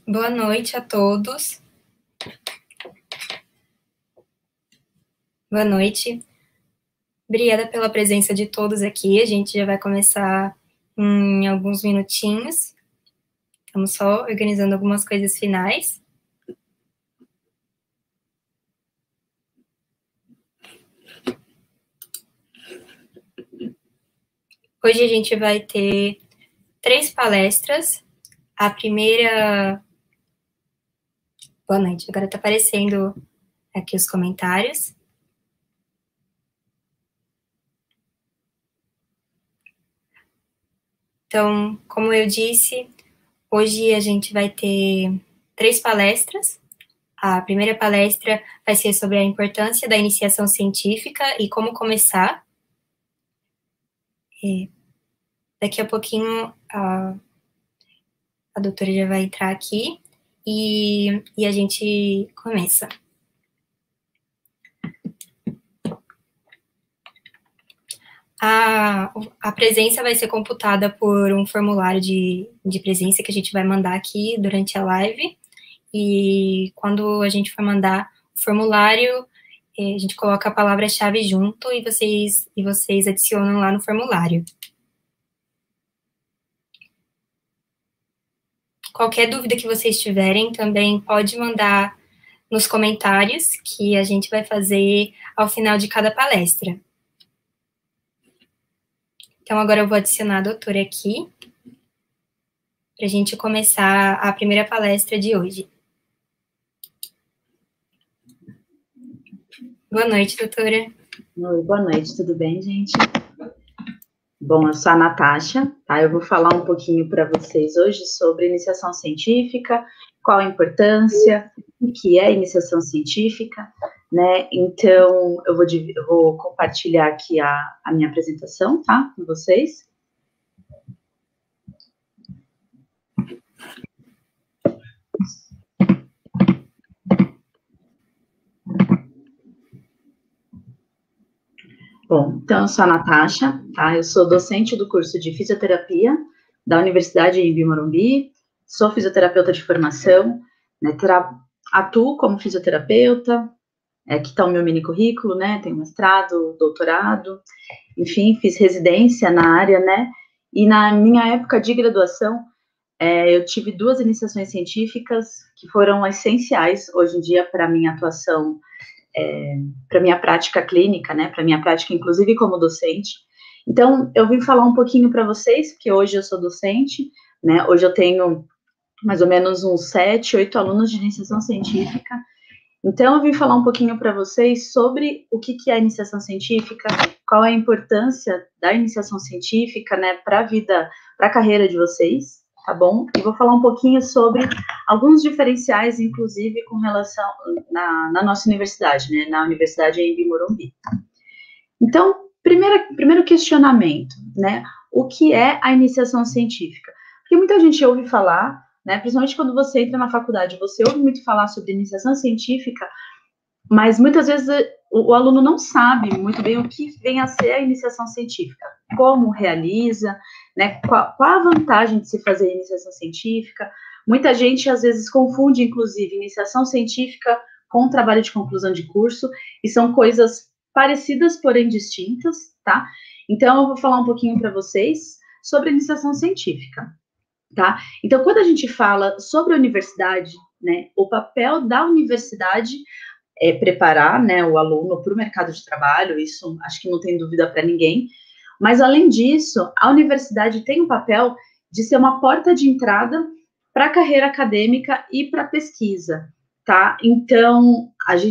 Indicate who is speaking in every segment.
Speaker 1: Boa noite a todos. Boa noite. Obrigada pela presença de todos aqui. A gente já vai começar em alguns minutinhos. Estamos só organizando algumas coisas finais. Hoje a gente vai ter 3 palestras. A primeira... Boa noite. Agora está aparecendo aqui os comentários. Então, como eu disse, hoje a gente vai ter 3 palestras. A primeira palestra vai ser sobre a importância da iniciação científica e como começar. Daqui a pouquinho a doutora já vai entrar aqui e a gente começa. A presença vai ser computada por um formulário de presença que a gente vai mandar aqui durante a live. E quando a gente for mandar o formulário, a gente coloca a palavra-chave junto e vocês adicionam lá no formulário. Qualquer dúvida que vocês tiverem, também pode mandar nos comentários, que a gente vai fazer ao final de cada palestra. Então, agora eu vou adicionar a doutora aqui, para a gente começar a primeira palestra de hoje. Boa noite, doutora.
Speaker 2: Oi, boa noite, tudo bem, gente? Bom, eu sou a Natasha, tá? Eu vou falar um pouquinho para vocês hoje sobre iniciação científica, qual a importância, o que é iniciação científica, né? Então, eu vou compartilhar aqui a minha apresentação, tá? Com vocês. Bom, então eu sou a Natasha, tá? Eu sou docente do curso de fisioterapia da Universidade de Morumbi, sou fisioterapeuta de formação, né? Atuo como fisioterapeuta, aqui está o meu mini currículo, né? Tenho mestrado, doutorado, enfim, fiz residência na área, né? E na minha época de graduação, eu tive 2 iniciações científicas que foram essenciais hoje em dia para a minha atuação, para minha prática clínica, né, para minha prática, inclusive, como docente. Então, eu vim falar um pouquinho para vocês, porque hoje eu sou docente, né, hoje eu tenho mais ou menos uns 7, 8 alunos de iniciação científica. Então, eu vim falar um pouquinho para vocês sobre o que é a iniciação científica, qual é a importância da iniciação científica, né, para a vida, para a carreira de vocês, tá bom? E vou falar um pouquinho sobre alguns diferenciais, inclusive, com relação na nossa universidade, né, na Universidade de Morumbi. Então, primeiro questionamento, né, o que é a iniciação científica? Porque muita gente ouve falar, né, principalmente quando você entra na faculdade, você ouve muito falar sobre iniciação científica, mas muitas vezes o aluno não sabe muito bem o que vem a ser a iniciação científica, como realiza, né, qual a vantagem de se fazer iniciação científica. Muita gente, às vezes, confunde, inclusive, iniciação científica com trabalho de conclusão de curso, e são coisas parecidas, porém distintas, tá? Então, eu vou falar um pouquinho para vocês sobre a iniciação científica, tá? Então, quando a gente fala sobre a universidade, né, o papel da universidade é preparar, né, o aluno para o mercado de trabalho, isso acho que não tem dúvida para ninguém, mas além disso, a universidade tem o papel de ser uma porta de entrada para a carreira acadêmica e para a pesquisa, tá? Então,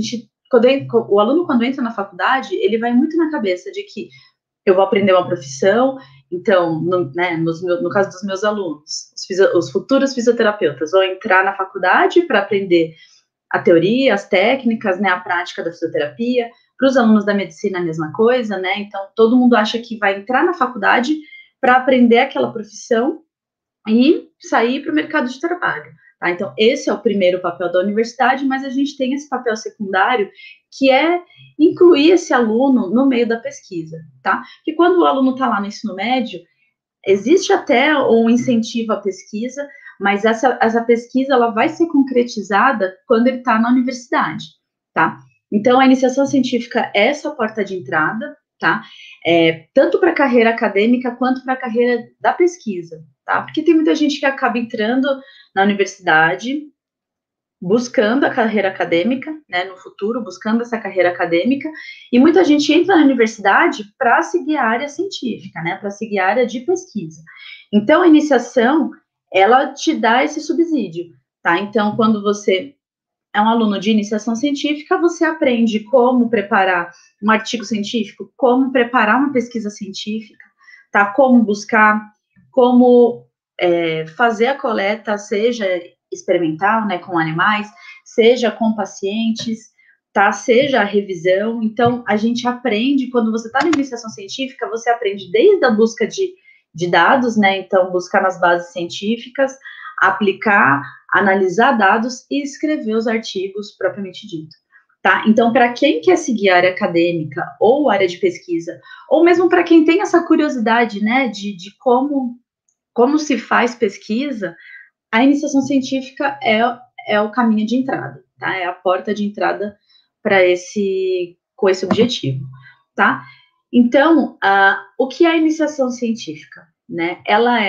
Speaker 2: o aluno quando entra na faculdade, ele vai muito na cabeça de que eu vou aprender uma profissão, então, no caso dos meus alunos, os futuros fisioterapeutas vão entrar na faculdade para aprender a teoria, as técnicas, né, a prática da fisioterapia. Para os alunos da medicina, a mesma coisa, né? Então, todo mundo acha que vai entrar na faculdade para aprender aquela profissão e sair para o mercado de trabalho, tá? Então, esse é o primeiro papel da universidade, mas a gente tem esse papel secundário, que é incluir esse aluno no meio da pesquisa, tá? Que quando o aluno está lá no ensino médio, existe até um incentivo à pesquisa, mas essa pesquisa ela vai ser concretizada quando ele está na universidade, tá? Então, a iniciação científica é essa porta de entrada, tá? Tanto para a carreira acadêmica quanto para a carreira da pesquisa, tá? Porque tem muita gente que acaba entrando na universidade buscando a carreira acadêmica, né, no futuro, buscando essa carreira acadêmica, e muita gente entra na universidade para seguir a área científica, né, para seguir a área de pesquisa. Então, a iniciação, ela te dá esse subsídio, tá? Então, quando você é um aluno de iniciação científica, você aprende como preparar um artigo científico, como preparar uma pesquisa científica, tá? Como buscar, como fazer a coleta, seja experimental, né, com animais, seja com pacientes, tá? Seja a revisão. Então, a gente aprende, quando você está na iniciação científica, você aprende desde a busca de dados, né? Então, buscar nas bases científicas, aplicar, analisar dados e escrever os artigos propriamente dito, tá? Então, para quem quer seguir a área acadêmica ou área de pesquisa, ou mesmo para quem tem essa curiosidade, né, de como se faz pesquisa, a iniciação científica é o caminho de entrada, tá? É a porta de entrada com esse objetivo, tá? Então, o que é a iniciação científica, né?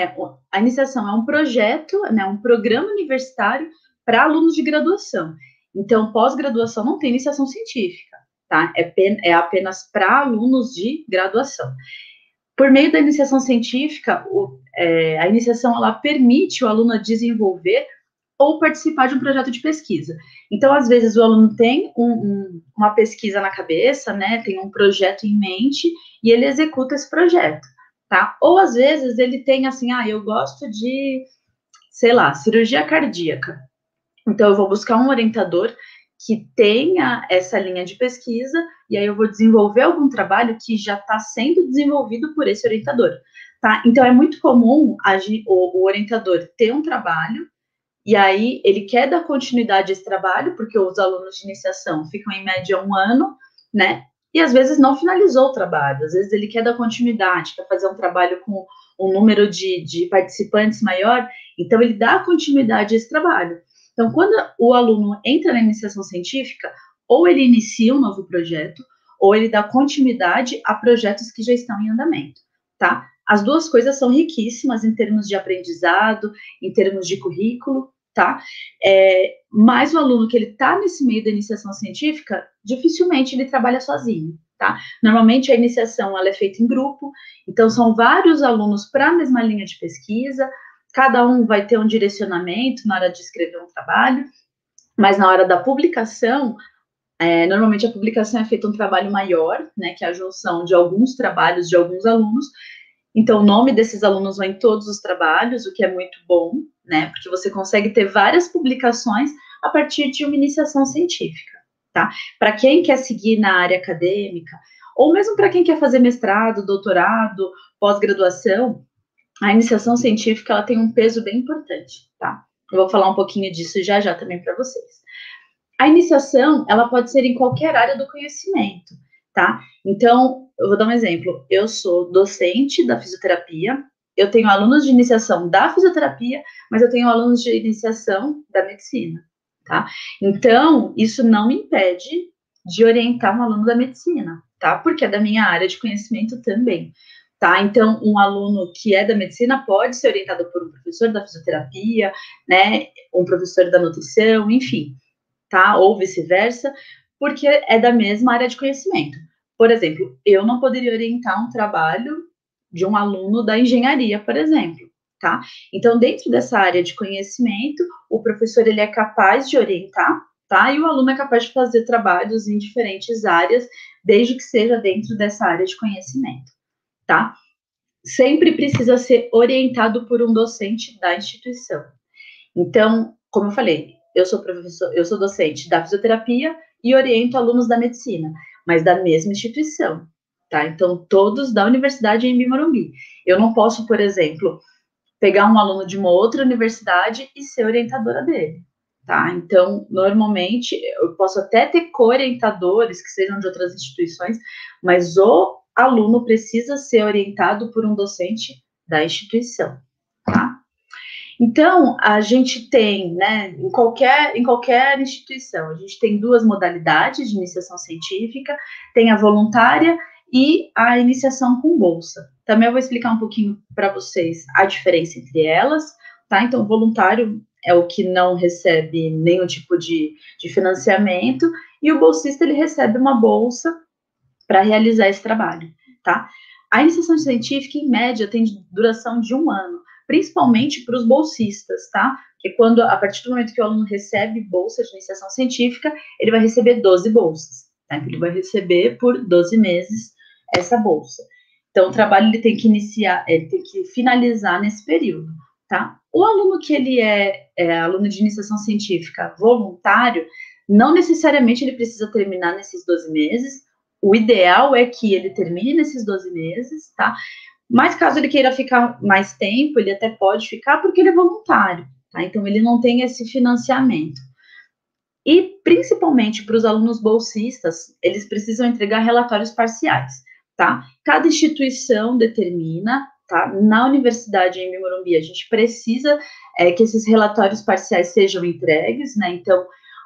Speaker 2: A iniciação é um projeto, né, um programa universitário para alunos de graduação. Então, pós-graduação não tem iniciação científica, tá? É apenas para alunos de graduação. Por meio da iniciação científica, a iniciação ela permite o aluno desenvolver ou participar de um projeto de pesquisa. Então, às vezes, o aluno tem uma pesquisa na cabeça, né, tem um projeto em mente, e ele executa esse projeto, tá? Ou, às vezes, ele tem assim, eu gosto de, sei lá, cirurgia cardíaca. Então, eu vou buscar um orientador que tenha essa linha de pesquisa, e aí eu vou desenvolver algum trabalho que já está sendo desenvolvido por esse orientador, tá? Então, é muito comum o orientador ter um trabalho, e aí ele quer dar continuidade a esse trabalho, porque os alunos de iniciação ficam em média 1 ano, né? E às vezes não finalizou o trabalho, às vezes ele quer dar continuidade, quer fazer um trabalho com um número de participantes maior, então ele dá continuidade a esse trabalho. Então, quando o aluno entra na iniciação científica, ou ele inicia um novo projeto, ou ele dá continuidade a projetos que já estão em andamento, tá? As duas coisas são riquíssimas em termos de aprendizado, em termos de currículo, tá? Mas o aluno que ele está nesse meio da iniciação científica, dificilmente ele trabalha sozinho, tá? Normalmente a iniciação ela é feita em grupo, então são vários alunos para a mesma linha de pesquisa, cada um vai ter um direcionamento na hora de escrever um trabalho, mas na hora da publicação, normalmente a publicação é feita um trabalho maior, né, que é a junção de alguns trabalhos de alguns alunos. Então, o nome desses alunos vai em todos os trabalhos, o que é muito bom, né, porque você consegue ter várias publicações a partir de uma iniciação científica, tá? Para quem quer seguir na área acadêmica, ou mesmo para quem quer fazer mestrado, doutorado, pós-graduação, a iniciação científica ela tem um peso bem importante, tá? Eu vou falar um pouquinho disso já também para vocês. A iniciação, ela pode ser em qualquer área do conhecimento, tá? Então, eu vou dar um exemplo. Eu sou docente da fisioterapia, eu tenho alunos de iniciação da fisioterapia, mas eu tenho alunos de iniciação da medicina, tá? Então, isso não me impede de orientar um aluno da medicina, tá? Porque é da minha área de conhecimento também. Tá? Então, um aluno que é da medicina pode ser orientado por um professor da fisioterapia, né, um professor da nutrição, enfim, tá? Ou vice-versa, porque é da mesma área de conhecimento. Por exemplo, eu não poderia orientar um trabalho de um aluno da engenharia, por exemplo, tá? Então, dentro dessa área de conhecimento, o professor ele é capaz de orientar, tá? E o aluno é capaz de fazer trabalhos em diferentes áreas, desde que seja dentro dessa área de conhecimento. Tá? Sempre precisa ser orientado por um docente da instituição. Então, como eu falei, eu sou docente da fisioterapia e oriento alunos da medicina, mas da mesma instituição, tá? Então, todos da Universidade Anhembi Morumbi. Eu não posso, por exemplo, pegar um aluno de uma outra universidade e ser orientadora dele, tá? Então, normalmente, eu posso até ter co-orientadores que sejam de outras instituições, mas o aluno precisa ser orientado por um docente da instituição, tá? Então, a gente tem, né, em qualquer instituição, a gente tem duas modalidades de iniciação científica, tem a voluntária e a iniciação com bolsa. Também eu vou explicar um pouquinho para vocês a diferença entre elas, tá? Então, o voluntário é o que não recebe nenhum tipo de financiamento, e o bolsista, ele recebe uma bolsa para realizar esse trabalho, tá? A iniciação científica, em média, tem duração de 1 ano, principalmente para os bolsistas, tá? Porque a partir do momento que o aluno recebe bolsa de iniciação científica, ele vai receber 12 bolsas, tá? Então, ele vai receber por 12 meses essa bolsa. Então, o trabalho ele tem que finalizar nesse período, tá? O aluno que ele é aluno de iniciação científica voluntário, não necessariamente ele precisa terminar nesses 12 meses. O ideal é que ele termine nesses 12 meses, tá? Mas caso ele queira ficar mais tempo, ele até pode ficar porque ele é voluntário, tá? Então, ele não tem esse financiamento. E, principalmente para os alunos bolsistas, eles precisam entregar relatórios parciais, tá? Cada instituição determina, tá? Na Universidade em Morumbi, a gente precisa que esses relatórios parciais sejam entregues, né? Então,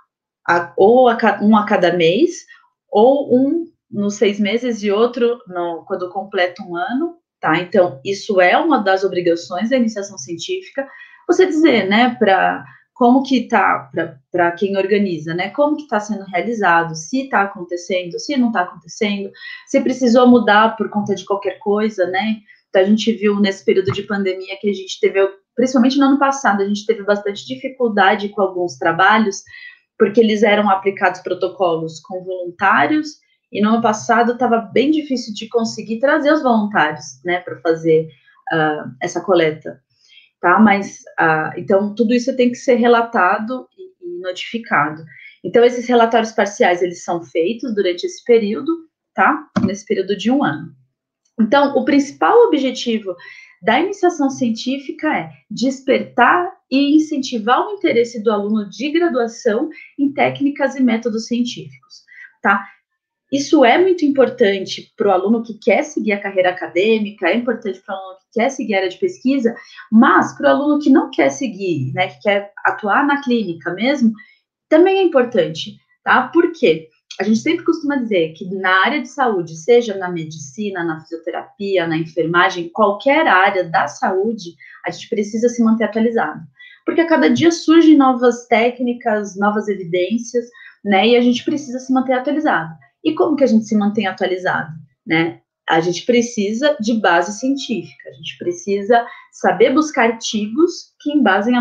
Speaker 2: um a cada mês, ou um nos 6 meses e outro quando completa 1 ano, tá? Então, isso é uma das obrigações da iniciação científica, você dizer, né, como que tá, para quem organiza, né, como que está sendo realizado, se está acontecendo, se não está acontecendo, se precisou mudar por conta de qualquer coisa, né? Então, a gente viu nesse período de pandemia que a gente teve, principalmente no ano passado, a gente teve bastante dificuldade com alguns trabalhos, porque eles eram aplicados protocolos com voluntários, e no ano passado estava bem difícil de conseguir trazer os voluntários, né, para fazer essa coleta, tá? Mas, então, tudo isso tem que ser relatado e notificado. Então, esses relatórios parciais, eles são feitos durante esse período, tá? Nesse período de 1 ano. Então, o principal objetivo da iniciação científica é despertar e incentivar o interesse do aluno de graduação em técnicas e métodos científicos, tá? Isso é muito importante para o aluno que quer seguir a carreira acadêmica, é importante para o aluno que quer seguir a área de pesquisa, mas para o aluno que não quer seguir, né, que quer atuar na clínica mesmo, também é importante, tá? Por quê? A gente sempre costuma dizer que na área de saúde, seja na medicina, na fisioterapia, na enfermagem, qualquer área da saúde, a gente precisa se manter atualizado. Porque a cada dia surgem novas técnicas, novas evidências, né? E a gente precisa se manter atualizado. E como que a gente se mantém atualizado, né? A gente precisa de base científica, a gente precisa saber buscar artigos que embasem a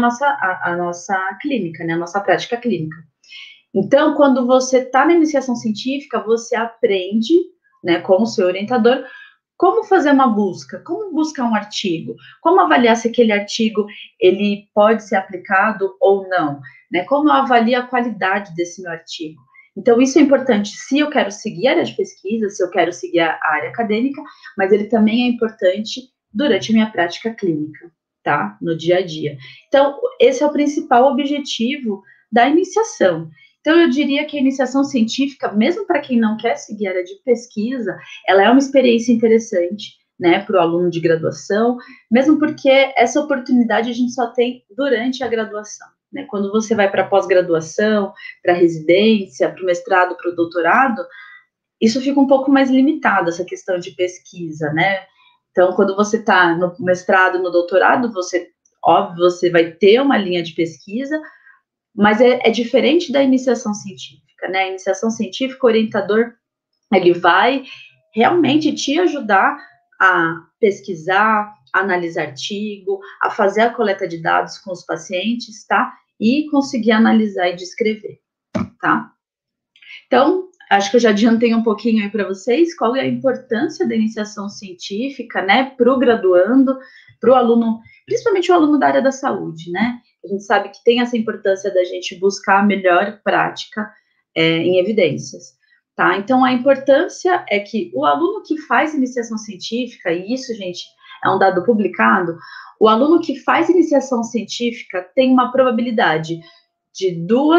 Speaker 2: nossa clínica, né? A nossa prática clínica. Então, quando você está na iniciação científica, você aprende, né, com o seu orientador, como fazer uma busca, como buscar um artigo, como avaliar se aquele artigo ele pode ser aplicado ou não, né? Como eu avalio a qualidade desse meu artigo. Então, isso é importante se eu quero seguir a área de pesquisa, se eu quero seguir a área acadêmica, mas ele também é importante durante a minha prática clínica, tá? No dia a dia. Então, esse é o principal objetivo da iniciação. Então, eu diria que a iniciação científica, mesmo para quem não quer seguir a área de pesquisa, ela é uma experiência interessante, né, para o aluno de graduação, mesmo porque essa oportunidade a gente só tem durante a graduação, né? Quando você vai para a pós-graduação, para a residência, para o mestrado, para o doutorado, isso fica um pouco mais limitado, essa questão de pesquisa, né? Então, quando você está no mestrado, no doutorado, óbvio, você vai ter uma linha de pesquisa, mas é diferente da iniciação científica, né? A iniciação científica, o orientador, ele vai realmente te ajudar a pesquisar, a analisar artigo, a fazer a coleta de dados com os pacientes, tá? E conseguir analisar e descrever, tá? Então, acho que eu já adiantei um pouquinho aí para vocês qual é a importância da iniciação científica, né, para o graduando, para o aluno, principalmente o aluno da área da saúde, né? A gente sabe que tem essa importância da gente buscar a melhor prática em evidências, tá? Então, a importância é que o aluno que faz iniciação científica, e isso, gente, é um dado publicado, o aluno que faz iniciação científica tem uma probabilidade de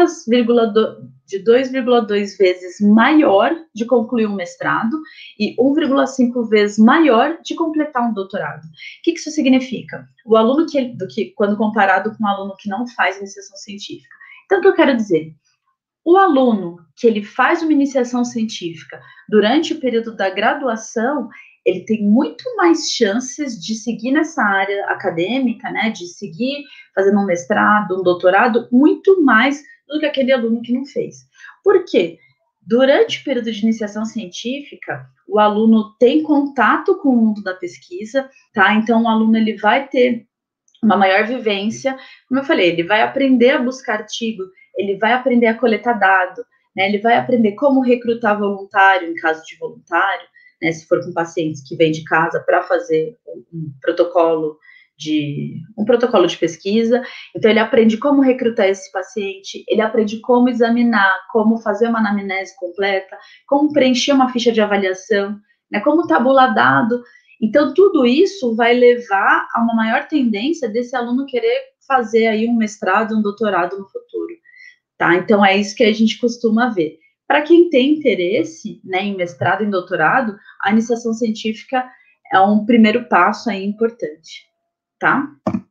Speaker 2: 2,2 vezes maior de concluir um mestrado e 1,5 vezes maior de completar um doutorado. O que isso significa? O aluno quando comparado com um aluno que não faz iniciação científica. Então, o que eu quero dizer? O aluno que ele faz uma iniciação científica durante o período da graduação, ele tem muito mais chances de seguir nessa área acadêmica, né, de seguir fazendo um mestrado, um doutorado, muito mais do que aquele aluno que não fez. Por quê? Durante o período de iniciação científica, o aluno tem contato com o mundo da pesquisa, tá? Então, o aluno ele vai ter uma maior vivência, como eu falei, ele vai aprender a buscar artigo, ele vai aprender a coletar dado, né? Ele vai aprender como recrutar voluntário em caso de voluntário, né, se for com pacientes que vêm de casa para fazer um protocolo de pesquisa. Então, ele aprende como recrutar esse paciente, ele aprende como examinar, como fazer uma anamnese completa, como preencher uma ficha de avaliação, né, como tabular dado. Então, tudo isso vai levar a uma maior tendência desse aluno querer fazer aí um mestrado, um doutorado no futuro, tá? Então, é isso que a gente costuma ver. Para quem tem interesse, né, em mestrado, em doutorado, a iniciação científica é um primeiro passo aí importante, tá?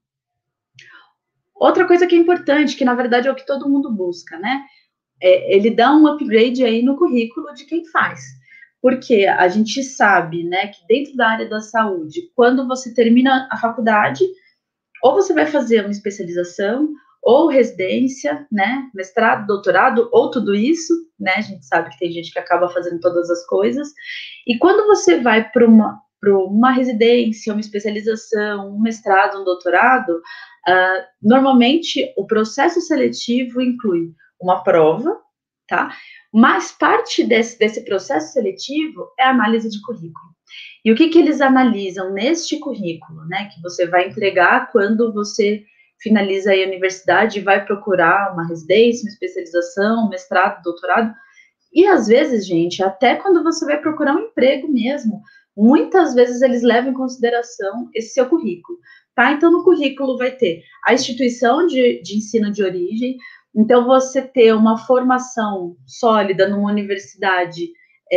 Speaker 2: Outra coisa que é importante, que na verdade é o que todo mundo busca, né? Ele dá um upgrade aí no currículo de quem faz. Porque a gente sabe, né, que dentro da área da saúde, quando você termina a faculdade, ou você vai fazer uma especialização, ou residência, né, mestrado, doutorado, ou tudo isso, né, a gente sabe que tem gente que acaba fazendo todas as coisas, e quando você vai para uma residência, uma especialização, um mestrado, um doutorado, normalmente o processo seletivo inclui uma prova, tá? Mas parte desse processo seletivo é a análise de currículo. E o que eles analisam neste currículo, né, que você vai entregar quando você finaliza aí a universidade e vai procurar uma residência, uma especialização, um mestrado, doutorado, e às vezes, gente, até quando você vai procurar um emprego mesmo, muitas vezes eles levam em consideração esse seu currículo, tá? Então, no currículo vai ter a instituição de ensino de origem, então você ter uma formação sólida numa universidade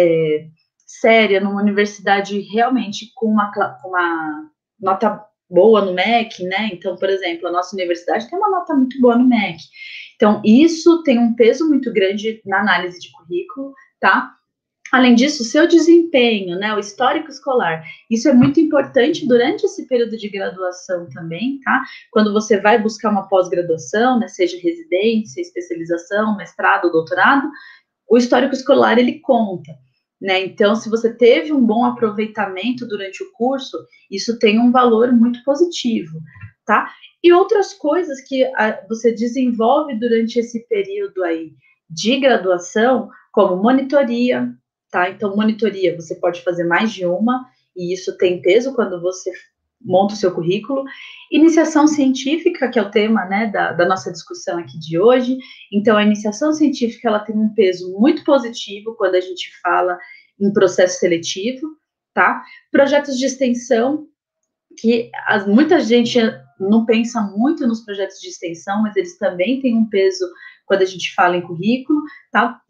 Speaker 2: séria, numa universidade realmente com uma nota boa no MEC, né? Então, por exemplo, a nossa universidade tem uma nota muito boa no MEC. Então, isso tem um peso muito grande na análise de currículo, tá? Além disso, o seu desempenho, né, o histórico escolar, isso é muito importante durante esse período de graduação também, tá? Quando você vai buscar uma pós-graduação, né, seja residência, especialização, mestrado, doutorado, o histórico escolar, ele conta, né? Então, se você teve um bom aproveitamento durante o curso, isso tem um valor muito positivo, tá? E outras coisas que você desenvolve durante esse período aí de graduação, como monitoria, tá? Então, monitoria, você pode fazer mais de uma, e isso tem peso quando você monta o seu currículo. Iniciação científica, que é o tema, né, da nossa discussão aqui de hoje. Então, a iniciação científica, ela tem um peso muito positivo quando a gente fala em processo seletivo, tá? Projetos de extensão, que muita gente não pensa muito nos projetos de extensão, mas eles também têm um peso quando a gente fala em currículo, tá?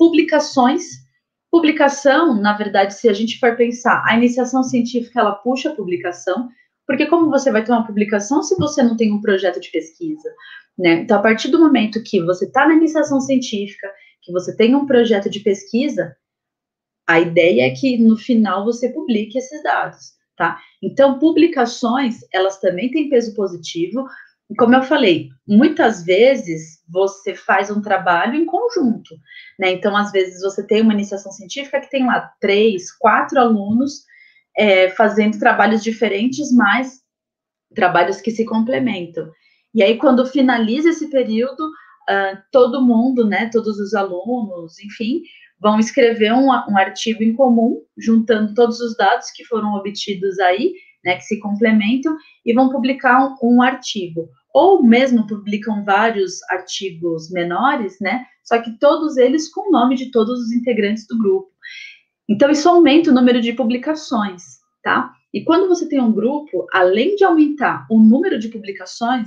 Speaker 2: Publicação, na verdade, se a gente for pensar, a iniciação científica, ela puxa a publicação, porque como você vai ter uma publicação se você não tem um projeto de pesquisa, né? Então, a partir do momento que você está na iniciação científica, que você tem um projeto de pesquisa, a ideia é que no final você publique esses dados, tá? Então, publicações, elas também têm peso positivo, e como eu falei, muitas vezes você faz um trabalho em conjunto, né? Então, às vezes você tem uma iniciação científica que tem lá 3, 4 alunos fazendo trabalhos diferentes, mas trabalhos que se complementam. E aí, quando finaliza esse período, todo mundo, né, todos os alunos, enfim, vão escrever um artigo em comum, juntando todos os dados que foram obtidos aí, né, que se complementam, e vão publicar um artigo. Ou mesmo publicam vários artigos menores, né, só que todos eles com o nome de todos os integrantes do grupo. Então, isso aumenta o número de publicações, tá? E quando você tem um grupo, além de aumentar o número de publicações,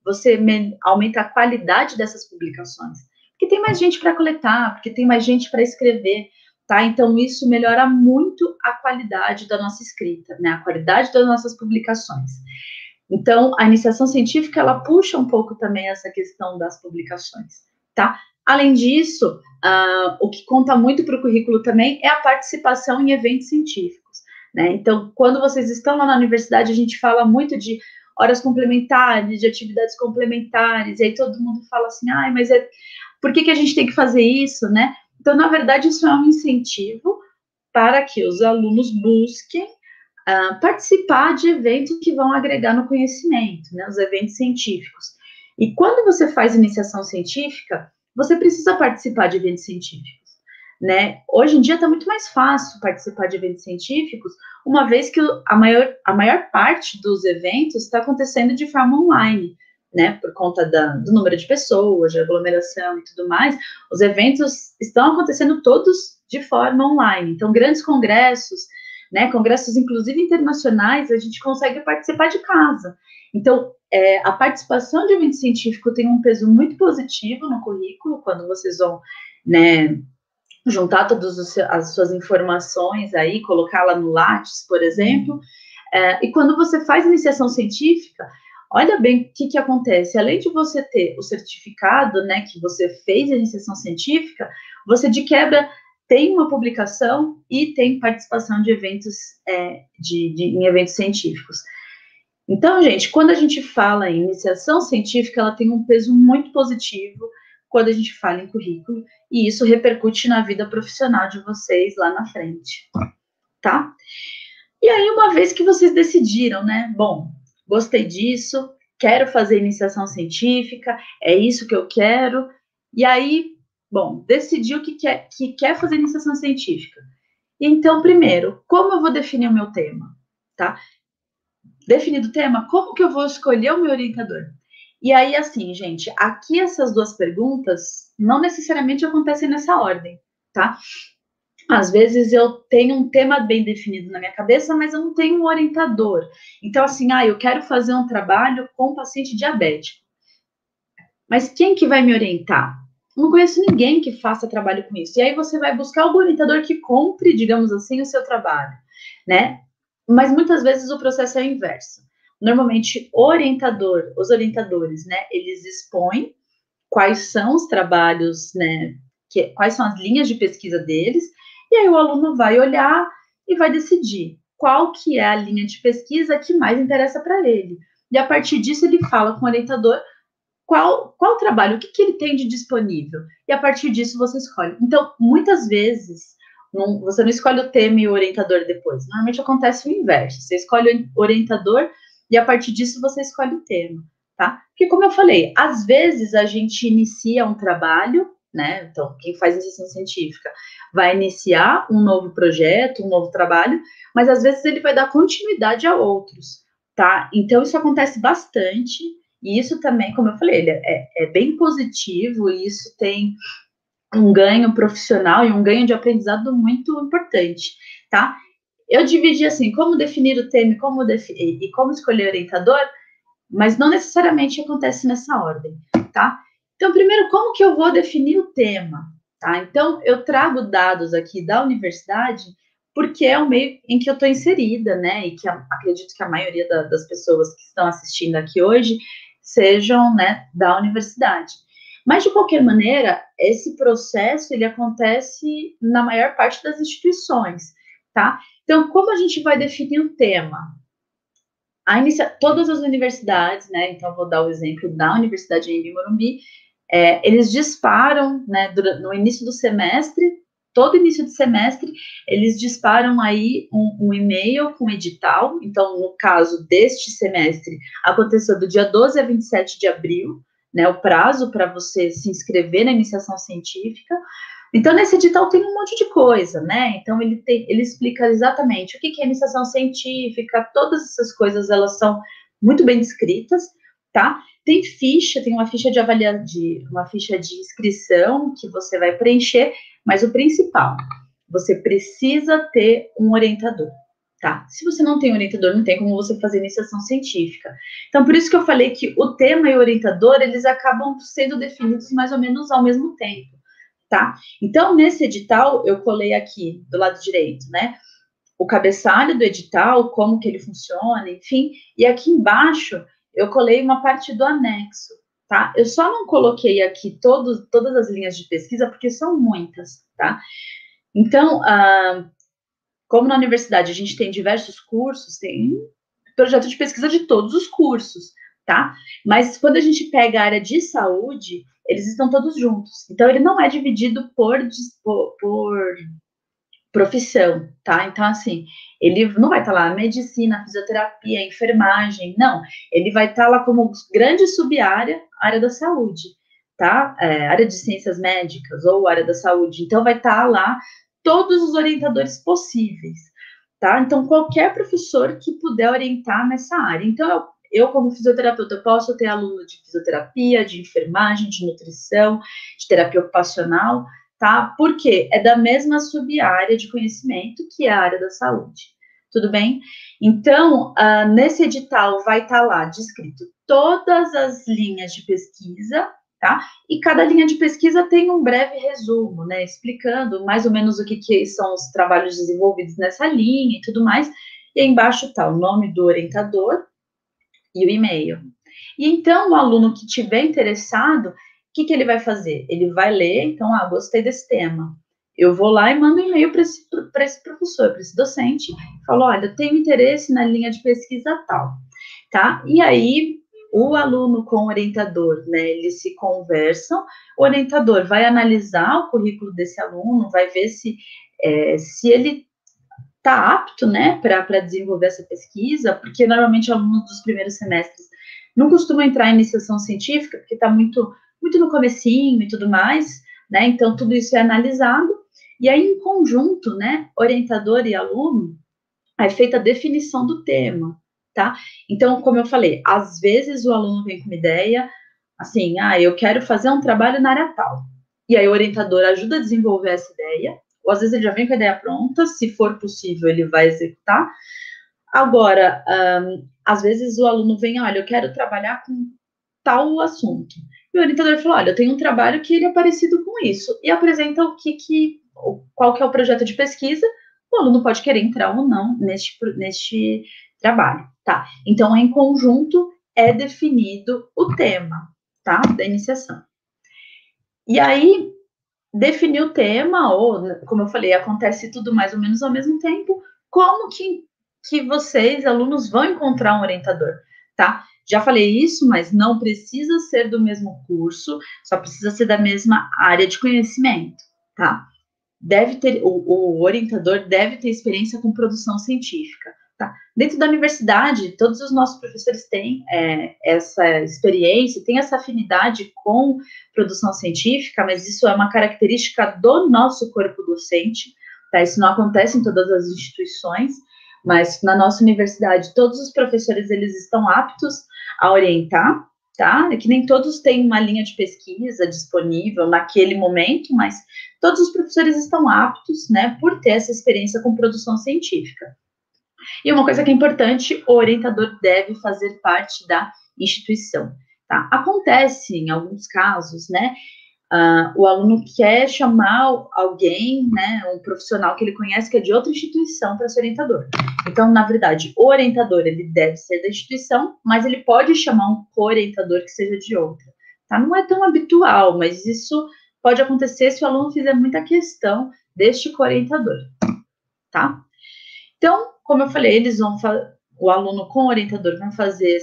Speaker 2: você aumenta a qualidade dessas publicações. Porque tem mais gente para coletar, porque tem mais gente para escrever, tá? Então, isso melhora muito a qualidade da nossa escrita, né? A qualidade das nossas publicações. Então, a iniciação científica, ela puxa um pouco também essa questão das publicações, tá? Além disso, o que conta muito para o currículo também é a participação em eventos científicos, né? Então, quando vocês estão lá na universidade, a gente fala muito de horas complementares, de atividades complementares, e aí todo mundo fala assim, mas por que a gente tem que fazer isso, né? Então, na verdade, isso é um incentivo para que os alunos busquem participar de eventos que vão agregar no conhecimento, né, os eventos científicos. E quando você faz iniciação científica, você precisa participar de eventos científicos, né? Hoje em dia está muito mais fácil participar de eventos científicos, uma vez que a maior parte dos eventos está acontecendo de forma online, né? Por conta do número de pessoas, de aglomeração e tudo mais, os eventos estão acontecendo todos de forma online. Então, grandes congressos, né, congressos, inclusive internacionais, a gente consegue participar de casa. Então, a participação de evento científico tem um peso muito positivo no currículo, quando vocês vão, né, juntar todas as suas informações aí, colocá-la no Lattes, por exemplo, e quando você faz iniciação científica, olha bem o que acontece. Além de você ter o certificado, né, que você fez a iniciação científica, você de quebra tem uma publicação e tem participação de eventos, em eventos científicos. Então, gente, quando a gente fala em iniciação científica, ela tem um peso muito positivo quando a gente fala em currículo, e isso repercute na vida profissional de vocês lá na frente, tá? E aí, uma vez que vocês decidiram, né, bom, gostei disso, quero fazer iniciação científica, é isso que eu quero, e aí, bom, decidiu que quer fazer iniciação científica. Então, primeiro, como eu vou definir o meu tema, tá? Definido o tema, como que eu vou escolher o meu orientador? E aí, assim, gente, aqui essas duas perguntas não necessariamente acontecem nessa ordem, tá? Às vezes eu tenho um tema bem definido na minha cabeça, mas eu não tenho um orientador. Então, assim, eu quero fazer um trabalho com paciente diabético. Mas quem que vai me orientar? Não conheço ninguém que faça trabalho com isso. E aí você vai buscar algum orientador que compre, digamos assim, o seu trabalho, né? Mas muitas vezes o processo é o inverso. Normalmente, os orientadores, né, eles expõem quais são os trabalhos, né, quais são as linhas de pesquisa deles, e aí o aluno vai olhar e vai decidir qual que é a linha de pesquisa que mais interessa para ele. E a partir disso ele fala com o orientador qual trabalho, o que ele tem de disponível. E a partir disso você escolhe. Então, muitas vezes, você não escolhe o tema e o orientador depois. Normalmente acontece o inverso. Você escolhe o orientador e a partir disso você escolhe o tema, tá? Porque, como eu falei, às vezes a gente inicia um trabalho, né? Então, quem faz iniciação científica vai iniciar um novo projeto, um novo trabalho, mas às vezes ele vai dar continuidade a outros, tá? Então, isso acontece bastante. E isso também, como eu falei, é bem positivo, e isso tem um ganho profissional e um ganho de aprendizado muito importante, tá? Eu dividi assim, como definir o tema e como escolher o orientador, mas não necessariamente acontece nessa ordem, tá? Então, primeiro, como que eu vou definir o tema, tá? Então, eu trago dados aqui da universidade, porque é o meio em que eu estou inserida, né? E que acredito que a maioria das pessoas que estão assistindo aqui hoje sejam, né, da universidade. Mas, de qualquer maneira, esse processo, ele acontece na maior parte das instituições, tá? Então, como a gente vai definir o tema? Todas as universidades, né, então vou dar o exemplo da Universidade de Morumbi, eles disparam, né, no início do semestre, todo início de semestre, eles disparam aí um e-mail com edital. Então, no caso deste semestre, aconteceu do dia 12 a 27 de abril, né, o prazo para você se inscrever na iniciação científica. Então, nesse edital tem um monte de coisa, né? Então, ele explica exatamente o que é iniciação científica, todas essas coisas, elas são muito bem descritas, tá? Tem uma ficha uma ficha de inscrição que você vai preencher, mas o principal, você precisa ter um orientador, tá? Se você não tem orientador, não tem como você fazer iniciação científica. Então, por isso que eu falei que o tema e o orientador, eles acabam sendo definidos mais ou menos ao mesmo tempo, tá? Então, nesse edital, eu colei aqui, do lado direito, né? O cabeçalho do edital, como que ele funciona, enfim. E aqui embaixo, eu colei uma parte do anexo, tá? Eu só não coloquei aqui todas as linhas de pesquisa, porque são muitas, tá? Então, como na universidade a gente tem diversos cursos, tem projeto de pesquisa de todos os cursos, tá? Mas quando a gente pega a área de saúde, eles estão todos juntos. Então, ele não é dividido por profissão, tá? Então, assim, ele não vai estar lá medicina, fisioterapia, enfermagem, não. Ele vai estar lá como grande sub-área, área da saúde, tá? Área de ciências médicas ou área da saúde. Então, vai estar lá todos os orientadores possíveis, tá? Então, qualquer professor que puder orientar nessa área. Então, eu como fisioterapeuta, posso ter aluno de fisioterapia, de enfermagem, de nutrição, de terapia ocupacional, tá? Porque é da mesma sub-área de conhecimento que é a área da saúde. Tudo bem? Então, nesse edital vai estar lá descrito todas as linhas de pesquisa, tá? E cada linha de pesquisa tem um breve resumo, né? Explicando mais ou menos o que são os trabalhos desenvolvidos nessa linha e tudo mais. E aí embaixo está o nome do orientador e o e-mail. E então, o aluno que tiver interessado, o que ele vai fazer? Ele vai ler, então, gostei desse tema. Eu vou lá e mando um e-mail para esse professor, para esse docente, e falo, olha, eu tenho interesse na linha de pesquisa tal, tá? E aí, o aluno com o orientador, né, eles se conversam, o orientador vai analisar o currículo desse aluno, vai ver se ele está apto, né, para desenvolver essa pesquisa, porque normalmente alunos dos primeiros semestres não costumam entrar em iniciação científica, porque está muito no comecinho e tudo mais, né, então tudo isso é analisado, e aí em conjunto, né, orientador e aluno, é feita a definição do tema, tá? Então, como eu falei, às vezes o aluno vem com uma ideia, assim, eu quero fazer um trabalho na área tal, e aí o orientador ajuda a desenvolver essa ideia, ou às vezes ele já vem com a ideia pronta, se for possível, ele vai executar. Agora, às vezes o aluno vem, olha, eu quero trabalhar com tal assunto. E o orientador falou, olha, eu tenho um trabalho que ele é parecido com isso, e apresenta qual que é o projeto de pesquisa, o aluno pode querer entrar ou não neste trabalho, tá? Então, em conjunto, é definido o tema, tá? Da iniciação. E aí, definir o tema, ou, como eu falei, acontece tudo mais ou menos ao mesmo tempo, como que vocês, alunos, vão encontrar um orientador, tá? Já falei isso, mas não precisa ser do mesmo curso, só precisa ser da mesma área de conhecimento, tá? O orientador deve ter experiência com produção científica, tá? Dentro da universidade, todos os nossos professores têm essa experiência, têm essa afinidade com produção científica, mas isso é uma característica do nosso corpo docente, tá? Isso não acontece em todas as instituições, mas na nossa universidade, todos os professores, eles estão aptos a orientar, tá? É que nem todos têm uma linha de pesquisa disponível naquele momento, mas todos os professores estão aptos, né, por ter essa experiência com produção científica. E uma coisa que é importante, o orientador deve fazer parte da instituição, tá? Acontece, em alguns casos, né, o aluno quer chamar alguém, né, um profissional que ele conhece que é de outra instituição para ser orientador. Então, na verdade, o orientador, ele deve ser da instituição, mas ele pode chamar um co-orientador que seja de outra, tá? Não é tão habitual, mas isso pode acontecer se o aluno fizer muita questão deste co-orientador, tá? Então, como eu falei, o aluno com o orientador vão fazer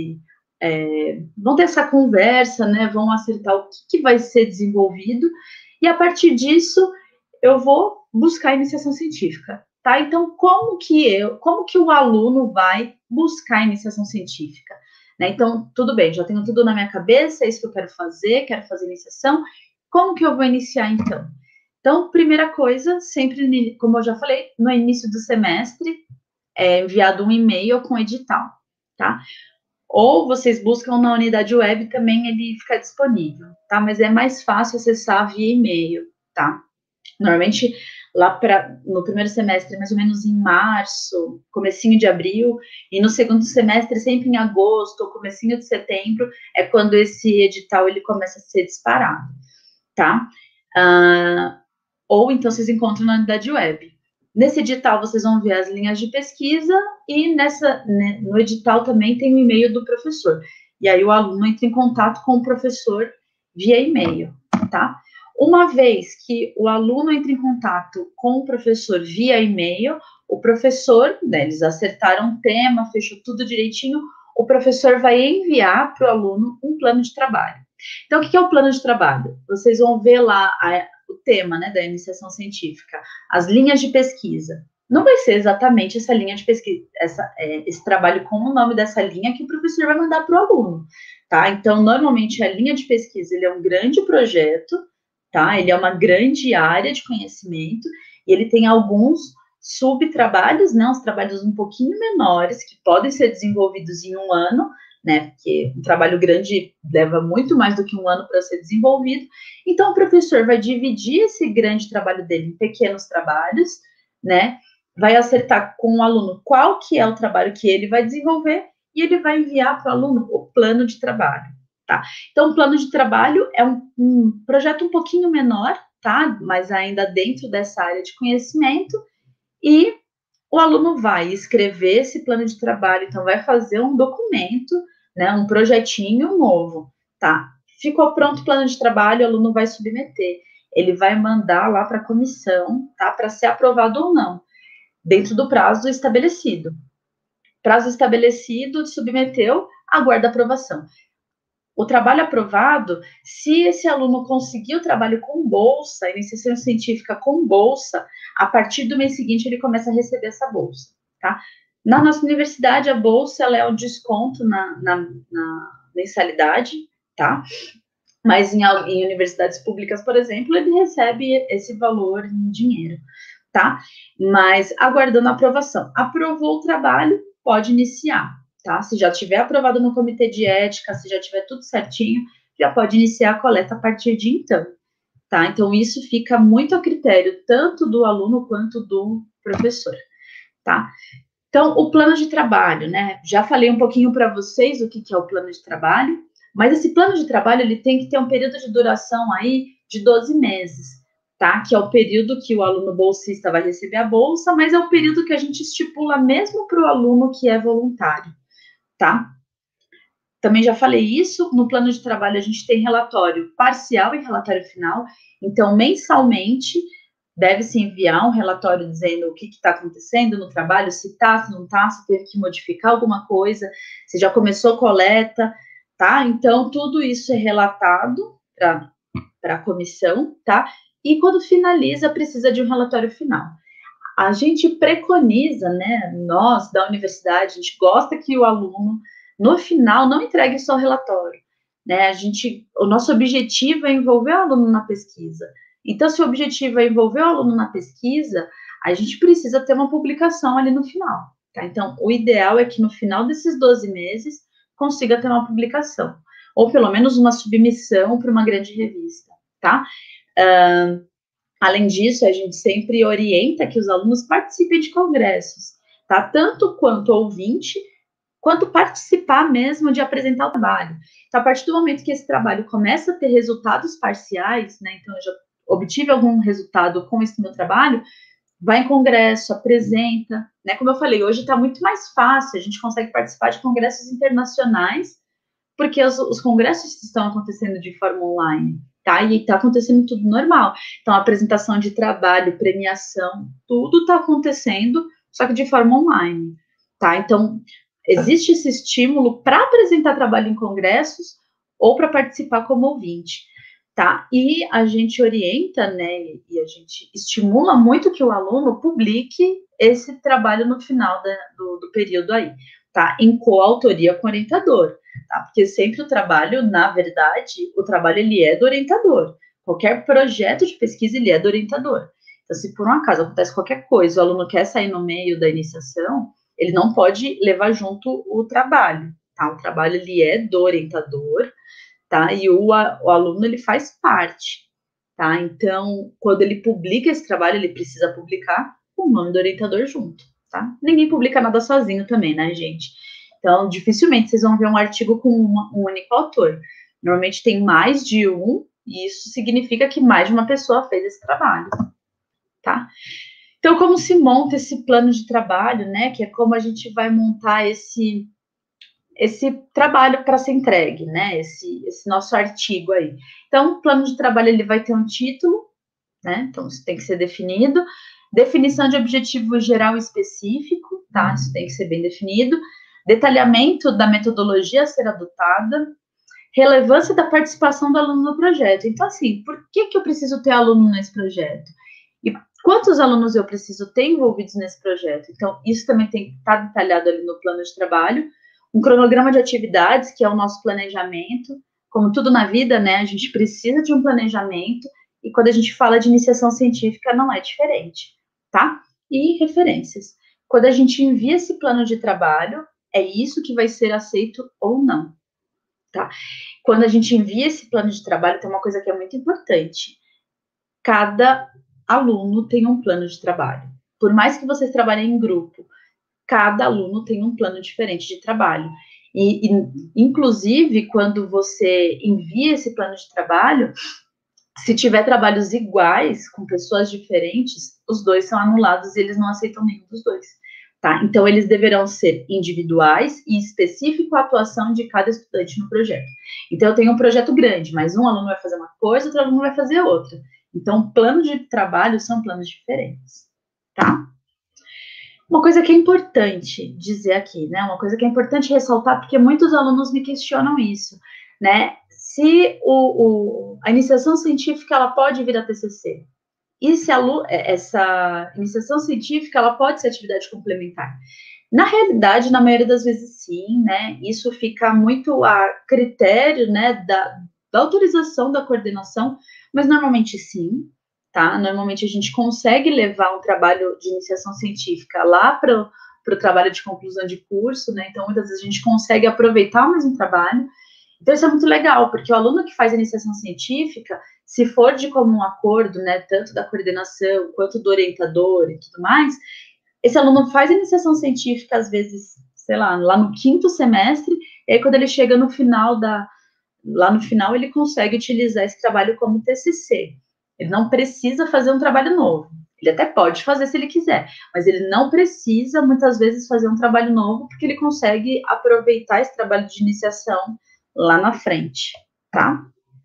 Speaker 2: vão ter essa conversa, né? Vão acertar o que vai ser desenvolvido, e a partir disso eu vou buscar a iniciação científica, tá? Então, como que o aluno vai buscar a iniciação científica? Né? Então, tudo bem, já tenho tudo na minha cabeça, é isso que eu quero fazer iniciação. Como que eu vou iniciar, então? Então, primeira coisa, sempre, como eu já falei, no início do semestre, é enviado um e-mail com edital, tá? Ou vocês buscam na unidade web, também ele fica disponível, tá? Mas é mais fácil acessar via e-mail, tá? Normalmente, no primeiro semestre, mais ou menos em março, comecinho de abril, e no segundo semestre, sempre em agosto, ou comecinho de setembro, é quando esse edital ele começa a ser disparado, tá? Ou então vocês encontram na unidade web. Nesse edital vocês vão ver as linhas de pesquisa e no edital também tem o e-mail do professor. E aí o aluno entra em contato com o professor via e-mail, tá? Uma vez que o aluno entra em contato com o professor via e-mail, o professor, né, eles acertaram o tema, fechou tudo direitinho, o professor vai enviar para o aluno um plano de trabalho. Então, o que é o plano de trabalho? Vocês vão ver lá o tema, né, da iniciação científica, as linhas de pesquisa. Não vai ser exatamente essa linha de pesquisa, esse trabalho com o nome dessa linha que o professor vai mandar para o aluno, tá? Então, normalmente, a linha de pesquisa, ele é um grande projeto, tá? Ele é uma grande área de conhecimento, e ele tem alguns subtrabalhos, né, uns trabalhos um pouquinho menores, que podem ser desenvolvidos em um ano, né, porque um trabalho grande leva muito mais do que um ano para ser desenvolvido. Então, o professor vai dividir esse grande trabalho dele em pequenos trabalhos, né, vai acertar com o aluno qual que é o trabalho que ele vai desenvolver e ele vai enviar para o aluno o plano de trabalho, tá? Então, o plano de trabalho é um projeto um pouquinho menor, tá? Mas ainda dentro dessa área de conhecimento, e o aluno vai escrever esse plano de trabalho, então vai fazer um documento, né, um projetinho novo, tá? Ficou pronto o plano de trabalho, o aluno vai submeter. Ele vai mandar lá para a comissão, tá? Para ser aprovado ou não, dentro do prazo estabelecido. Prazo estabelecido, submeteu, aguarda aprovação. O trabalho aprovado, se esse aluno conseguir o trabalho com bolsa, iniciação científica com bolsa, a partir do mês seguinte ele começa a receber essa bolsa, tá? Na nossa universidade, a bolsa ela é um desconto na mensalidade, tá? Mas em universidades públicas, por exemplo, ele recebe esse valor em dinheiro, tá? Mas aguardando a aprovação. Aprovou o trabalho, pode iniciar, tá? Se já tiver aprovado no comitê de ética, se já tiver tudo certinho, já pode iniciar a coleta a partir de então, tá? Então, isso fica muito a critério tanto do aluno quanto do professor, tá? Então, o plano de trabalho, né? Já falei um pouquinho para vocês o que é o plano de trabalho, mas esse plano de trabalho, ele tem que ter um período de duração aí de 12 meses, tá? Que é o período que o aluno bolsista vai receber a bolsa, mas é o período que a gente estipula mesmo para o aluno que é voluntário, tá? Também já falei isso, no plano de trabalho a gente tem relatório parcial e relatório final, então mensalmente deve-se enviar um relatório dizendo o que está acontecendo no trabalho, se está, se não está, se teve que modificar alguma coisa, se já começou coleta, tá? Então, tudo isso é relatado para a comissão, tá? E quando finaliza, precisa de um relatório final. A gente preconiza, né, nós da universidade, a gente gosta que o aluno, no final, não entregue só o relatório, né? O nosso objetivo é envolver o aluno na pesquisa. Então, se o objetivo é envolver o aluno na pesquisa, a gente precisa ter uma publicação ali no final, tá? Então, o ideal é que no final desses 12 meses consiga ter uma publicação, ou pelo menos uma submissão para uma grande revista, tá? Além disso, a gente sempre orienta que os alunos participem de congressos, tá? Tanto quanto ouvinte, quanto participar mesmo de apresentar o trabalho. Então, a partir do momento que esse trabalho começa a ter resultados parciais, né? Então, eu já obtive algum resultado com esse meu trabalho, vai em congresso, apresenta, né? Como eu falei, hoje está muito mais fácil, a gente consegue participar de congressos internacionais, porque os congressos estão acontecendo de forma online, tá? E está acontecendo tudo normal. Então, apresentação de trabalho, premiação, tudo está acontecendo, só que de forma online, tá? Então, existe esse estímulo para apresentar trabalho em congressos ou para participar como ouvinte, tá? E a gente orienta, né, e a gente estimula muito que o aluno publique esse trabalho no final do período aí, tá? Em coautoria com o orientador, tá? Porque sempre o trabalho, na verdade, o trabalho ele é do orientador. Qualquer projeto de pesquisa, ele é do orientador. Então, se por um acaso acontece qualquer coisa, o aluno quer sair no meio da iniciação, ele não pode levar junto o trabalho, tá? O trabalho, ele é do orientador, tá? E o aluno, ele faz parte, tá? Então, quando ele publica esse trabalho, ele precisa publicar com o nome do orientador junto, tá? Ninguém publica nada sozinho também, né, gente? Então, dificilmente vocês vão ver um artigo com um único autor. Normalmente tem mais de um, e isso significa que mais de uma pessoa fez esse trabalho, tá? Então, como se monta esse plano de trabalho, né? Que é como a gente vai montar esse trabalho para ser entregue, né? Esse nosso artigo aí. Então, o plano de trabalho ele vai ter um título, né? Então, isso tem que ser definido. Definição de objetivo geral específico, tá? Isso tem que ser bem definido. Detalhamento da metodologia a ser adotada. Relevância da participação do aluno no projeto. Então, assim, por que eu preciso ter aluno nesse projeto? E quantos alunos eu preciso ter envolvidos nesse projeto? Então, isso também tem que estar detalhado ali no plano de trabalho. Um cronograma de atividades, que é o nosso planejamento. Como tudo na vida, né, a gente precisa de um planejamento, e quando a gente fala de iniciação científica, não é diferente, tá? E referências. Quando a gente envia esse plano de trabalho, é isso que vai ser aceito ou não, tá? Quando a gente envia esse plano de trabalho, tem uma coisa que é muito importante. Cada aluno tem um plano de trabalho. Por mais que vocês trabalhem em grupo, cada aluno tem um plano diferente de trabalho. E inclusive, quando você envia esse plano de trabalho, se tiver trabalhos iguais, com pessoas diferentes, os dois são anulados e eles não aceitam nenhum dos dois, tá? Então, eles deverão ser individuais e específico à atuação de cada estudante no projeto. Então, eu tenho um projeto grande, mas um aluno vai fazer uma coisa, outro aluno vai fazer outra. Então, plano de trabalho são planos diferentes, tá? Uma coisa que é importante dizer aqui, né? Uma coisa que é importante ressaltar, porque muitos alunos me questionam isso, né? Se a iniciação científica, ela pode vir a TCC. E se essa iniciação científica, ela pode ser atividade complementar. Na realidade, na maioria das vezes, sim, né? Isso fica muito a critério, né, da autorização da coordenação, mas normalmente sim, tá? Normalmente a gente consegue levar um trabalho de iniciação científica lá para o trabalho de conclusão de curso, né? Então, muitas vezes a gente consegue aproveitar o mesmo trabalho. Então, isso é muito legal, porque o aluno que faz a iniciação científica, se for de comum acordo, né, tanto da coordenação quanto do orientador e tudo mais, esse aluno faz a iniciação científica, às vezes, sei lá no 5º semestre, e aí quando ele chega no final lá no final, ele consegue utilizar esse trabalho como TCC. Ele não precisa fazer um trabalho novo. Ele até pode fazer se ele quiser, mas ele não precisa, muitas vezes, fazer um trabalho novo, porque ele consegue aproveitar esse trabalho de iniciação lá na frente, tá?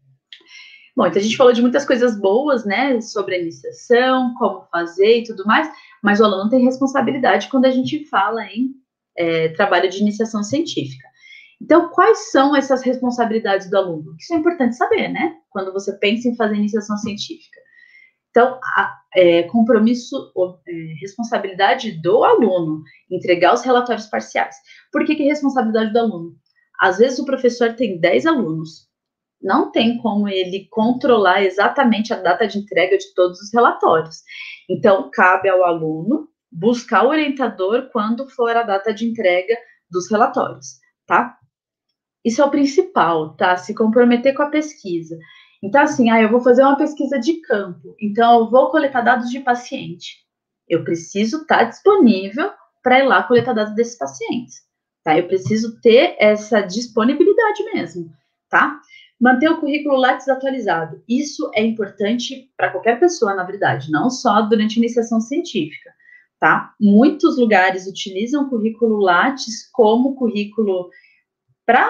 Speaker 2: Bom, então a gente falou de muitas coisas boas, né, sobre a iniciação, como fazer e tudo mais, mas o aluno tem responsabilidade quando a gente fala em trabalho de iniciação científica. Então, quais são essas responsabilidades do aluno? Isso é importante saber, né, quando você pensa em fazer iniciação científica. Então, compromisso, responsabilidade do aluno, entregar os relatórios parciais. Por que responsabilidade do aluno? Às vezes o professor tem 10 alunos, não tem como ele controlar exatamente a data de entrega de todos os relatórios. Então, cabe ao aluno buscar o orientador quando for a data de entrega dos relatórios, tá? Isso é o principal, tá? Se comprometer com a pesquisa. Então, assim, eu vou fazer uma pesquisa de campo, então eu vou coletar dados de paciente. Eu preciso estar disponível para ir lá coletar dados desses pacientes, tá? Eu preciso ter essa disponibilidade mesmo, tá? Manter o currículo Lattes atualizado. Isso é importante para qualquer pessoa, na verdade, não só durante a iniciação científica, tá? Muitos lugares utilizam o currículo Lattes como currículo para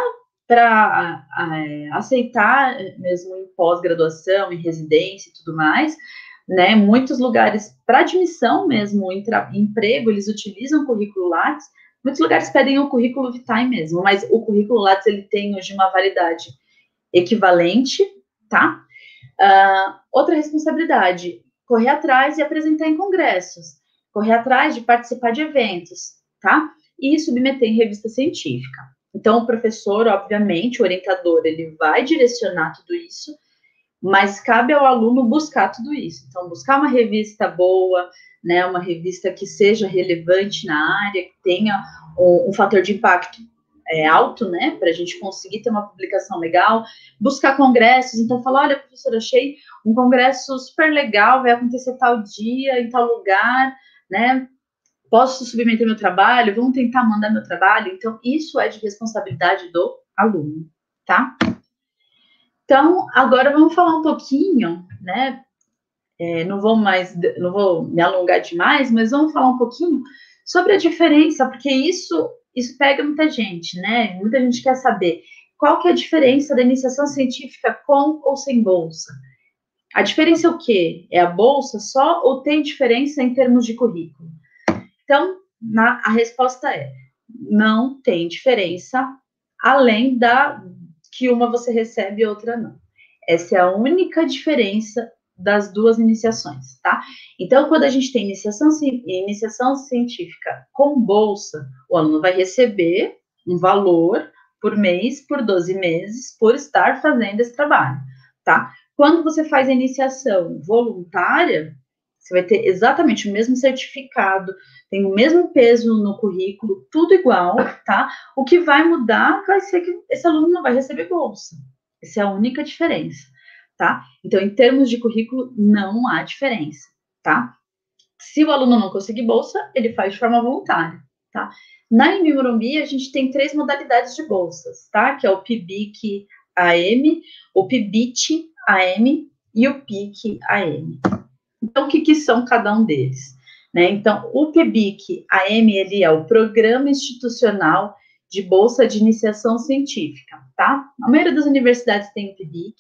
Speaker 2: aceitar mesmo em pós-graduação, em residência e tudo mais, né? Muitos lugares, para admissão mesmo, em emprego, eles utilizam o currículo Lattes. Muitos lugares pedem o currículo vitae mesmo, mas o currículo Lattes, ele tem hoje uma validade equivalente, tá? Outra responsabilidade, correr atrás e apresentar em congressos, correr atrás de participar de eventos, tá? E submeter em revista científica. Então, o professor, obviamente, o orientador, ele vai direcionar tudo isso, mas cabe ao aluno buscar tudo isso. Então, buscar uma revista boa, né, uma revista que seja relevante na área, que tenha um fator de impacto alto, né, para a gente conseguir ter uma publicação legal, buscar congressos, então falar, olha, professora, achei um congresso super legal, vai acontecer tal dia, em tal lugar, né, posso submeter meu trabalho, vamos tentar mandar meu trabalho, então isso é de responsabilidade do aluno, tá? Então, agora vamos falar um pouquinho, né, não vou me alongar demais, mas vamos falar um pouquinho sobre a diferença, porque isso pega muita gente, né? Muita gente quer saber qual que é a diferença da iniciação científica com ou sem bolsa. A diferença é o quê? É a bolsa só ou tem diferença em termos de currículo? Então, a resposta é: não tem diferença, além da que uma você recebe e outra não. Essa é a única diferença das duas iniciações, tá? Então, quando a gente tem iniciação científica com bolsa, o aluno vai receber um valor por mês, por 12 meses, por estar fazendo esse trabalho, tá? Quando você faz a iniciação voluntária, você vai ter exatamente o mesmo certificado, tem o mesmo peso no currículo, tudo igual, tá? O que vai mudar vai ser que esse aluno não vai receber bolsa. Essa é a única diferença, tá? Então, em termos de currículo, não há diferença, tá? Se o aluno não conseguir bolsa, ele faz de forma voluntária, tá? Na Embi Morumbi, a gente tem 3 modalidades de bolsas, tá? Que é o PIBIC AM, o PIBIT AM e o PIC AM. Então, o que são cada um deles? Né? Então, o PIBIC AM, ele é o Programa Institucional de Bolsa de Iniciação Científica, tá? A maioria das universidades tem o PIBIC,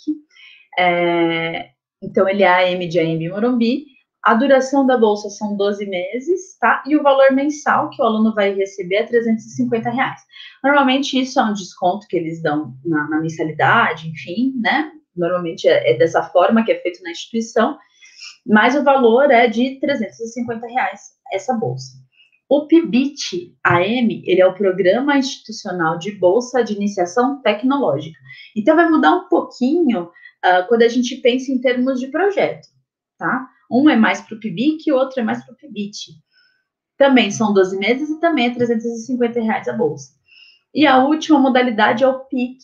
Speaker 2: então ele é AM de Embi Morumbi. A duração da bolsa são 12 meses, tá? E o valor mensal que o aluno vai receber é R$350. Normalmente isso é um desconto que eles dão na mensalidade, enfim, né? Normalmente é dessa forma que é feito na instituição, mas o valor é de R$350 essa bolsa. O PIBIT AM, ele é o Programa Institucional de Bolsa de Iniciação Tecnológica. Então, vai mudar um pouquinho quando a gente pensa em termos de projeto, tá? Um é mais para o PIBIC e o outro é mais para o PIBIT. Também são 12 meses e também é R$350 a bolsa. E a última modalidade é o PIC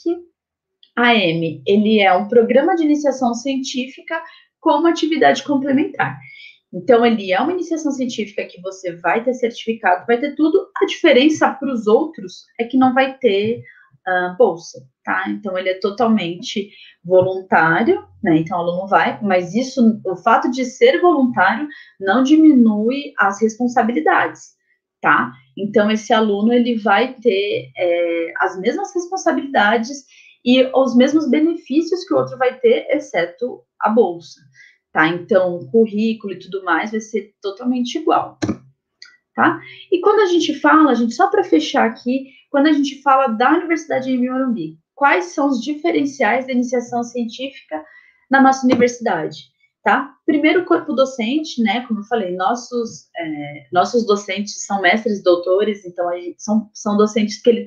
Speaker 2: AM. Ele é um programa de iniciação científica como atividade complementar. Então, ele é uma iniciação científica que você vai ter certificado, vai ter tudo. A diferença para os outros é que não vai ter bolsa, tá? Então, ele é totalmente voluntário, né? Então, o aluno vai, mas isso, o fato de ser voluntário não diminui as responsabilidades, tá? Então, esse aluno, ele vai ter as mesmas responsabilidades e os mesmos benefícios que o outro vai ter, exceto a bolsa, tá? Então, o currículo e tudo mais vai ser totalmente igual, tá? E quando a gente fala, só para fechar aqui, quando a gente fala da Universidade de Embi Morumbi, quais são os diferenciais da iniciação científica na nossa universidade, tá? Primeiro, o corpo docente, né? Como eu falei, nossos docentes são mestres e doutores, então são docentes que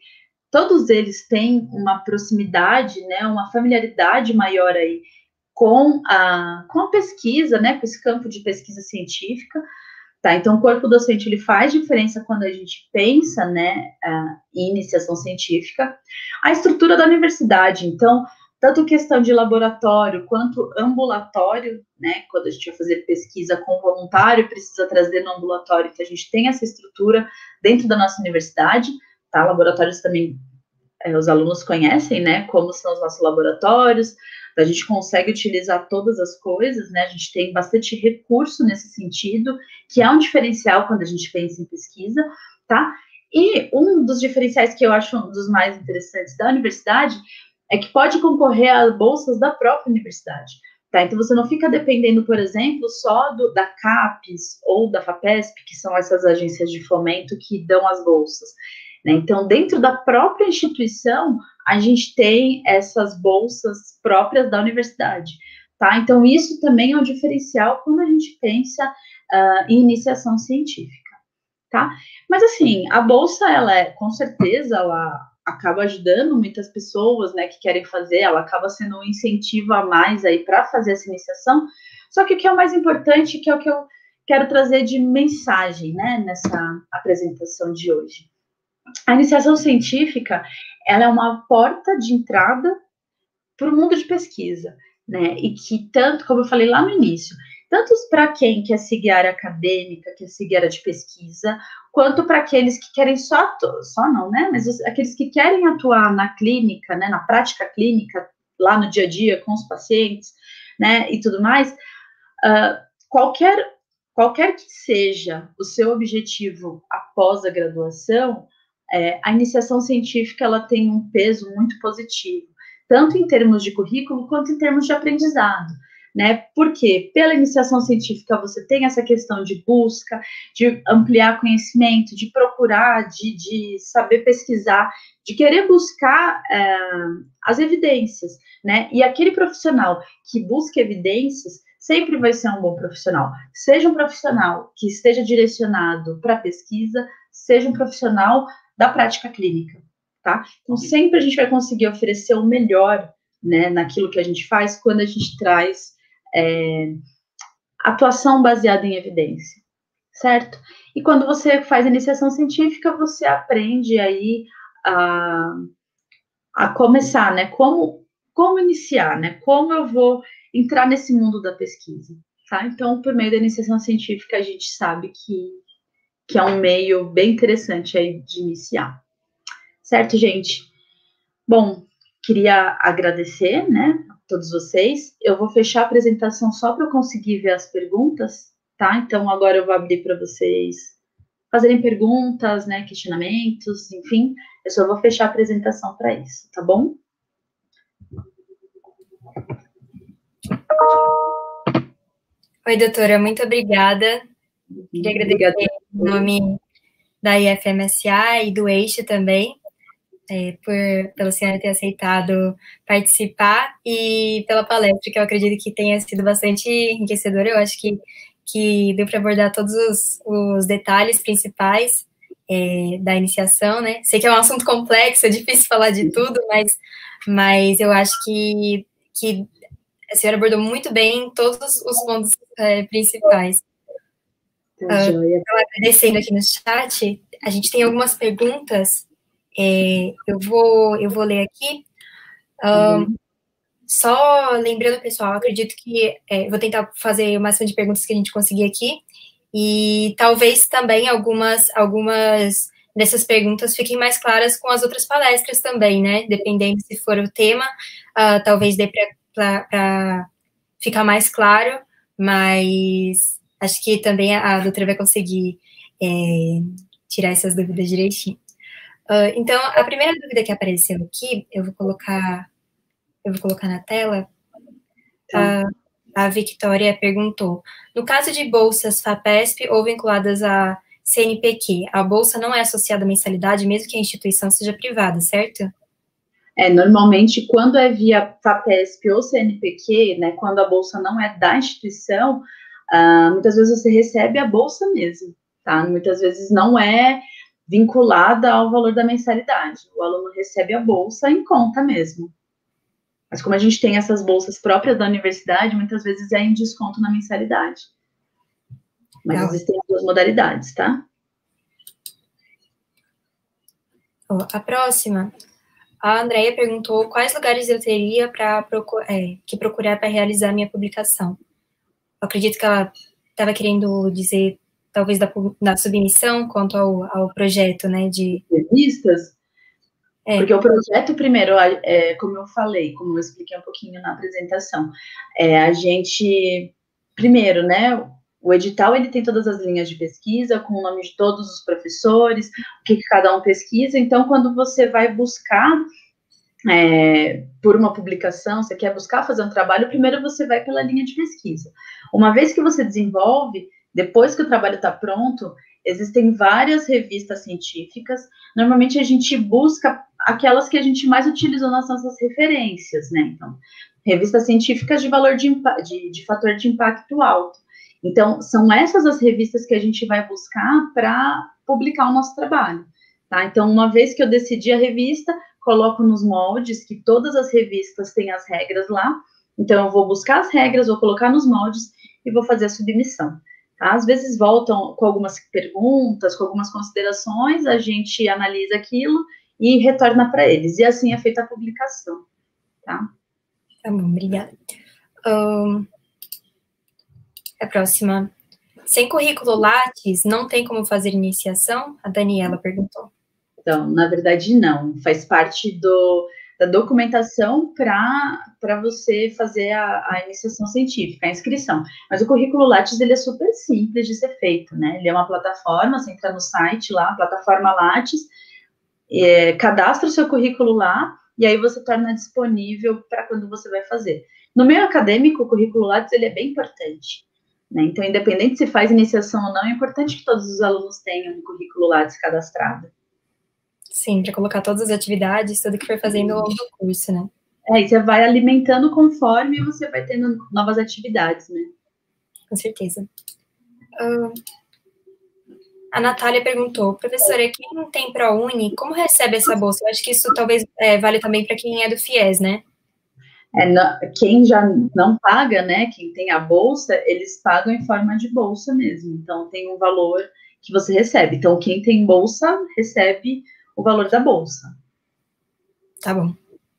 Speaker 2: todos eles têm uma proximidade, né? Uma familiaridade maior aí com a pesquisa, né? Com esse campo de pesquisa científica. Tá, então, o corpo docente, ele faz diferença quando a gente pensa, né, em iniciação científica. A estrutura da universidade, então, tanto questão de laboratório quanto ambulatório, né, quando a gente vai fazer pesquisa com voluntário, precisa trazer no ambulatório, então a gente tem essa estrutura dentro da nossa universidade, tá, laboratórios também, os alunos conhecem, né, como são os nossos laboratórios, a gente consegue utilizar todas as coisas, né? A gente tem bastante recurso nesse sentido, que é um diferencial quando a gente pensa em pesquisa, tá? E um dos diferenciais que eu acho um dos mais interessantes da universidade é que pode concorrer a bolsas da própria universidade, tá? Então, você não fica dependendo, por exemplo, só da CAPES ou da FAPESP, que são essas agências de fomento que dão as bolsas, né? Então, dentro da própria instituição, a gente tem essas bolsas próprias da universidade, tá? Então, isso também é um diferencial quando a gente pensa em iniciação científica, tá? Mas, assim, a bolsa, com certeza, ela acaba ajudando muitas pessoas, né, que querem fazer, ela acaba sendo um incentivo a mais aí para fazer essa iniciação, só que o que é o mais importante, que é o que eu quero trazer de mensagem, né, nessa apresentação de hoje. A iniciação científica, ela é uma porta de entrada para o mundo de pesquisa, né? E que tanto, como eu falei lá no início, tanto para quem quer seguir a área acadêmica, quer seguir a área de pesquisa, quanto para aqueles que querem só não, né? Mas aqueles que querem atuar na clínica, né? Na prática clínica, lá no dia a dia com os pacientes, né? E tudo mais, qualquer que seja o seu objetivo após a graduação, a iniciação científica ela tem um peso muito positivo, tanto em termos de currículo quanto em termos de aprendizado, né? Porque pela iniciação científica você tem essa questão de busca, de ampliar conhecimento, de procurar, de saber pesquisar, de querer buscar as evidências, né? E aquele profissional que busca evidências sempre vai ser um bom profissional. Seja um profissional que esteja direcionado para pesquisa, seja um profissional da prática clínica, tá? Então, sempre a gente vai conseguir oferecer o melhor, né, naquilo que a gente faz quando a gente traz atuação baseada em evidência, certo? E quando você faz iniciação científica, você aprende aí a começar, né? Como iniciar, né? Como eu vou entrar nesse mundo da pesquisa, tá? Então, por meio da iniciação científica, a gente sabe que é um meio bem interessante aí de iniciar. Certo, gente? Bom, queria agradecer, né, a todos vocês. Eu vou fechar a apresentação só para eu conseguir ver as perguntas, tá? Então, agora eu vou abrir para vocês fazerem perguntas, né, questionamentos, enfim. Eu só vou fechar a apresentação para isso, tá bom?
Speaker 1: Oi, doutora, muito obrigada. Queria agradecer em nome da IFMSA e do Eixo também, pela senhora ter aceitado participar e pela palestra, que eu acredito que tenha sido bastante enriquecedora. Eu acho que deu para abordar todos os detalhes principais da iniciação, né? Sei que é um assunto complexo, é difícil falar de tudo, mas eu acho que a senhora abordou muito bem todos os pontos principais. Agradecendo aqui no chat, a gente tem algumas perguntas, eu vou ler aqui. Só lembrando, pessoal, acredito que vou tentar fazer o máximo de perguntas que a gente conseguir aqui, e talvez também algumas dessas perguntas fiquem mais claras com as outras palestras também, né? Dependendo se for o tema, talvez dê para ficar mais claro, mas acho que também a doutora vai conseguir tirar essas dúvidas direitinho. Então, a primeira dúvida que apareceu aqui, eu vou colocar na tela. A Victoria perguntou: no caso de bolsas FAPESP ou vinculadas à CNPq, a bolsa não é associada à mensalidade, mesmo que a instituição seja privada, certo?
Speaker 2: Normalmente, quando é via FAPESP ou CNPq, né, quando a bolsa não é da instituição, muitas vezes você recebe a bolsa mesmo, tá? Muitas vezes não é vinculada ao valor da mensalidade. O aluno recebe a bolsa em conta mesmo. Mas como a gente tem essas bolsas próprias da universidade, muitas vezes é em desconto na mensalidade. Mas existem as duas modalidades, tá?
Speaker 1: A próxima, a Andrea perguntou quais lugares eu teria que procurar para realizar minha publicação. Eu acredito que ela estava querendo dizer, talvez, da submissão quanto ao projeto, né, de...
Speaker 2: Revistas? Porque o projeto, primeiro, como eu falei, como eu expliquei um pouquinho na apresentação, a gente, primeiro, né, o edital, ele tem todas as linhas de pesquisa, com o nome de todos os professores, o que cada um pesquisa. Então, quando você vai buscar por uma publicação, você quer buscar fazer um trabalho, primeiro você vai pela linha de pesquisa. Uma vez que você desenvolve, depois que o trabalho está pronto, existem várias revistas científicas. Normalmente a gente busca aquelas que a gente mais utilizou nas nossas referências, né? Então, revistas científicas de valor de fator de impacto alto. Então, são essas as revistas que a gente vai buscar para publicar o nosso trabalho, tá? Então, uma vez que eu decidi a revista, coloco nos moldes, que todas as revistas têm as regras lá. Então, eu vou buscar as regras, vou colocar nos moldes e vou fazer a submissão. Tá? Às vezes voltam com algumas perguntas, com algumas considerações, a gente analisa aquilo e retorna para eles. E assim é feita a publicação. Tá,
Speaker 1: Tá bom, obrigada. A próxima. Sem currículo Lattes, não tem como fazer iniciação? A Daniela perguntou.
Speaker 2: Então, na verdade, não. Faz parte da documentação para você fazer a iniciação científica, a inscrição. Mas o currículo Lattes, ele é super simples de ser feito, né? Ele é uma plataforma, você entra no site lá, plataforma Lattes, cadastra o seu currículo lá, e aí você torna disponível para quando você vai fazer. No meio acadêmico, o currículo Lattes, ele é bem importante. Né? Então, independente se faz iniciação ou não, é importante que todos os alunos tenham um currículo Lattes cadastrado.
Speaker 1: Sim, para colocar todas as atividades, tudo que for fazendo ao longo do curso, né?
Speaker 2: E você vai alimentando conforme você vai tendo novas atividades, né?
Speaker 1: Com certeza. A Natália perguntou, professora, quem não tem ProUni, como recebe essa bolsa? Eu acho que isso talvez vale também para quem é do FIES, né?
Speaker 2: Quem já não paga, né? Quem tem a bolsa, eles pagam em forma de bolsa mesmo. Então, tem um valor que você recebe. Então, quem tem bolsa, recebe o valor da bolsa.
Speaker 1: Tá bom.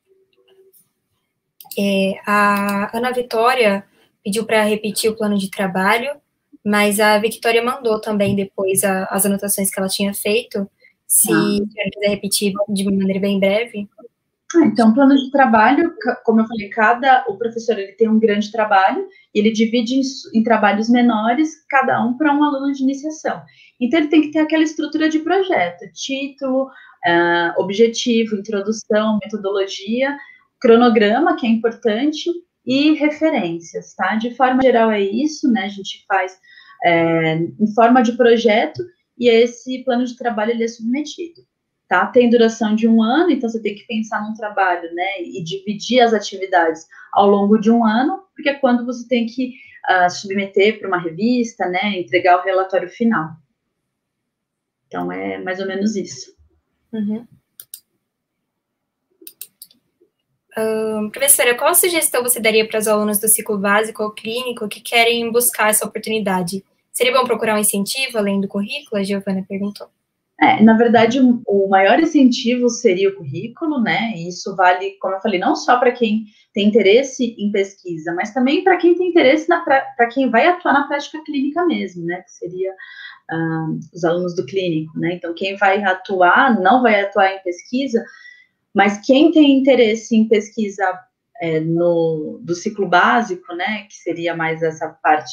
Speaker 1: A Ana Vitória pediu para repetir o plano de trabalho, mas a Victoria mandou também depois as anotações que ela tinha feito. Se ela quiser repetir de maneira bem breve.
Speaker 2: Então, plano de trabalho, como eu falei, o professor ele tem um grande trabalho, e ele divide em trabalhos menores, cada um para um aluno de iniciação. Então, ele tem que ter aquela estrutura de projeto, título, objetivo, introdução, metodologia, cronograma, que é importante, e referências, tá? De forma geral é isso, né? A gente faz em forma de projeto, e esse plano de trabalho ele é submetido. Tá? Tem duração de 1 ano, então você tem que pensar num trabalho, né, e dividir as atividades ao longo de 1 ano, porque é quando você tem que submeter para uma revista, né, entregar o relatório final. Então, é mais ou menos isso.
Speaker 1: Uhum. Professora, qual sugestão você daria para os alunos do ciclo básico ou clínico que querem buscar essa oportunidade? Seria bom procurar um incentivo além do currículo? A Giovana perguntou.
Speaker 2: Na verdade, o maior incentivo seria o currículo, né? E isso vale, como eu falei, não só para quem tem interesse em pesquisa, mas também para quem tem interesse para quem vai atuar na prática clínica mesmo, né? Que seria os alunos do clínico, né? Então, quem vai atuar, não vai atuar em pesquisa, mas quem tem interesse em pesquisa do ciclo básico, né? Que seria mais essa parte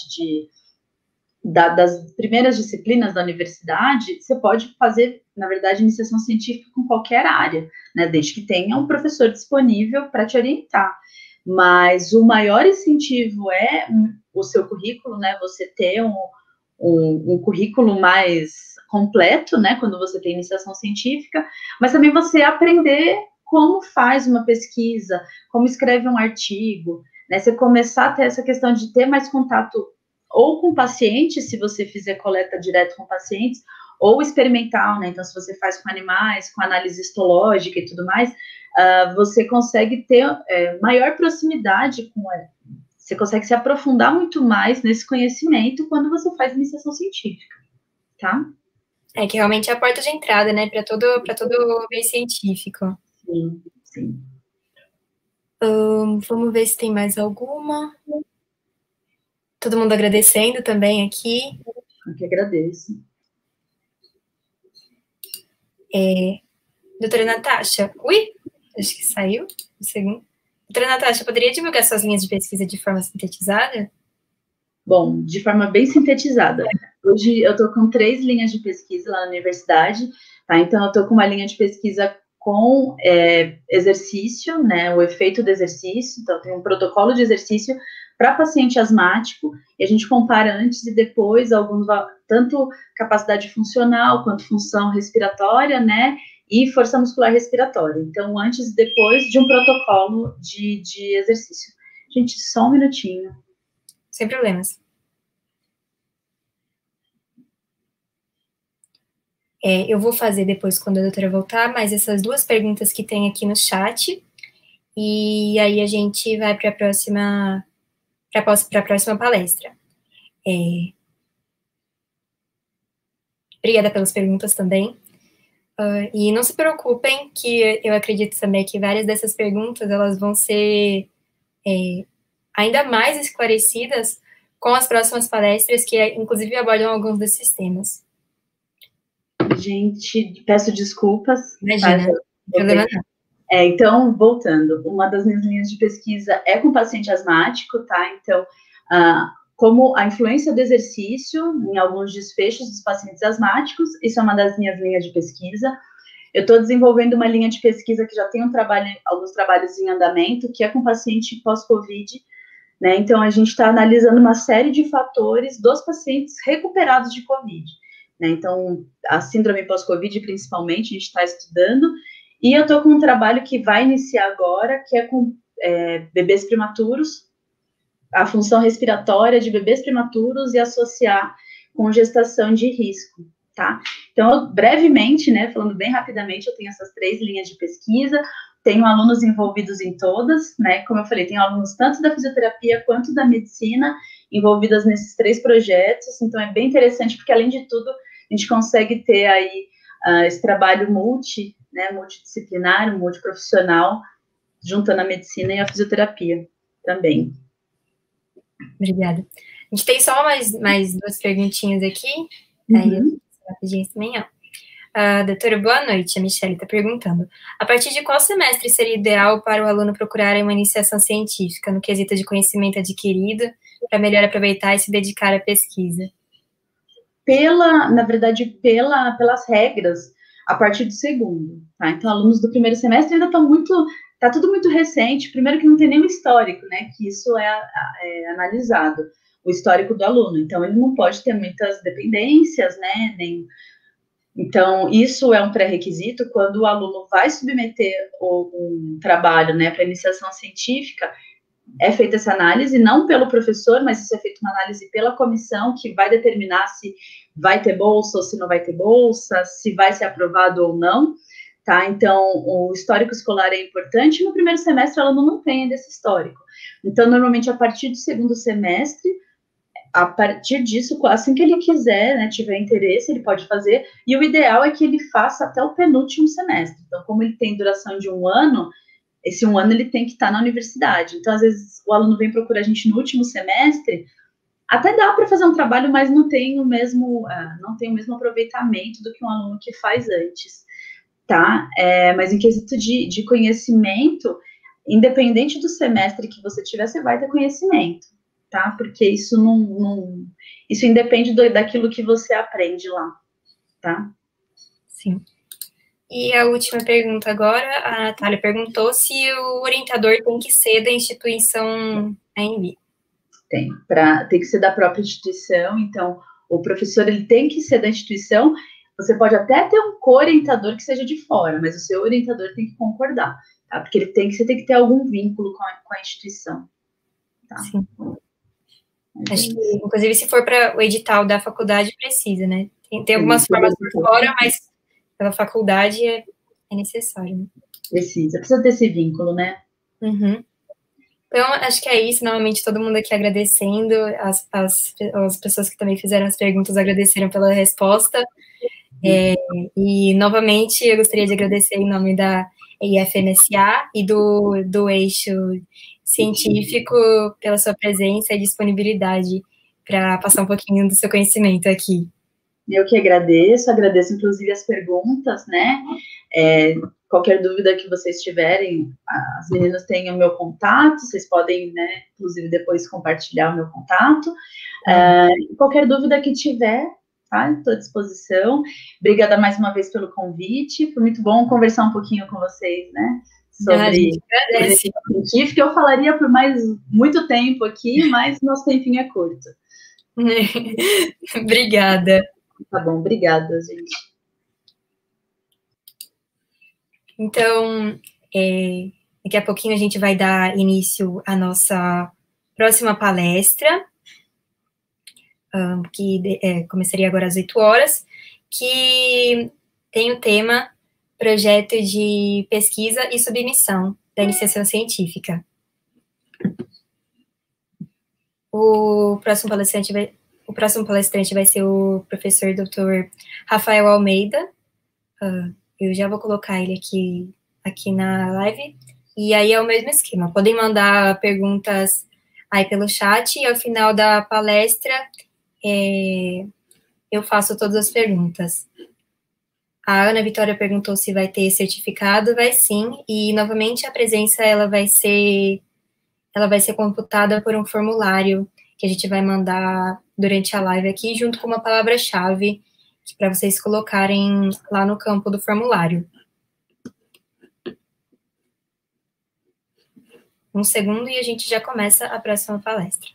Speaker 2: das primeiras disciplinas da universidade, você pode fazer, na verdade, iniciação científica com qualquer área, né, desde que tenha um professor disponível para te orientar. Mas o maior incentivo é o seu currículo, né, você ter um currículo mais completo, né, quando você tem iniciação científica, mas também você aprender como faz uma pesquisa, como escreve um artigo, né, você começar a ter essa questão de ter mais contato ou com pacientes, se você fizer coleta direto com pacientes, ou experimental, né? Então, se você faz com animais, com análise histológica e tudo mais, você consegue ter maior proximidade com ela. Você consegue se aprofundar muito mais nesse conhecimento quando você faz iniciação científica, tá?
Speaker 1: Que realmente é a porta de entrada, né, para todo meio científico.
Speaker 2: Sim, sim.
Speaker 1: Vamos ver se tem mais alguma. Todo mundo agradecendo também aqui.
Speaker 2: Eu que agradeço.
Speaker 1: Doutora Natasha, acho que saiu. Um segundo. Doutora Natasha, poderia divulgar suas linhas de pesquisa de forma sintetizada?
Speaker 2: Bom, de forma bem sintetizada. Hoje eu estou com 3 linhas de pesquisa lá na universidade, tá? Então eu estou com uma linha de pesquisa com exercício, né? O efeito do exercício. Então tem um protocolo de exercício para paciente asmático, e a gente compara antes e depois alguns, tanto capacidade funcional quanto função respiratória, né? E força muscular respiratória. Então, antes e depois de um protocolo de exercício. Gente, só um minutinho.
Speaker 1: Sem problemas. Eu vou fazer depois quando a doutora voltar, mas essas 2 perguntas que tem aqui no chat, e aí a gente vai para a próxima palestra. Obrigada pelas perguntas também. E não se preocupem, que eu acredito também que várias dessas perguntas, elas vão ser ainda mais esclarecidas com as próximas palestras, que inclusive abordam alguns desses temas.
Speaker 2: Gente, peço desculpas.
Speaker 1: Imagina, não tem problema não.
Speaker 2: Então, voltando, uma das minhas linhas de pesquisa é com paciente asmático, tá? Então, como a influência do exercício em alguns desfechos dos pacientes asmáticos, isso é uma das minhas linhas de pesquisa. Eu estou desenvolvendo uma linha de pesquisa que já tem alguns trabalhos em andamento, que é com paciente pós-Covid, né? Então, a gente está analisando uma série de fatores dos pacientes recuperados de Covid, né? Então, a síndrome pós-Covid, principalmente, a gente está estudando, e eu estou com um trabalho que vai iniciar agora, que é com bebês prematuros, a função respiratória de bebês prematuros e associar com gestação de risco, tá? Então, brevemente, né, falando bem rapidamente, eu tenho essas 3 linhas de pesquisa, tenho alunos envolvidos em todas, né, como eu falei, tenho alunos tanto da fisioterapia quanto da medicina envolvidas nesses 3 projetos, então é bem interessante, porque além de tudo, a gente consegue ter aí esse trabalho multidisciplinar, multiprofissional, juntando a medicina e a fisioterapia também.
Speaker 1: Obrigada. A gente tem só mais 2 perguntinhas aqui. Aí eu rapidinho também, ó. Doutora, boa noite. A Michelle está perguntando. A partir de qual semestre seria ideal para o aluno procurar uma iniciação científica no quesito de conhecimento adquirido para melhor aproveitar e se dedicar à pesquisa?
Speaker 2: Na verdade, pelas regras, a partir do segundo, tá? Então, alunos do primeiro semestre ainda tá tudo muito recente, primeiro que não tem nenhum histórico, né, que isso é analisado, o histórico do aluno, então ele não pode ter muitas dependências, né, então isso é um pré-requisito quando o aluno vai submeter um trabalho, né, para iniciação científica, é feita essa análise, não pelo professor, mas isso é feito uma análise pela comissão, que vai determinar se vai ter bolsa ou se não vai ter bolsa, se vai ser aprovado ou não, tá? Então, o histórico escolar é importante, no primeiro semestre ela não tem desse histórico. Então, normalmente, a partir do segundo semestre, a partir disso, assim que ele quiser, né, tiver interesse, ele pode fazer, e o ideal é que ele faça até o penúltimo semestre. Então, como ele tem duração de 1 ano, esse 1 ano ele tem que estar na universidade. Então, às vezes, o aluno vem procurar a gente no último semestre, até dá para fazer um trabalho, mas não tem o mesmo aproveitamento do que um aluno que faz antes, tá? Mas em quesito de conhecimento, independente do semestre que você tiver, você vai ter conhecimento, tá? Porque isso isso independe daquilo que você aprende lá, tá?
Speaker 1: Sim. E a última pergunta agora, a Natália perguntou se o orientador tem que ser da instituição AMB.
Speaker 2: Tem que ser da própria instituição, então o professor ele tem que ser da instituição, você pode até ter um co-orientador que seja de fora, mas o seu orientador tem que concordar, tá? Porque você tem que ter algum vínculo com a instituição, tá?
Speaker 1: Sim. Acho que, inclusive, se for para o edital da faculdade, precisa, né? Tem algumas formas por fora, mas pela faculdade é necessário. Né?
Speaker 2: Precisa ter esse vínculo, né?
Speaker 1: Uhum. Então, acho que é isso. Novamente, todo mundo aqui agradecendo, as pessoas que também fizeram as perguntas agradeceram pela resposta. E, novamente, eu gostaria de agradecer em nome da IFMSA e do eixo científico pela sua presença e disponibilidade para passar um pouquinho do seu conhecimento aqui.
Speaker 2: Eu que agradeço inclusive as perguntas, né? Qualquer dúvida que vocês tiverem, as meninas têm o meu contato, vocês podem, né, inclusive depois compartilhar o meu contato. Qualquer dúvida que tiver, tá? Estou à disposição. Obrigada mais uma vez pelo convite, foi muito bom conversar um pouquinho com vocês, né? Sobre científica. Eu falaria por muito tempo aqui, mas nosso tempinho é curto.
Speaker 1: Obrigada.
Speaker 2: Tá bom, obrigada, gente.
Speaker 1: Então, daqui a pouquinho a gente vai dar início à nossa próxima palestra, que começaria agora às 8 horas, que tem o tema Projeto de Pesquisa e Submissão da Iniciação Científica. O próximo palestrante vai... próximo palestrante vai ser o professor Dr. Rafael Almeida. Eu já vou colocar ele aqui na live. E aí é o mesmo esquema. Podem mandar perguntas aí pelo chat e ao final da palestra eu faço todas as perguntas. A Ana Vitória perguntou se vai ter certificado. Vai sim. E, novamente, a presença ela vai ser computada por um formulário que a gente vai mandar durante a live aqui, junto com uma palavra-chave para vocês colocarem lá no campo do formulário. Um segundo e a gente já começa a próxima palestra.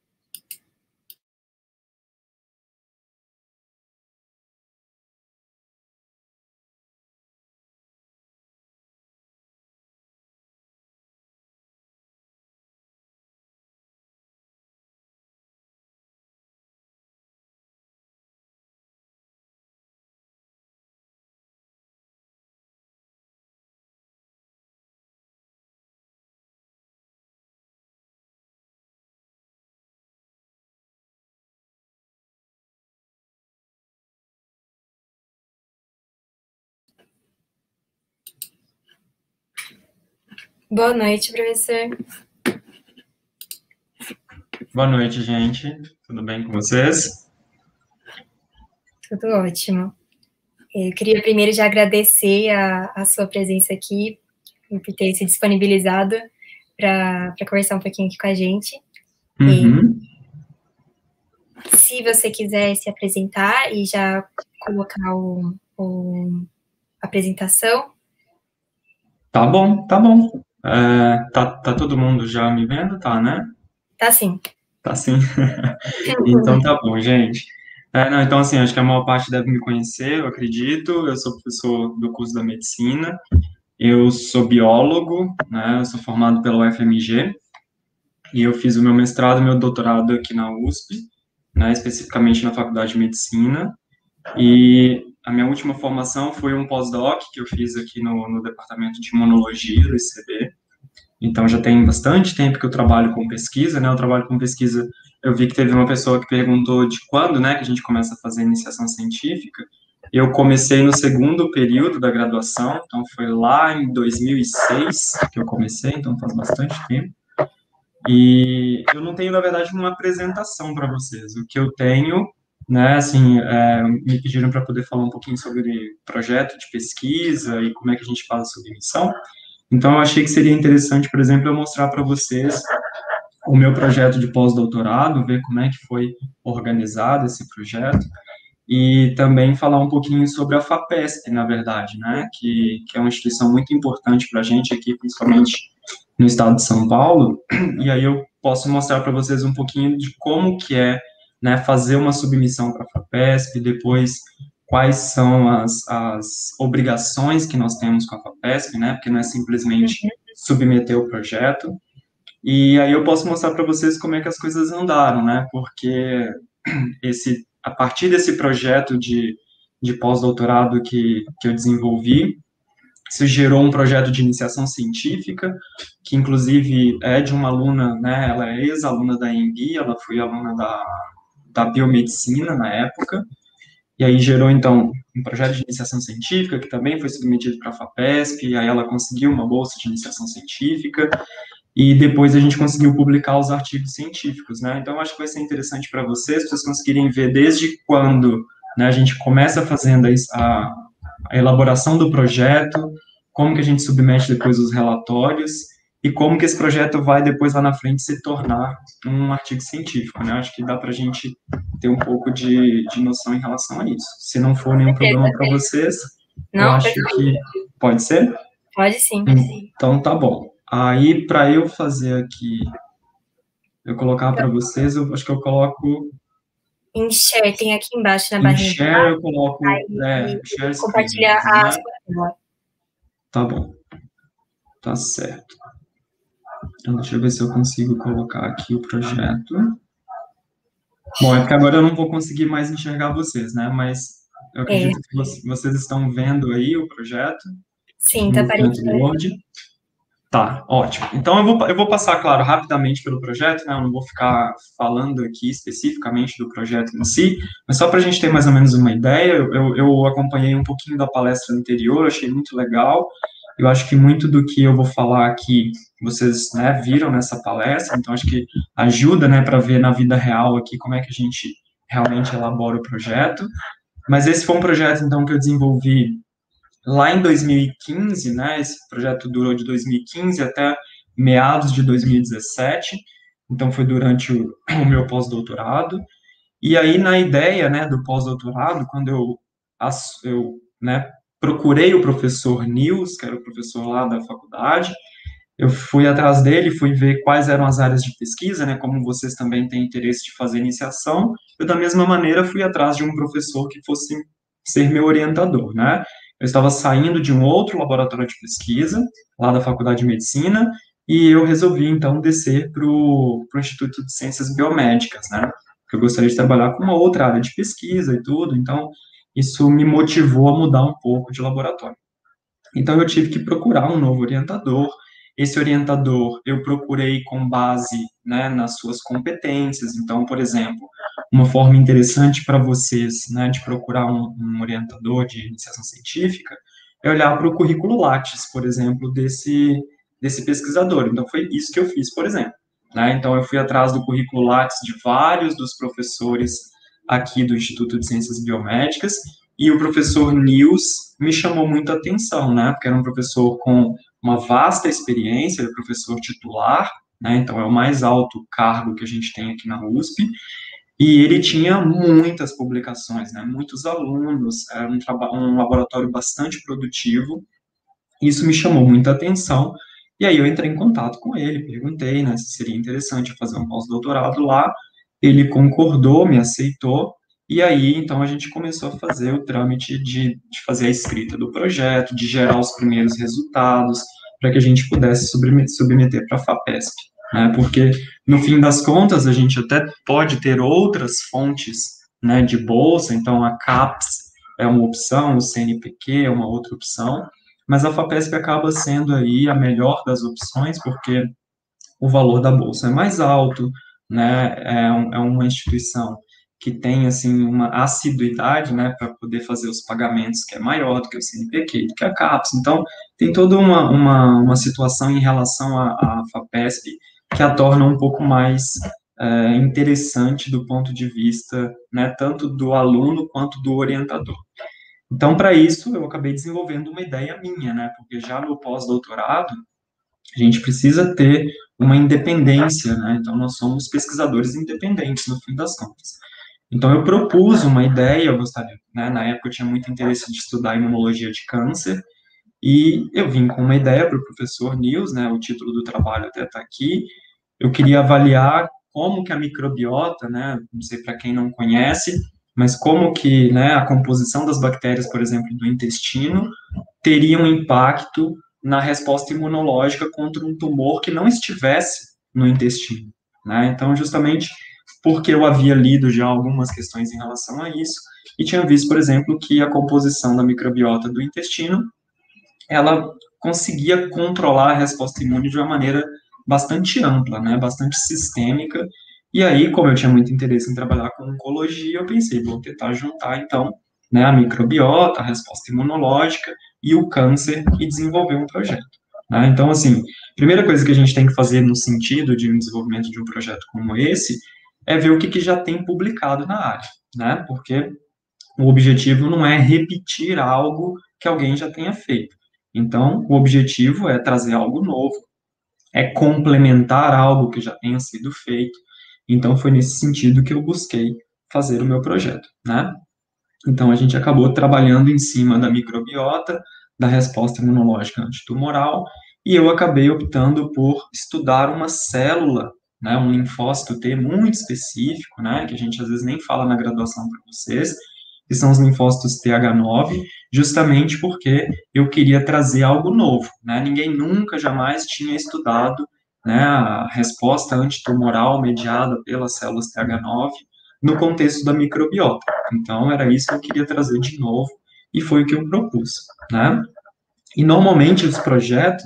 Speaker 1: Boa noite, professor.
Speaker 3: Boa noite, gente. Tudo bem com vocês?
Speaker 1: Tudo ótimo. Eu queria primeiro já agradecer a sua presença aqui, por ter se disponibilizado para conversar um pouquinho aqui com a gente.
Speaker 3: Uhum.
Speaker 1: Se você quiser se apresentar e já colocar a apresentação.
Speaker 3: Tá bom, tá bom. Tá todo mundo já me vendo, tá, né?
Speaker 1: Tá sim.
Speaker 3: Tá sim. Então tá bom, gente. Então, assim, acho que a maior parte deve me conhecer, eu acredito. Eu sou professor do curso da medicina. Eu sou biólogo, né? Eu sou formado pela UFMG. E eu fiz o meu mestrado e meu doutorado aqui na USP, né? Especificamente na Faculdade de Medicina. E a minha última formação foi um pós-doc que eu fiz aqui no Departamento de Imunologia do ICB. Então, já tem bastante tempo que eu trabalho com pesquisa, né? Eu trabalho com pesquisa, eu vi que teve uma pessoa que perguntou de quando, né, que a gente começa a fazer iniciação científica. Eu comecei no segundo período da graduação, então foi lá em 2006 que eu comecei, então faz bastante tempo. E eu não tenho, na verdade, uma apresentação para vocês. O que eu tenho, né, assim, me pediram para poder falar um pouquinho sobre projeto de pesquisa e como é que a gente faz a submissão. Então, eu achei que seria interessante, por exemplo, eu mostrar para vocês o meu projeto de pós-doutorado, ver como é que foi organizado esse projeto, e também falar um pouquinho sobre a FAPESP, na verdade, né, que é uma instituição muito importante para a gente aqui, principalmente no estado de São Paulo, e aí eu posso mostrar para vocês um pouquinho de como que é, né, fazer uma submissão para a FAPESP, depois quais são as obrigações que nós temos com a FAPESP, né, porque não é simplesmente submeter o projeto, e aí eu posso mostrar para vocês como é que as coisas andaram, né, porque a partir desse projeto de pós-doutorado que eu desenvolvi, isso gerou um projeto de iniciação científica, que inclusive é de uma aluna, né, ela é ex-aluna da EMB, ela foi aluna da biomedicina na época, e aí gerou, então, um projeto de iniciação científica, que também foi submetido para a FAPESP, e aí ela conseguiu uma bolsa de iniciação científica, e depois a gente conseguiu publicar os artigos científicos, né, então acho que vai ser interessante para vocês conseguirem ver desde quando, né, a gente começa fazendo a elaboração do projeto, como que a gente submete depois os relatórios, e como que esse projeto vai depois lá na frente se tornar um artigo científico, né? Acho que dá para a gente ter um pouco de noção em relação a isso. Se não for nenhum problema para vocês, eu acho que pode ser?
Speaker 1: Pode sim.
Speaker 3: Então tá bom. Aí para eu fazer aqui, eu colocar para vocês, eu acho que eu coloco
Speaker 1: em share, tem aqui embaixo na barrinha.
Speaker 3: Em share eu coloco, share
Speaker 1: compartilhar
Speaker 3: screen,
Speaker 1: a
Speaker 3: né?
Speaker 1: sua tela.
Speaker 3: Tá bom. Tá certo. Então, deixa eu ver se eu consigo colocar aqui o projeto. Bom, é porque agora eu não vou conseguir mais enxergar vocês, né? Mas eu acredito que vocês estão vendo aí o projeto.
Speaker 1: Sim, tá aparecendo.
Speaker 3: Word. Tá, ótimo. Então, eu vou passar, claro, rapidamente pelo projeto, né? Eu não vou ficar falando aqui especificamente do projeto em si, mas só para a gente ter mais ou menos uma ideia, eu acompanhei um pouquinho da palestra anterior, achei muito legal. Eu acho que muito do que eu vou falar aqui, vocês, né, viram nessa palestra, então acho que ajuda, né, para ver na vida real aqui como é que a gente realmente elabora o projeto. Mas esse foi um projeto, então, que eu desenvolvi lá em 2015, né, esse projeto durou de 2015 até meados de 2017, então foi durante o meu pós-doutorado, e aí na ideia, né, do pós-doutorado, quando né, procurei o professor Nils, que era o professor lá da faculdade, eu fui atrás dele, fui ver quais eram as áreas de pesquisa, né, como vocês também têm interesse de fazer iniciação, eu da mesma maneira fui atrás de um professor que fosse ser meu orientador, né. Eu estava saindo de um outro laboratório de pesquisa, lá da Faculdade de Medicina, e eu resolvi, então, descer para o Instituto de Ciências Biomédicas, né, porque eu gostaria de trabalhar com uma outra área de pesquisa e tudo, então, isso me motivou a mudar um pouco de laboratório. Então, eu tive que procurar um novo orientador. Esse orientador eu procurei com base, né, nas suas competências. Então, por exemplo, uma forma interessante para vocês, né, de procurar um orientador de iniciação científica é olhar para o currículo Lattes, por exemplo, desse pesquisador. Então, foi isso que eu fiz, por exemplo. Né? Então, eu fui atrás do currículo Lattes de vários dos professores aqui do Instituto de Ciências Biomédicas, e o professor Nils me chamou muita atenção, né, porque era um professor com uma vasta experiência, ele é professor titular, né, então é o mais alto cargo que a gente tem aqui na USP, e ele tinha muitas publicações, né, muitos alunos, era um laboratório bastante produtivo, isso me chamou muita atenção, e aí eu entrei em contato com ele, perguntei, né, se seria interessante fazer um pós-doutorado lá, ele concordou, me aceitou, e aí, então, a gente começou a fazer o trâmite de fazer a escrita do projeto, de gerar os primeiros resultados, para que a gente pudesse submeter para a FAPESP, né, porque, no fim das contas, a gente até pode ter outras fontes, né, de bolsa, então a CAPES é uma opção, o CNPq é uma outra opção, mas a FAPESP acaba sendo aí a melhor das opções, porque o valor da bolsa é mais alto, né, é uma instituição que tem, assim, uma assiduidade, né, para poder fazer os pagamentos que é maior do que o CNPq, do que a CAPES, então, tem toda uma situação em relação à FAPESP que a torna um pouco mais interessante do ponto de vista, né, tanto do aluno quanto do orientador. Então, para isso, eu acabei desenvolvendo uma ideia minha, né, porque já no pós-doutorado, a gente precisa ter uma independência, né, então nós somos pesquisadores independentes, no fim das contas. Então, eu propus uma ideia, eu gostaria, né, na época eu tinha muito interesse de estudar imunologia de câncer, e eu vim com uma ideia para o professor Nils, né, o título do trabalho até está aqui, eu queria avaliar como que a microbiota, né, não sei para quem não conhece, mas como que, né, a composição das bactérias, por exemplo, do intestino, teria um impacto na resposta imunológica contra um tumor que não estivesse no intestino, né? Então, justamente porque eu havia lido já algumas questões em relação a isso, e tinha visto, por exemplo, que a composição da microbiota do intestino, ela conseguia controlar a resposta imune de uma maneira bastante ampla, né, bastante sistêmica, e aí, como eu tinha muito interesse em trabalhar com oncologia, eu pensei, vou tentar juntar, então, né, a microbiota, a resposta imunológica e o câncer e desenvolver um projeto. Né? Então, assim, a primeira coisa que a gente tem que fazer no sentido de um desenvolvimento de um projeto como esse é ver o que já tem publicado na área, né? Porque o objetivo não é repetir algo que alguém já tenha feito. Então, o objetivo é trazer algo novo, é complementar algo que já tenha sido feito. Então, foi nesse sentido que eu busquei fazer o meu projeto, né? Então, a gente acabou trabalhando em cima da microbiota, da resposta imunológica antitumoral, e eu acabei optando por estudar uma célula, né, um linfócito T muito específico, né, que a gente às vezes nem fala na graduação para vocês, que são os linfócitos TH9, justamente porque eu queria trazer algo novo, né, ninguém nunca, jamais tinha estudado, né, a resposta antitumoral mediada pelas células TH9 no contexto da microbiota. Então, era isso que eu queria trazer de novo, e foi o que eu propus, né. E, normalmente, os projetos,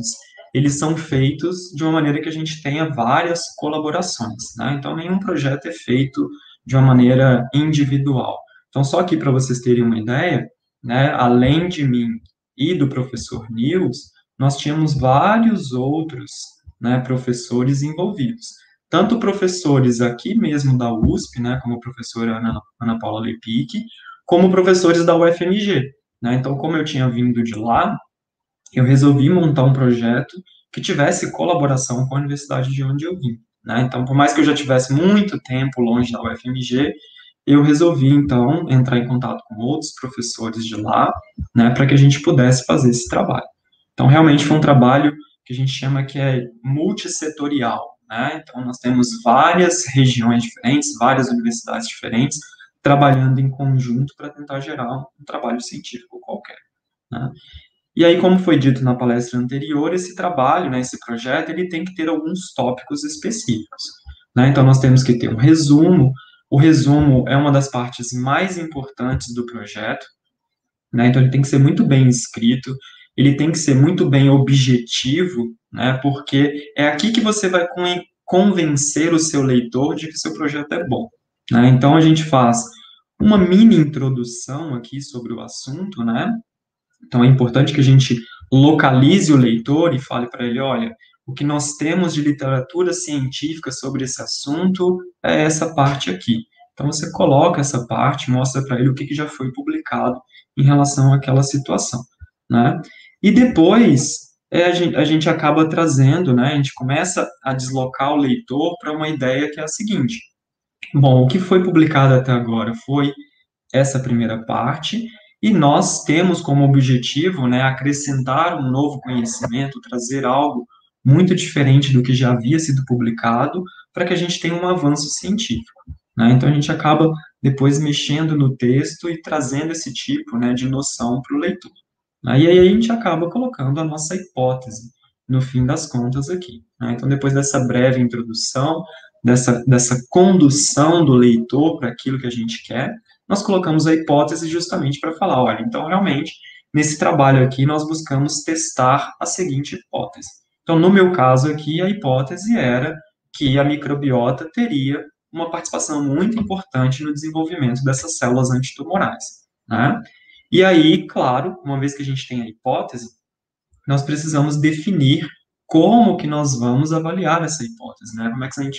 Speaker 3: eles são feitos de uma maneira que a gente tenha várias colaborações, né? Então, nenhum projeto é feito de uma maneira individual. Então, só aqui para vocês terem uma ideia, né, além de mim e do professor Nils, nós tínhamos vários outros, né, professores envolvidos. Tanto professores aqui mesmo da USP, né, como a professora Ana Paula Lepic, como professores da UFMG, né? Então, como eu tinha vindo de lá, eu resolvi montar um projeto que tivesse colaboração com a universidade de onde eu vim, né? Então, por mais que eu já tivesse muito tempo longe da UFMG, eu resolvi, então, entrar em contato com outros professores de lá, né, para que a gente pudesse fazer esse trabalho. Então, realmente foi um trabalho que a gente chama que é multissetorial, né? Então, nós temos várias regiões diferentes, várias universidades diferentes, trabalhando em conjunto para tentar gerar um trabalho científico qualquer, né? E aí, como foi dito na palestra anterior, esse trabalho, né, esse projeto, ele tem que ter alguns tópicos específicos, né? Então, nós temos que ter um resumo. O resumo é uma das partes mais importantes do projeto, né? Então, ele tem que ser muito bem escrito, ele tem que ser muito bem objetivo, né? Porque é aqui que você vai convencer o seu leitor de que seu projeto é bom, né? Então, a gente faz uma mini introdução aqui sobre o assunto, né? Então, é importante que a gente localize o leitor e fale para ele, olha, o que nós temos de literatura científica sobre esse assunto é essa parte aqui. Então, você coloca essa parte, mostra para ele o que já foi publicado em relação àquela situação, né? E depois, a gente acaba trazendo, né? A gente começa a deslocar o leitor para uma ideia que é a seguinte. Bom, o que foi publicado até agora foi essa primeira parte, e nós temos como objetivo, né, acrescentar um novo conhecimento, trazer algo muito diferente do que já havia sido publicado, para que a gente tenha um avanço científico, né? Então, a gente acaba depois mexendo no texto e trazendo esse tipo, né, de noção para o leitor. Aí a gente acaba colocando a nossa hipótese, no fim das contas, aqui, né? Então, depois dessa breve introdução, dessa condução do leitor para aquilo que a gente quer, nós colocamos a hipótese justamente para falar, olha, então, realmente, nesse trabalho aqui, nós buscamos testar a seguinte hipótese. Então, no meu caso aqui, a hipótese era que a microbiota teria uma participação muito importante no desenvolvimento dessas células antitumorais, né? E aí, claro, uma vez que a gente tem a hipótese, nós precisamos definir como que nós vamos avaliar essa hipótese, né?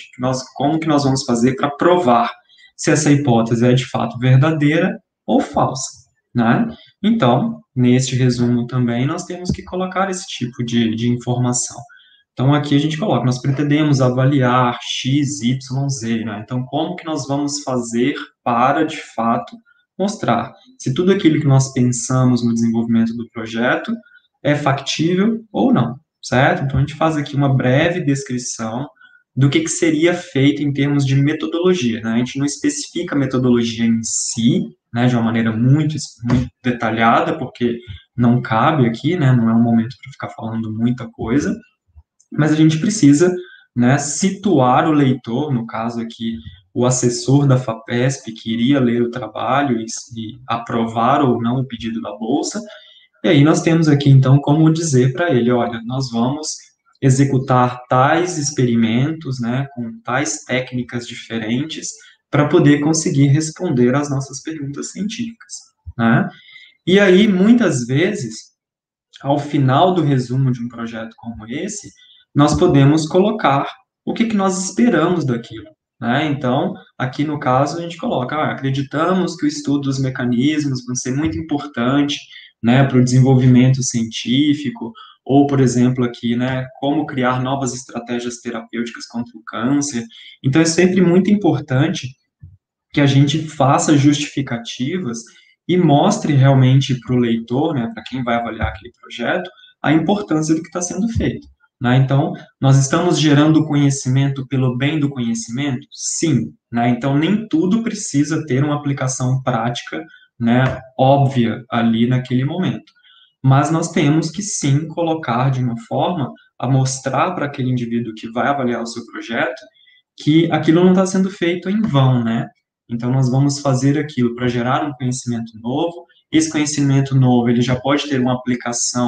Speaker 3: Como que nós vamos fazer para provar se essa hipótese é de fato verdadeira ou falsa, né? Então, neste resumo também, nós temos que colocar esse tipo de informação. Então, aqui a gente coloca, nós pretendemos avaliar X, Y, Z, né? Então, como que nós vamos fazer para, de fato, mostrar se tudo aquilo que nós pensamos no desenvolvimento do projeto é factível ou não, certo? Então, a gente faz aqui uma breve descrição do que seria feito em termos de metodologia, né? A gente não especifica a metodologia em si, né, de uma maneira muito detalhada, porque não cabe aqui, né, não é um momento para ficar falando muita coisa, mas a gente precisa, né, situar o leitor, no caso aqui, o assessor da FAPESP, que iria ler o trabalho e aprovar ou não o pedido da bolsa, e aí nós temos aqui, então, como dizer para ele, olha, nós vamos executar tais experimentos, né, com tais técnicas diferentes, para poder conseguir responder às nossas perguntas científicas, né? E aí, muitas vezes, ao final do resumo de um projeto como esse, nós podemos colocar o que nós esperamos daquilo, né? Então, aqui no caso, a gente coloca, acreditamos que o estudo dos mecanismos vai ser muito importante, né, para o desenvolvimento científico, ou, por exemplo, aqui, né, como criar novas estratégias terapêuticas contra o câncer. Então, é sempre muito importante que a gente faça justificativas e mostre realmente para o leitor, né, para quem vai avaliar aquele projeto, a importância do que está sendo feito, né? Então, nós estamos gerando conhecimento pelo bem do conhecimento? Sim, né? Então, nem tudo precisa ter uma aplicação prática, né, óbvia ali naquele momento. Mas nós temos que, sim, colocar de uma forma a mostrar para aquele indivíduo que vai avaliar o seu projeto que aquilo não está sendo feito em vão, né? Então, nós vamos fazer aquilo para gerar um conhecimento novo. Esse conhecimento novo, ele já pode ter uma aplicação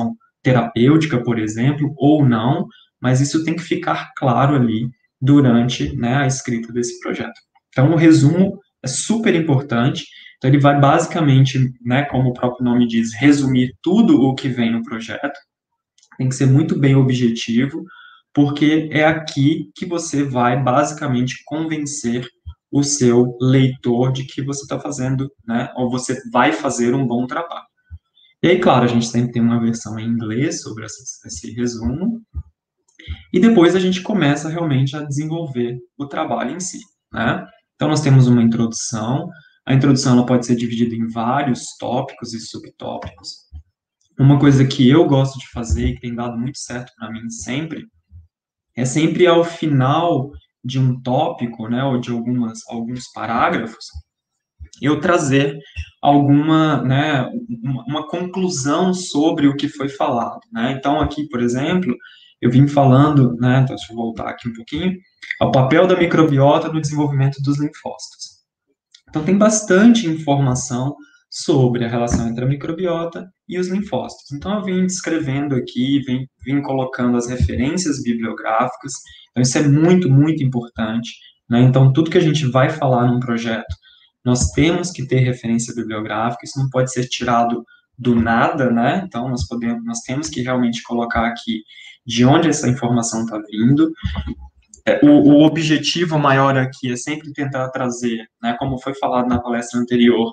Speaker 3: terapêutica, por exemplo, ou não, mas isso tem que ficar claro ali durante, né, a escrita desse projeto. Então, o resumo é super importante. Então, ele vai basicamente, né, como o próprio nome diz, resumir tudo o que vem no projeto. Tem que ser muito bem objetivo, porque é aqui que você vai basicamente convencer o seu leitor de que você está fazendo, né, ou você vai fazer um bom trabalho. E aí, claro, a gente sempre tem uma versão em inglês sobre esse resumo, e depois a gente começa realmente a desenvolver o trabalho em si, né? Então, nós temos uma introdução. A introdução ela pode ser dividida em vários tópicos e subtópicos. Uma coisa que eu gosto de fazer e que tem dado muito certo para mim sempre, é sempre ao final de um tópico, né, ou de alguns parágrafos, eu trazer alguma, né, uma conclusão sobre o que foi falado, né? Então, aqui, por exemplo, eu vim falando, né, então, deixa eu voltar aqui um pouquinho, o papel da microbiota no desenvolvimento dos linfócitos. Então, tem bastante informação sobre a relação entre a microbiota e os linfócitos. Então, eu vim descrevendo aqui, vim colocando as referências bibliográficas. Então, isso é muito, muito importante, né? Então, tudo que a gente vai falar num projeto, nós temos que ter referência bibliográfica, isso não pode ser tirado do nada, né? Então, nós temos que realmente colocar aqui de onde essa informação está vindo. O objetivo maior aqui é sempre tentar trazer, né, como foi falado na palestra anterior,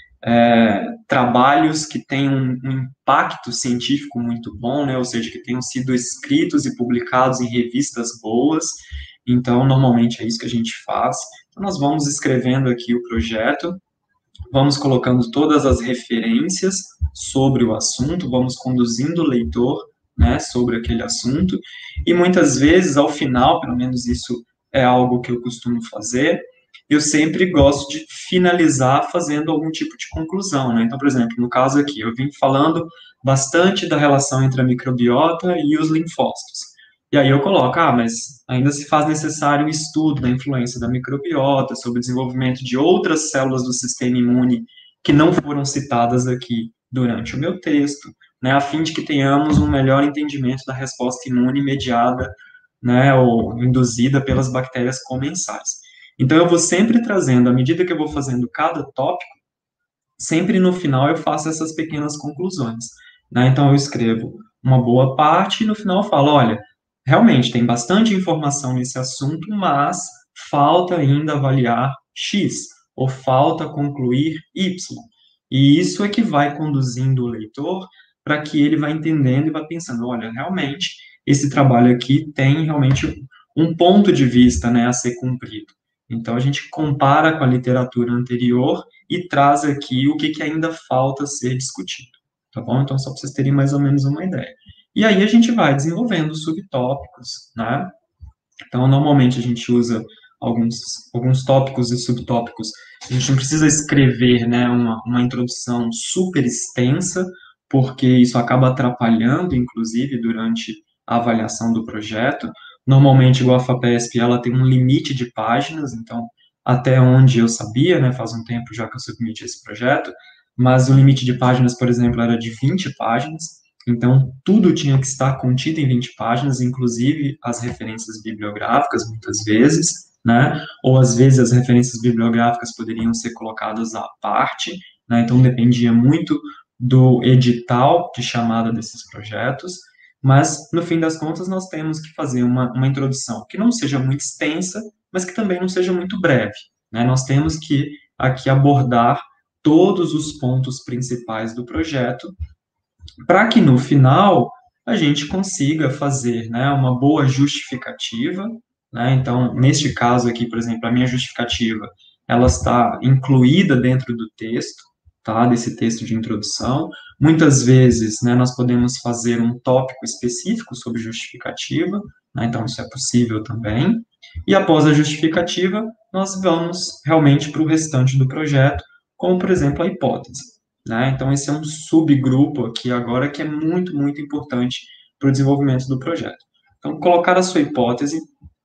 Speaker 3: trabalhos que tenham um impacto científico muito bom, né, ou seja, que tenham sido escritos e publicados em revistas boas. Então, normalmente é isso que a gente faz. Então, nós vamos escrevendo aqui o projeto, vamos colocando todas as referências sobre o assunto, vamos conduzindo o leitor, né, sobre aquele assunto, e muitas vezes, ao final, pelo menos isso é algo que eu costumo fazer, eu sempre gosto de finalizar fazendo algum tipo de conclusão, né? Então, por exemplo, no caso aqui, eu vim falando bastante da relação entre a microbiota e os linfócitos. E aí eu coloco, mas ainda se faz necessário um estudo da influência da microbiota sobre o desenvolvimento de outras células do sistema imune que não foram citadas aqui durante o meu texto, né, a fim de que tenhamos um melhor entendimento da resposta imune mediada, né, ou induzida pelas bactérias comensais. Então, eu vou sempre trazendo, à medida que eu vou fazendo cada tópico, sempre no final eu faço essas pequenas conclusões, né? Então, eu escrevo uma boa parte e no final eu falo, olha, realmente tem bastante informação nesse assunto, mas falta ainda avaliar X, ou falta concluir Y. E isso é que vai conduzindo o leitor para que ele vá entendendo e vá pensando, olha, realmente, esse trabalho aqui tem realmente um ponto de vista, né, a ser cumprido. Então, a gente compara com a literatura anterior e traz aqui o que ainda falta ser discutido, tá bom? Então, só para vocês terem mais ou menos uma ideia. E aí, a gente vai desenvolvendo subtópicos, né? Então, normalmente, a gente usa alguns tópicos e subtópicos. A gente não precisa escrever, né, uma introdução super extensa, porque isso acaba atrapalhando, inclusive, durante a avaliação do projeto. Normalmente, igual a FAPESP, ela tem um limite de páginas, então, até onde eu sabia, né, faz um tempo já que eu submeti esse projeto, mas o limite de páginas, por exemplo, era de 20 páginas, então tudo tinha que estar contido em 20 páginas, inclusive as referências bibliográficas, muitas vezes, né, ou às vezes as referências bibliográficas poderiam ser colocadas à parte, né, então dependia muito do edital de chamada desses projetos, mas, no fim das contas, nós temos que fazer uma introdução que não seja muito extensa, mas que também não seja muito breve, né? Nós temos que aqui abordar todos os pontos principais do projeto, para que no final a gente consiga fazer, né, uma boa justificativa, né? Então, neste caso aqui, por exemplo, a minha justificativa, ela está incluída dentro do texto, tá, desse texto de introdução. Muitas vezes, né, nós podemos fazer um tópico específico sobre justificativa, né, então isso é possível também. E após a justificativa, nós vamos realmente para o restante do projeto, como, por exemplo, a hipótese, né? Então, esse é um subgrupo aqui agora que é muito, muito importante para o desenvolvimento do projeto. Então, colocar a sua hipótese.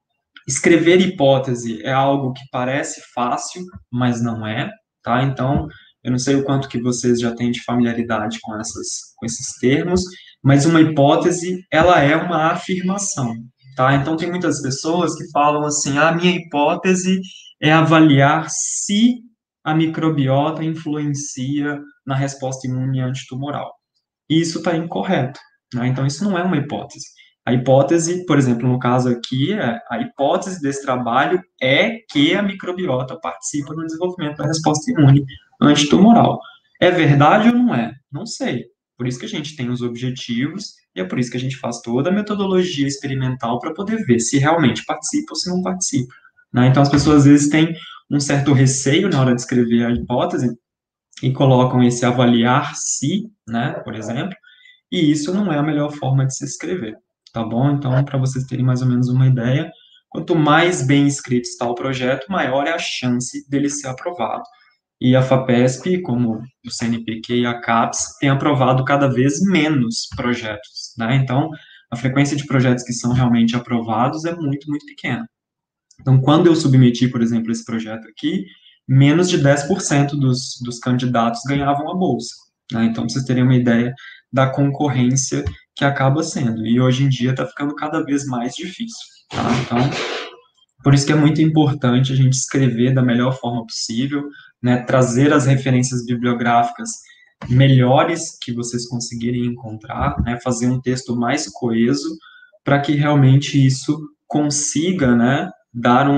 Speaker 3: Escrever hipótese é algo que parece fácil, mas não é, tá? Então, eu não sei o quanto que vocês já têm de familiaridade com esses termos, mas uma hipótese, ela é uma afirmação, tá? Então, tem muitas pessoas que falam assim, a minha hipótese é avaliar se a microbiota influencia na resposta imune antitumoral. E isso está incorreto, né? Então, isso não é uma hipótese. A hipótese, por exemplo, no caso aqui, a hipótese desse trabalho é que a microbiota participa no desenvolvimento da resposta imune antitumoral. É verdade ou não é? Não sei. Por isso que a gente tem os objetivos e é por isso que a gente faz toda a metodologia experimental para poder ver se realmente participa ou se não participa, né? Então, as pessoas às vezes têm um certo receio na hora de escrever a hipótese e colocam esse avaliar se, né, por exemplo, e isso não é a melhor forma de se escrever, tá bom? Então, para vocês terem mais ou menos uma ideia, quanto mais bem escrito está o projeto, maior é a chance dele ser aprovado. E a FAPESP, como o CNPq e a CAPES, têm aprovado cada vez menos projetos, né? Então, a frequência de projetos que são realmente aprovados é muito, muito pequena. Então, quando eu submeti, por exemplo, esse projeto aqui, menos de 10% dos candidatos ganhavam a bolsa, né? Então, pra vocês terem uma ideia da concorrência que acaba sendo. E hoje em dia está ficando cada vez mais difícil, tá? Então, por isso que é muito importante a gente escrever da melhor forma possível, né? Trazer as referências bibliográficas melhores que vocês conseguirem encontrar, né? Fazer um texto mais coeso para que realmente isso consiga, né, dar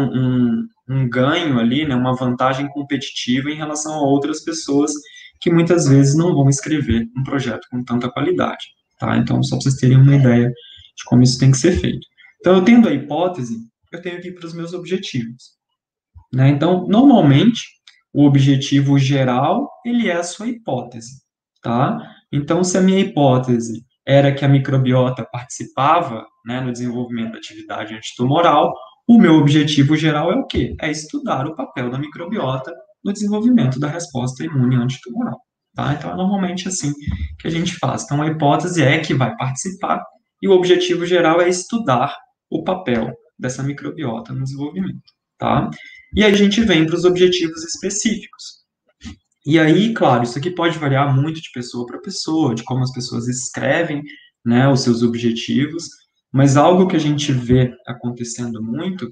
Speaker 3: um ganho ali, né, uma vantagem competitiva em relação a outras pessoas que muitas vezes não vão escrever um projeto com tanta qualidade, tá? Então, só para vocês terem uma ideia de como isso tem que ser feito. Então, eu tendo a hipótese, eu tenho que ir para os meus objetivos, né? Então, normalmente, o objetivo geral, ele é a sua hipótese, tá? Então, se a minha hipótese era que a microbiota participava, né, no desenvolvimento da atividade antitumoral, o meu objetivo geral é o quê? É estudar o papel da microbiota no desenvolvimento da resposta imune antitumoral, tá? Então, é normalmente assim que a gente faz. Então, a hipótese é que vai participar e o objetivo geral é estudar o papel dessa microbiota no desenvolvimento, tá? E aí a gente vem para os objetivos específicos. E aí, claro, isso aqui pode variar muito de pessoa para pessoa, de como as pessoas escrevem, né, os seus objetivos, mas algo que a gente vê acontecendo muito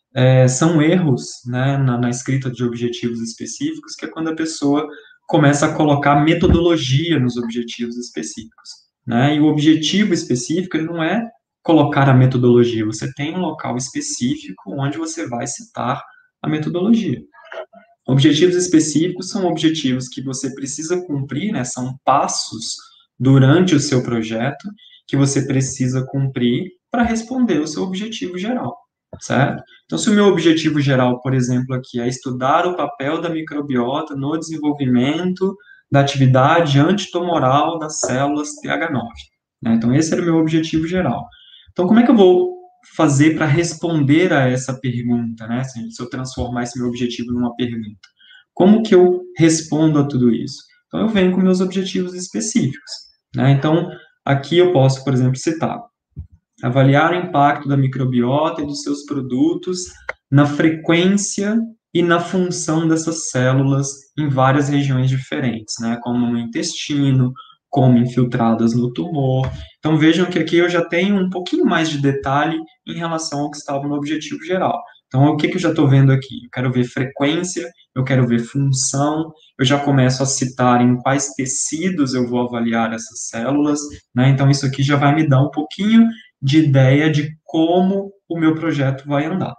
Speaker 3: são erros, né, na escrita de objetivos específicos, que é quando a pessoa começa a colocar metodologia nos objetivos específicos, né, e o objetivo específico ele não é colocar a metodologia, você tem um local específico onde você vai citar a metodologia. Objetivos específicos são objetivos que você precisa cumprir, né, são passos durante o seu projeto que você precisa cumprir para responder o seu objetivo geral, certo? Então, se o meu objetivo geral, por exemplo, aqui é estudar o papel da microbiota no desenvolvimento da atividade antitumoral das células TH9, né? Então, esse era o meu objetivo geral. Então, como é que eu vou fazer para responder a essa pergunta, né? Se eu transformar esse meu objetivo numa pergunta. Como que eu respondo a tudo isso? Então, eu venho com meus objetivos específicos, né? Então, aqui eu posso, por exemplo, citar: avaliar o impacto da microbiota e dos seus produtos na frequência e na função dessas células em várias regiões diferentes, né? Como no intestino, como infiltradas no tumor. Então, vejam que aqui eu já tenho um pouquinho mais de detalhe em relação ao que estava no objetivo geral. Então, o que eu já estou vendo aqui? Eu quero ver frequência, eu quero ver função, eu já começo a citar em quais tecidos eu vou avaliar essas células, né? Então, isso aqui já vai me dar um pouquinho de ideia de como o meu projeto vai andar,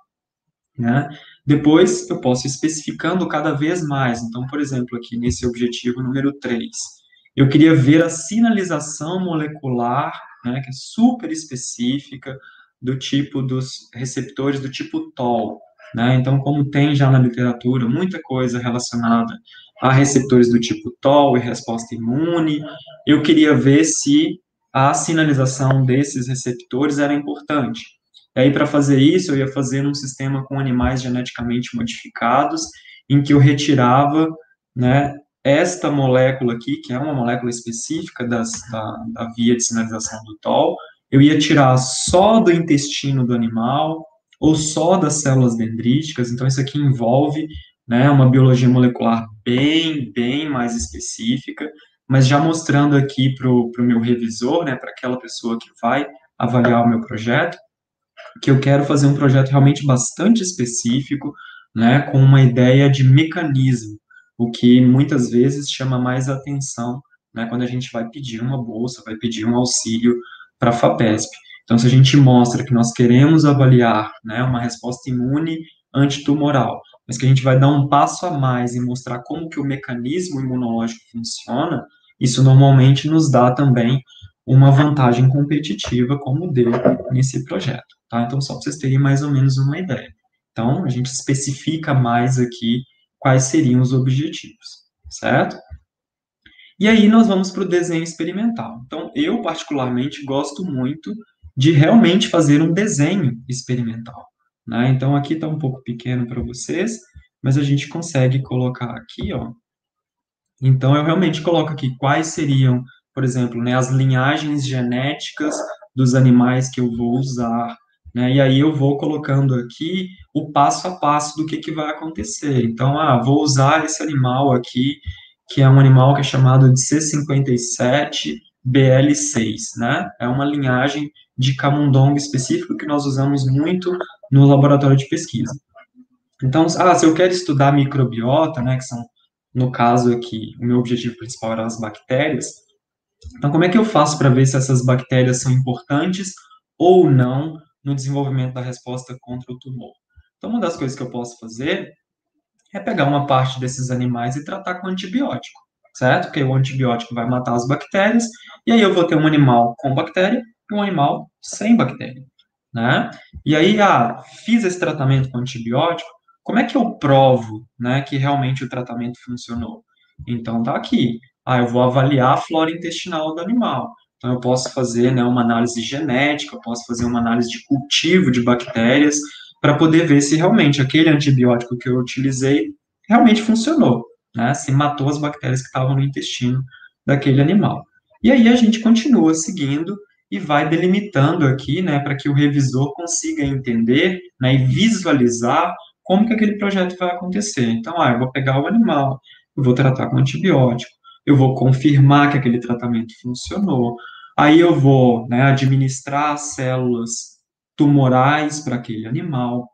Speaker 3: né? Depois, eu posso ir especificando cada vez mais. Então, por exemplo, aqui nesse objetivo número 3, eu queria ver a sinalização molecular, né, que é super específica, do tipo dos receptores do tipo TOL, né? Então, como tem já na literatura muita coisa relacionada a receptores do tipo TOL e resposta imune, eu queria ver se a sinalização desses receptores era importante. E aí, para fazer isso, eu ia fazer num sistema com animais geneticamente modificados, em que eu retirava, né, esta molécula aqui, que é uma molécula específica da via de sinalização do TOL, eu ia tirar só do intestino do animal, ou só das células dendríticas. Então, isso aqui envolve, né, uma biologia molecular bem mais específica, mas já mostrando aqui para o meu revisor, né, para aquela pessoa que vai avaliar o meu projeto, que eu quero fazer um projeto realmente bastante específico, né, com uma ideia de mecanismo, o que muitas vezes chama mais atenção, né, quando a gente vai pedir uma bolsa, vai pedir um auxílio para a FAPESP. Então, se a gente mostra que nós queremos avaliar, né, uma resposta imune antitumoral, mas que a gente vai dar um passo a mais e mostrar como que o mecanismo imunológico funciona, isso normalmente nos dá também uma vantagem competitiva, como deu nesse projeto, tá? Então, só para vocês terem mais ou menos uma ideia. Então, a gente especifica mais aqui quais seriam os objetivos, certo? E aí, nós vamos para o desenho experimental. Então, eu, particularmente, gosto muito de realmente fazer um desenho experimental, né? Então, aqui está um pouco pequeno para vocês, mas a gente consegue colocar aqui, ó. Então, eu realmente coloco aqui quais seriam, por exemplo, né, as linhagens genéticas dos animais que eu vou usar, né? E aí eu vou colocando aqui o passo a passo do que vai acontecer. Então, vou usar esse animal aqui, que é um animal que é chamado de C57BL6, né? É uma linhagem de camundongo específico que nós usamos muito no laboratório de pesquisa. Então, se eu quero estudar microbiota, né, que são, no caso aqui, o meu objetivo principal eram as bactérias, então como é que eu faço para ver se essas bactérias são importantes ou não no desenvolvimento da resposta contra o tumor? Então, uma das coisas que eu posso fazer é pegar uma parte desses animais e tratar com antibiótico, certo? Porque o antibiótico vai matar as bactérias, e aí eu vou ter um animal com bactéria e um animal sem bactéria, né? E aí, fiz esse tratamento com antibiótico, como é que eu provo, né, que realmente o tratamento funcionou? Então, tá aqui. Eu vou avaliar a flora intestinal do animal. Então, eu posso fazer, né, uma análise genética, eu posso fazer uma análise de cultivo de bactérias, para poder ver se realmente aquele antibiótico que eu utilizei realmente funcionou, né? Se matou as bactérias que estavam no intestino daquele animal. E aí a gente continua seguindo e vai delimitando aqui, né, para que o revisor consiga entender, né, e visualizar como que aquele projeto vai acontecer. Então, eu vou pegar o animal, eu vou tratar com antibiótico, eu vou confirmar que aquele tratamento funcionou, aí eu vou, né, administrar as células tumorais para aquele animal,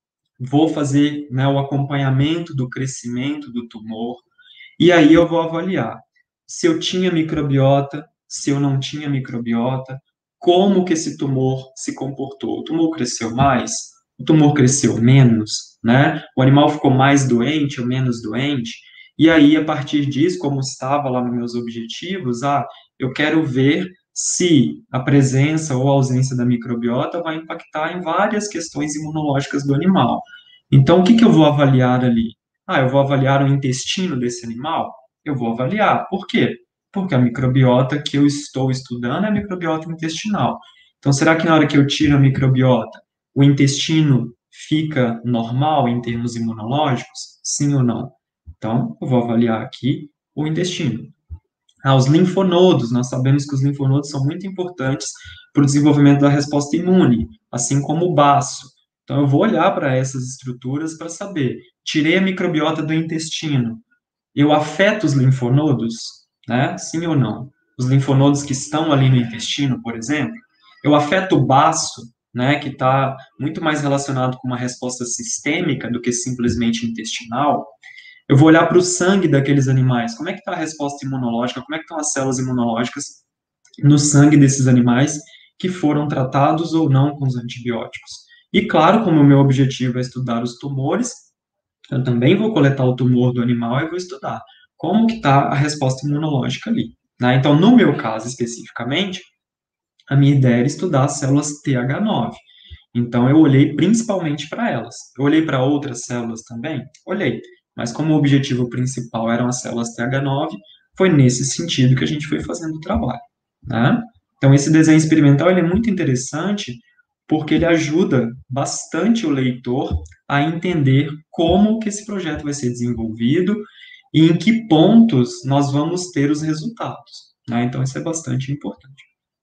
Speaker 3: vou fazer, né, o acompanhamento do crescimento do tumor, e aí eu vou avaliar se eu tinha microbiota, se eu não tinha microbiota, como que esse tumor se comportou. O tumor cresceu mais? O tumor cresceu menos? Né? O animal ficou mais doente ou menos doente? E aí, a partir disso, como estava lá nos meus objetivos, eu quero ver se a presença ou a ausência da microbiota vai impactar em várias questões imunológicas do animal. Então, o que eu vou avaliar ali? Eu vou avaliar o intestino desse animal? Eu vou avaliar. Por quê? Porque a microbiota que eu estou estudando é a microbiota intestinal. Então, será que na hora que eu tiro a microbiota, o intestino fica normal em termos imunológicos? Sim ou não? Então, eu vou avaliar aqui o intestino. Os linfonodos, nós sabemos que os linfonodos são muito importantes para o desenvolvimento da resposta imune, assim como o baço. Então, eu vou olhar para essas estruturas para saber, tirei a microbiota do intestino, eu afeto os linfonodos, né? Sim ou não? Os linfonodos que estão ali no intestino, por exemplo, eu afeto o baço, né, que está muito mais relacionado com uma resposta sistêmica do que simplesmente intestinal. Eu vou olhar para o sangue daqueles animais. Como é que está a resposta imunológica? Como é que estão as células imunológicas no sangue desses animais que foram tratados ou não com os antibióticos? E claro, como o meu objetivo é estudar os tumores, eu também vou coletar o tumor do animal e vou estudar como que está a resposta imunológica ali, né? Então, no meu caso especificamente, a minha ideia era estudar as células TH9. Então, eu olhei principalmente para elas. Eu olhei para outras células também? Olhei. Mas como o objetivo principal eram as células TH9, foi nesse sentido que a gente foi fazendo o trabalho, né? Então, esse desenho experimental ele é muito interessante porque ele ajuda bastante o leitor a entender como que esse projeto vai ser desenvolvido e em que pontos nós vamos ter os resultados, né? Então, isso é bastante importante.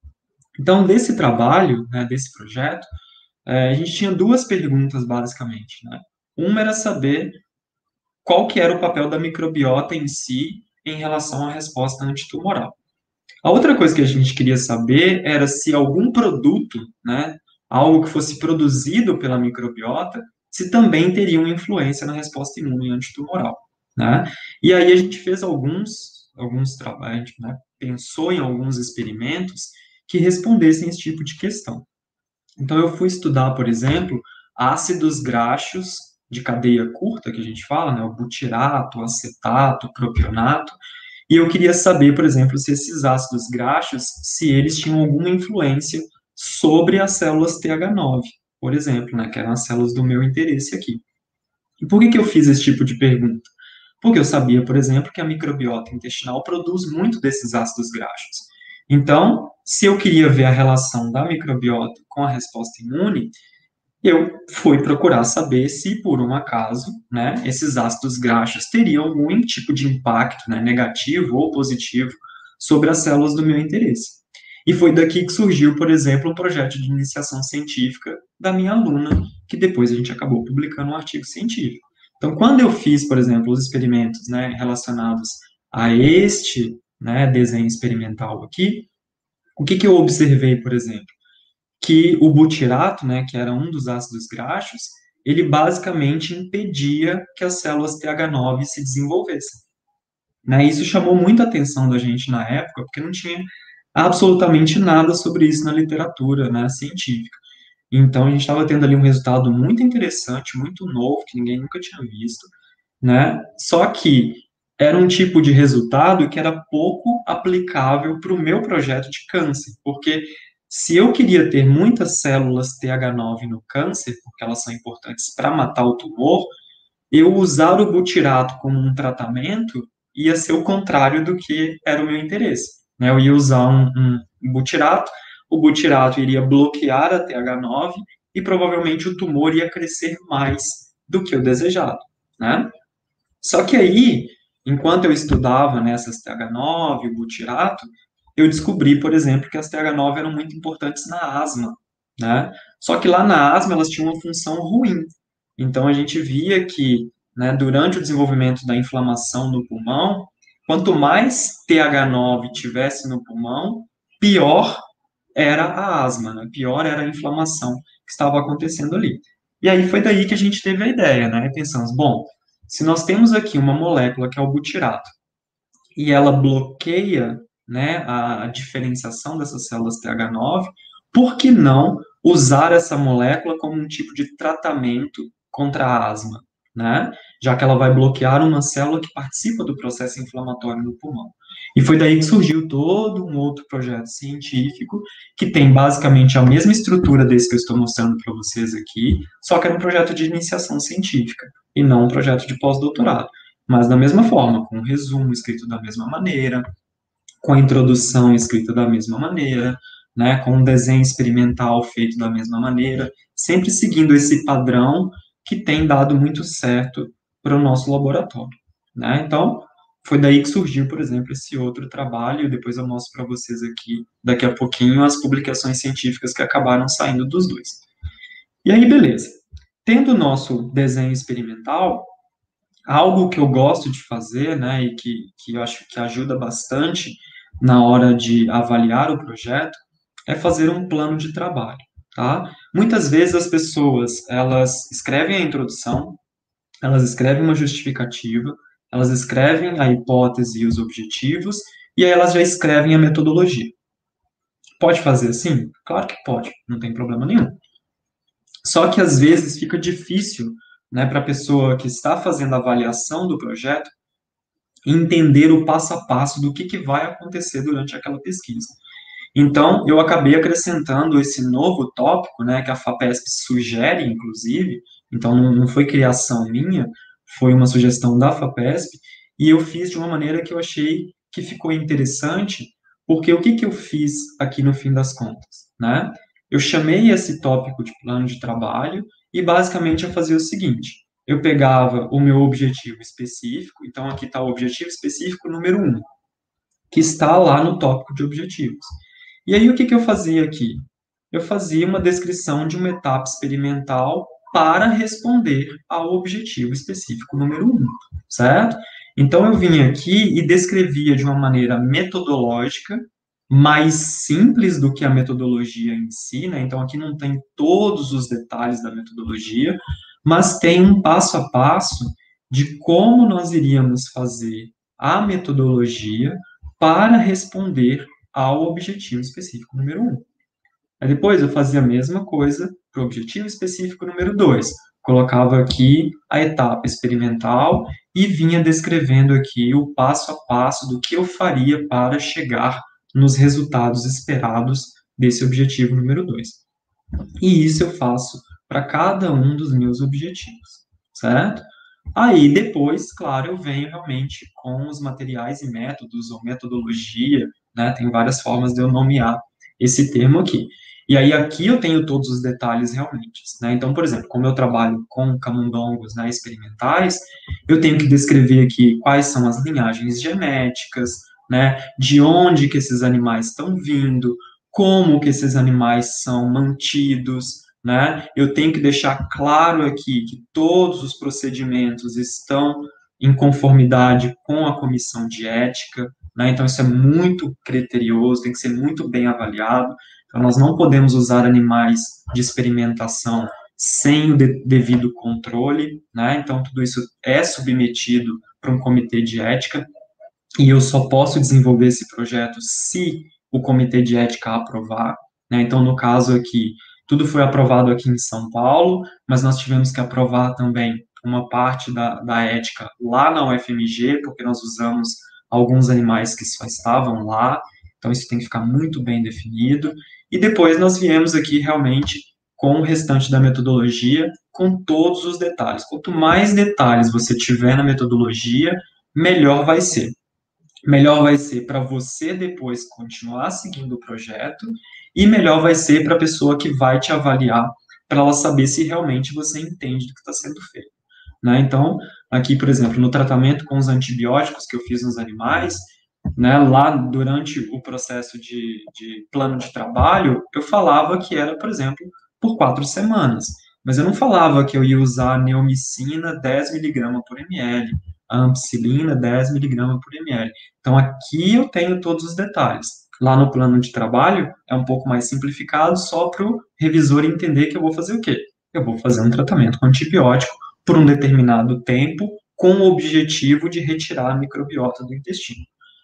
Speaker 3: Então, desse trabalho, né, desse projeto, a gente tinha duas perguntas, basicamente, né? Uma era saber qual que era o papel da microbiota em si em relação à resposta antitumoral. A outra coisa que a gente queria saber era se algum produto, né, algo que fosse produzido pela microbiota, se também teria uma influência na resposta imune antitumoral, né? E aí a gente fez alguns trabalhos, né, pensou em alguns experimentos que respondessem esse tipo de questão. Então eu fui estudar, por exemplo, ácidos graxos de cadeia curta, que a gente fala, né, o butirato, o acetato, o propionato, e eu queria saber, por exemplo, se esses ácidos graxos, se eles tinham alguma influência sobre as células TH9, por exemplo, né, que eram as células do meu interesse aqui. E por que eu fiz esse tipo de pergunta? Porque eu sabia, por exemplo, que a microbiota intestinal produz muito desses ácidos graxos. Então, se eu queria ver a relação da microbiota com a resposta imune, eu fui procurar saber se, por um acaso, né, esses ácidos graxos teriam algum tipo de impacto, né, negativo ou positivo sobre as células do meu interesse. E foi daqui que surgiu, por exemplo, o projeto de iniciação científica da minha aluna, que depois a gente acabou publicando um artigo científico. Então, quando eu fiz, por exemplo, os experimentos, né, relacionados a este, né, desenho experimental aqui, o que eu observei, por exemplo? Que o butirato, né, que era um dos ácidos graxos, ele basicamente impedia que as células TH9 se desenvolvessem. Né? Isso chamou muita atenção da gente na época, porque não tinha absolutamente nada sobre isso na literatura, né, científica. Então, a gente estava tendo ali um resultado muito interessante, muito novo, que ninguém nunca tinha visto, né? Só que era um tipo de resultado que era pouco aplicável para o meu projeto de câncer, porque se eu queria ter muitas células TH9 no câncer, porque elas são importantes para matar o tumor, eu usar o butirato como um tratamento ia ser o contrário do que era o meu interesse. Né? Eu ia usar um butirato, o butirato iria bloquear a TH9 e provavelmente o tumor ia crescer mais do que o desejado. Né? Só que aí, enquanto eu estudava nessas TH9, o butirato, eu descobri, por exemplo, que as TH9 eram muito importantes na asma, né? Só que lá na asma elas tinham uma função ruim. Então a gente via que, né, durante o desenvolvimento da inflamação no pulmão, quanto mais TH9 tivesse no pulmão, pior era a asma, né? Pior era a inflamação que estava acontecendo ali. E aí foi daí que a gente teve a ideia, né? Pensamos, bom, se nós temos aqui uma molécula que é o butirato, e ela bloqueia, né, a diferenciação dessas células TH9, por que não usar essa molécula como um tipo de tratamento contra a asma, né? Já que ela vai bloquear uma célula que participa do processo inflamatório no pulmão. E foi daí que surgiu todo um outro projeto científico que tem basicamente a mesma estrutura desse que eu estou mostrando para vocês aqui, só que era um projeto de iniciação científica e não um projeto de pós-doutorado. Mas da mesma forma, com o resumo escrito da mesma maneira, com a introdução escrita da mesma maneira, né, com um desenho experimental feito da mesma maneira, sempre seguindo esse padrão que tem dado muito certo para o nosso laboratório. Né? Então, foi daí que surgiu, por exemplo, esse outro trabalho, e depois eu mostro para vocês aqui, daqui a pouquinho, as publicações científicas que acabaram saindo dos dois. E aí, beleza. Tendo o nosso desenho experimental, algo que eu gosto de fazer, né, e que eu acho que ajuda bastante na hora de avaliar o projeto, é fazer um plano de trabalho, tá? Muitas vezes as pessoas, elas escrevem a introdução, elas escrevem uma justificativa, elas escrevem a hipótese e os objetivos, e aí elas já escrevem a metodologia. Pode fazer assim? Claro que pode, não tem problema nenhum. Só que às vezes fica difícil, né, para a pessoa que está fazendo a avaliação do projeto entender o passo a passo do que vai acontecer durante aquela pesquisa. Então, eu acabei acrescentando esse novo tópico, né, que a FAPESP sugere, inclusive, então não foi criação minha, foi uma sugestão da FAPESP, e eu fiz de uma maneira que eu achei que ficou interessante, porque o que eu fiz aqui no fim das contas, né? Eu chamei esse tópico de plano de trabalho e basicamente eu fazia o seguinte, eu pegava o meu objetivo específico, então aqui está o objetivo específico número 1, que está lá no tópico de objetivos. E aí o que eu fazia aqui? Eu fazia uma descrição de uma etapa experimental para responder ao objetivo específico número 1, certo? Então, eu vim aqui e descrevia de uma maneira metodológica, mais simples do que a metodologia em si, né? Então, aqui não tem todos os detalhes da metodologia, mas tem um passo a passo de como nós iríamos fazer a metodologia para responder ao objetivo específico número 1. Aí depois eu fazia a mesma coisa para o objetivo específico número 2. Colocava aqui a etapa experimental e vinha descrevendo aqui o passo a passo do que eu faria para chegar nos resultados esperados desse objetivo número 2. E isso eu faço para cada um dos meus objetivos, certo? Aí depois, claro, eu venho realmente com os materiais e métodos, ou metodologia, né? Tem várias formas de eu nomear esse termo aqui. E aí aqui eu tenho todos os detalhes realmente, né? Então, por exemplo, como eu trabalho com camundongos, né, experimentais, eu tenho que descrever aqui quais são as linhagens genéticas, né? De onde que esses animais estão vindo, como que esses animais são mantidos, né? Eu tenho que deixar claro aqui que todos os procedimentos estão em conformidade com a comissão de ética, né? Então, isso é muito criterioso, tem que ser muito bem avaliado. Então, nós não podemos usar animais de experimentação sem o devido controle, né? Então, tudo isso é submetido para um comitê de ética, e eu só posso desenvolver esse projeto se o comitê de ética aprovar, né? Então, no caso aqui, tudo foi aprovado aqui em São Paulo, mas nós tivemos que aprovar também uma parte da ética lá na UFMG, porque nós usamos alguns animais que só estavam lá, então isso tem que ficar muito bem definido. E depois nós viemos aqui realmente com o restante da metodologia, com todos os detalhes. Quanto mais detalhes você tiver na metodologia, melhor vai ser. Melhor vai ser para você depois continuar seguindo o projeto, e melhor vai ser para a pessoa que vai te avaliar, para ela saber se realmente você entende do que está sendo feito, né? Então, aqui, por exemplo, no tratamento com os antibióticos que eu fiz nos animais, né, lá durante o processo de plano de trabalho, eu falava que era, por exemplo, por 4 semanas, mas eu não falava que eu ia usar a neomicina 10 miligramas por ml, a ampicilina 10 miligramas por ml. Então, aqui eu tenho todos os detalhes. Lá no plano de trabalho, é um pouco mais simplificado, só para o revisor entender que eu vou fazer o quê? Eu vou fazer um tratamento com antibiótico por um determinado tempo, com o objetivo de retirar a microbiota do intestino.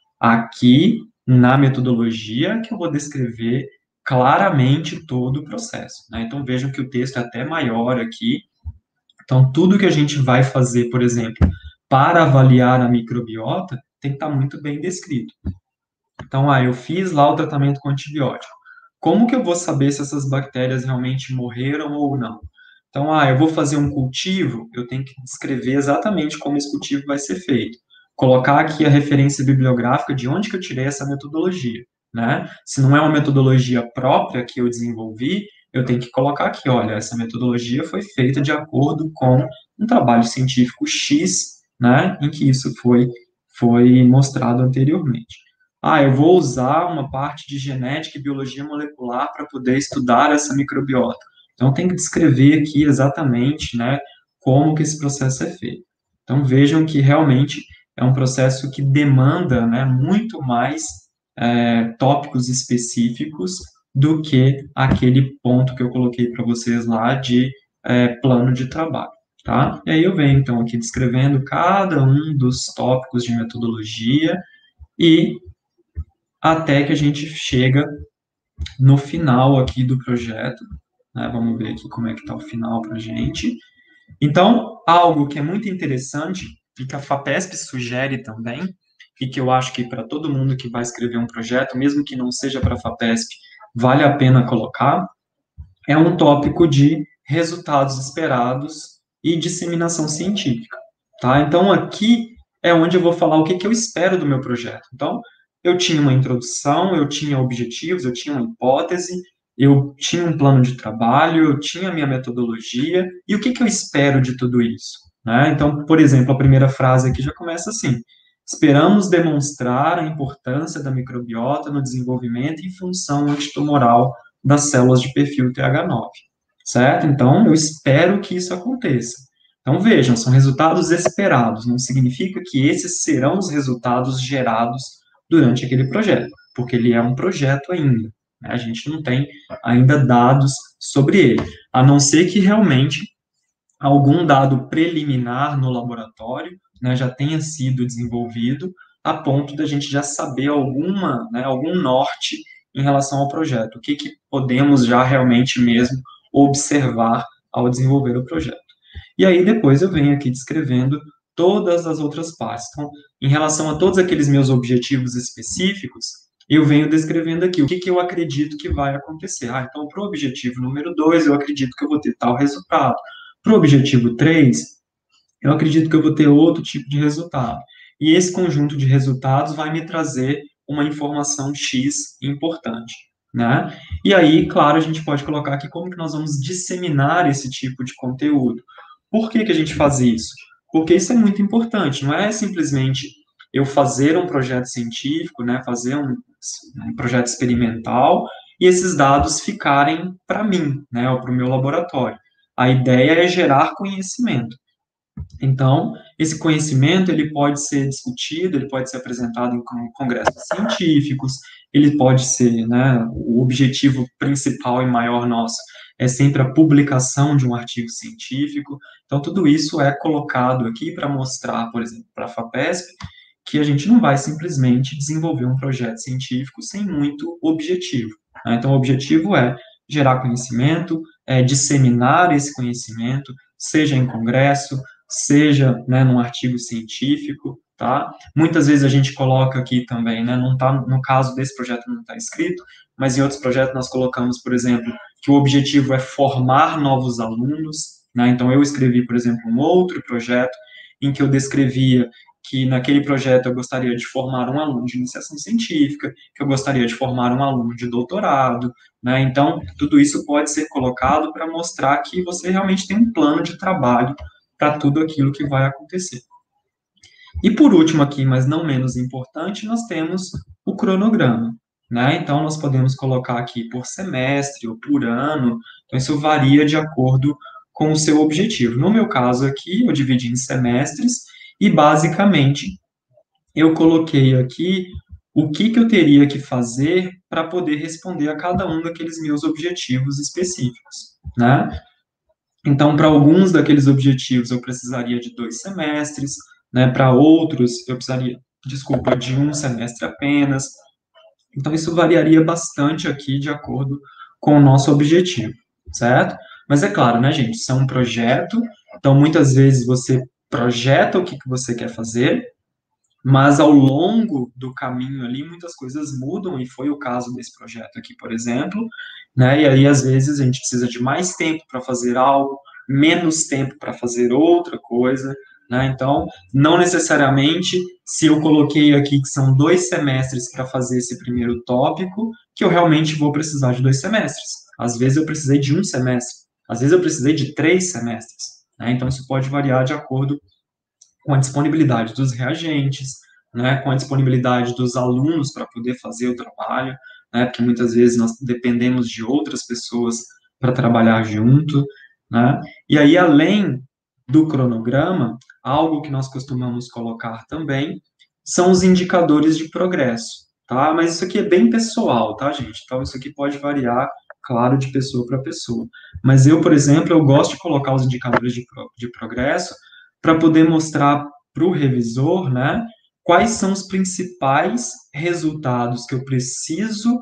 Speaker 3: Aqui, na metodologia, que eu vou descrever claramente todo o processo, né? Então, vejam que o texto é até maior aqui. Então, tudo que a gente vai fazer, por exemplo, para avaliar a microbiota, tem que estar muito bem descrito. Então, eu fiz lá o tratamento com antibiótico. Como que eu vou saber se essas bactérias realmente morreram ou não? Então, eu vou fazer um cultivo, eu tenho que descrever exatamente como esse cultivo vai ser feito. Colocar aqui a referência bibliográfica de onde que eu tirei essa metodologia, né? Se não é uma metodologia própria que eu desenvolvi, eu tenho que colocar aqui, olha, essa metodologia foi feita de acordo com um trabalho científico X, né, em que isso foi mostrado anteriormente. Eu vou usar uma parte de genética e biologia molecular para poder estudar essa microbiota. Então, tem que descrever aqui exatamente, né, como que esse processo é feito. Então, vejam que realmente é um processo que demanda, né, muito mais tópicos específicos do que aquele ponto que eu coloquei para vocês lá de plano de trabalho, tá? E aí eu venho, então, aqui descrevendo cada um dos tópicos de metodologia e até que a gente chega no final aqui do projeto, né? Vamos ver aqui como é que está o final para a gente. Então, algo que é muito interessante e que a FAPESP sugere também, e que eu acho que para todo mundo que vai escrever um projeto, mesmo que não seja para a FAPESP, vale a pena colocar, é um tópico de resultados esperados e disseminação científica, tá? Então, aqui é onde eu vou falar o que eu espero do meu projeto. Então, eu tinha uma introdução, eu tinha objetivos, eu tinha uma hipótese, eu tinha um plano de trabalho, eu tinha a minha metodologia, e o que eu espero de tudo isso, né? Então, por exemplo, a primeira frase aqui já começa assim: esperamos demonstrar a importância da microbiota no desenvolvimento e função antitumoral das células de perfil TH9, certo? Então, eu espero que isso aconteça. Então, vejam, são resultados esperados, não significa que esses serão os resultados gerados durante aquele projeto, porque ele é um projeto ainda, né? A gente não tem ainda dados sobre ele, a não ser que realmente algum dado preliminar no laboratório, né, já tenha sido desenvolvido, a ponto da gente já saber algum norte em relação ao projeto, o que podemos já realmente mesmo observar ao desenvolver o projeto. E aí depois eu venho aqui descrevendo todas as outras partes. Então, em relação a todos aqueles meus objetivos específicos, eu venho descrevendo aqui o que eu acredito que vai acontecer. Então, para o objetivo número 2, eu acredito que eu vou ter tal resultado. Para o objetivo 3, eu acredito que eu vou ter outro tipo de resultado. E esse conjunto de resultados vai me trazer uma informação X importante, né? E aí, claro, a gente pode colocar aqui como que nós vamos disseminar esse tipo de conteúdo. Por que a gente faz isso? Porque isso é muito importante, não é simplesmente eu fazer um projeto científico, né, fazer um projeto experimental, e esses dados ficarem para mim, né, ou para o meu laboratório. A ideia é gerar conhecimento. Então, esse conhecimento, ele pode ser discutido, ele pode ser apresentado em congressos científicos, ele pode ser, né, o objetivo principal e maior nosso é sempre a publicação de um artigo científico. Então, tudo isso é colocado aqui para mostrar, por exemplo, para a FAPESP, que a gente não vai simplesmente desenvolver um projeto científico sem muito objetivo, né? Então, o objetivo é gerar conhecimento, disseminar esse conhecimento, seja em congresso, seja, né, num artigo científico, tá? Muitas vezes a gente coloca aqui também, né, não tá, no caso desse projeto não está escrito, mas em outros projetos nós colocamos, por exemplo, que o objetivo é formar novos alunos, né? Então, eu escrevi, por exemplo, um outro projeto em que eu descrevia que naquele projeto eu gostaria de formar um aluno de iniciação científica, que eu gostaria de formar um aluno de doutorado, né? Então, tudo isso pode ser colocado para mostrar que você realmente tem um plano de trabalho para tudo aquilo que vai acontecer. E por último aqui, mas não menos importante, nós temos o cronograma, né? Então, nós podemos colocar aqui por semestre ou por ano, então isso varia de acordo com o seu objetivo. No meu caso aqui, eu dividi em semestres e, basicamente, eu coloquei aqui o que eu teria que fazer para poder responder a cada um daqueles meus objetivos específicos, né? Então, para alguns daqueles objetivos, eu precisaria de 2 semestres, né? Para outros, eu precisaria, de um semestre apenas. Então, isso variaria bastante aqui de acordo com o nosso objetivo, certo? Mas é claro, né, gente? Isso é um projeto, então muitas vezes você projeta o que você quer fazer, mas ao longo do caminho ali, muitas coisas mudam, e foi o caso desse projeto aqui, por exemplo, né? E aí, às vezes, a gente precisa de mais tempo para fazer algo, menos tempo para fazer outra coisa, né? Então, não necessariamente, se eu coloquei aqui que são 2 semestres para fazer esse primeiro tópico, que eu realmente vou precisar de 2 semestres. Às vezes eu precisei de 1 semestre, às vezes eu precisei de 3 semestres, né? Então, isso pode variar de acordo com a disponibilidade dos reagentes, né, com a disponibilidade dos alunos para poder fazer o trabalho, né, porque muitas vezes nós dependemos de outras pessoas para trabalhar junto, né, e aí, além do cronograma, algo que nós costumamos colocar também são os indicadores de progresso, tá, mas isso aqui é bem pessoal, tá, gente, então isso aqui pode variar, claro, de pessoa para pessoa, mas eu, por exemplo, eu gosto de colocar os indicadores de progresso para poder mostrar para o revisor, né, quais são os principais resultados que eu preciso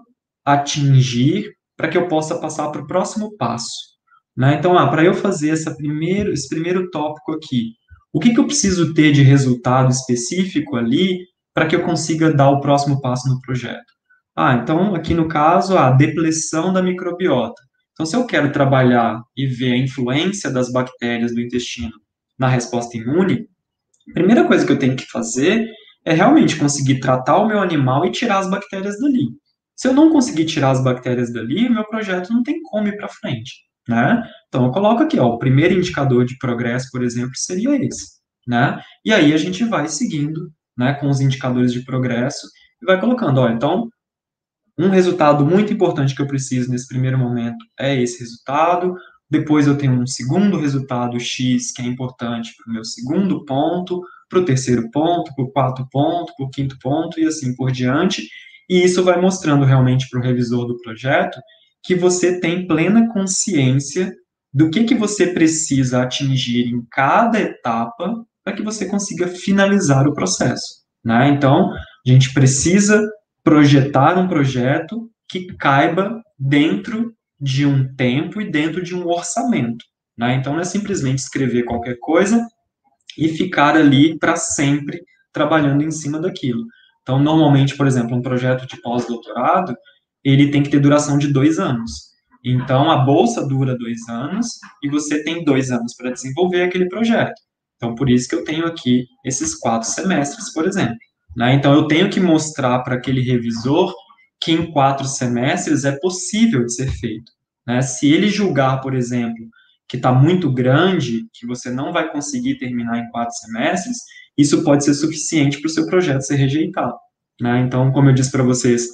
Speaker 3: atingir para que eu possa passar para o próximo passo, né? Então, para eu fazer esse primeiro tópico aqui, o que eu preciso ter de resultado específico ali para que eu consiga dar o próximo passo no projeto? Então, aqui no caso, a depleção da microbiota. Então, se eu quero trabalhar e ver a influência das bactérias do intestino na resposta imune, a primeira coisa que eu tenho que fazer é realmente conseguir tratar o meu animal e tirar as bactérias dali. Se eu não conseguir tirar as bactérias dali, o meu projeto não tem como ir para frente, né? Então, eu coloco aqui, o primeiro indicador de progresso, por exemplo, seria esse, né? E aí a gente vai seguindo, né, com os indicadores de progresso e vai colocando, então, um resultado muito importante que eu preciso nesse primeiro momento é esse resultado. depois eu tenho um segundo resultado X, que é importante para o meu segundo ponto, para o terceiro ponto, para o quarto ponto, para o quinto ponto, e assim por diante, e isso vai mostrando realmente para o revisor do projeto que você tem plena consciência do que você precisa atingir em cada etapa para que você consiga finalizar o processo, né? Então, a gente precisa projetar um projeto que caiba dentro de um tempo e dentro de um orçamento, né? Então, não é simplesmente escrever qualquer coisa e ficar ali para sempre trabalhando em cima daquilo. Então, normalmente, por exemplo, um projeto de pós-doutorado, ele tem que ter duração de 2 anos. Então, a bolsa dura 2 anos e você tem 2 anos para desenvolver aquele projeto. Então, por isso que eu tenho aqui esses 4 semestres, por exemplo, né? Então, eu tenho que mostrar para aquele revisor que em 4 semestres é possível de ser feito, né? Se ele julgar, por exemplo, que está muito grande, que você não vai conseguir terminar em 4 semestres, isso pode ser suficiente para o seu projeto ser rejeitado, né? Então, como eu disse para vocês,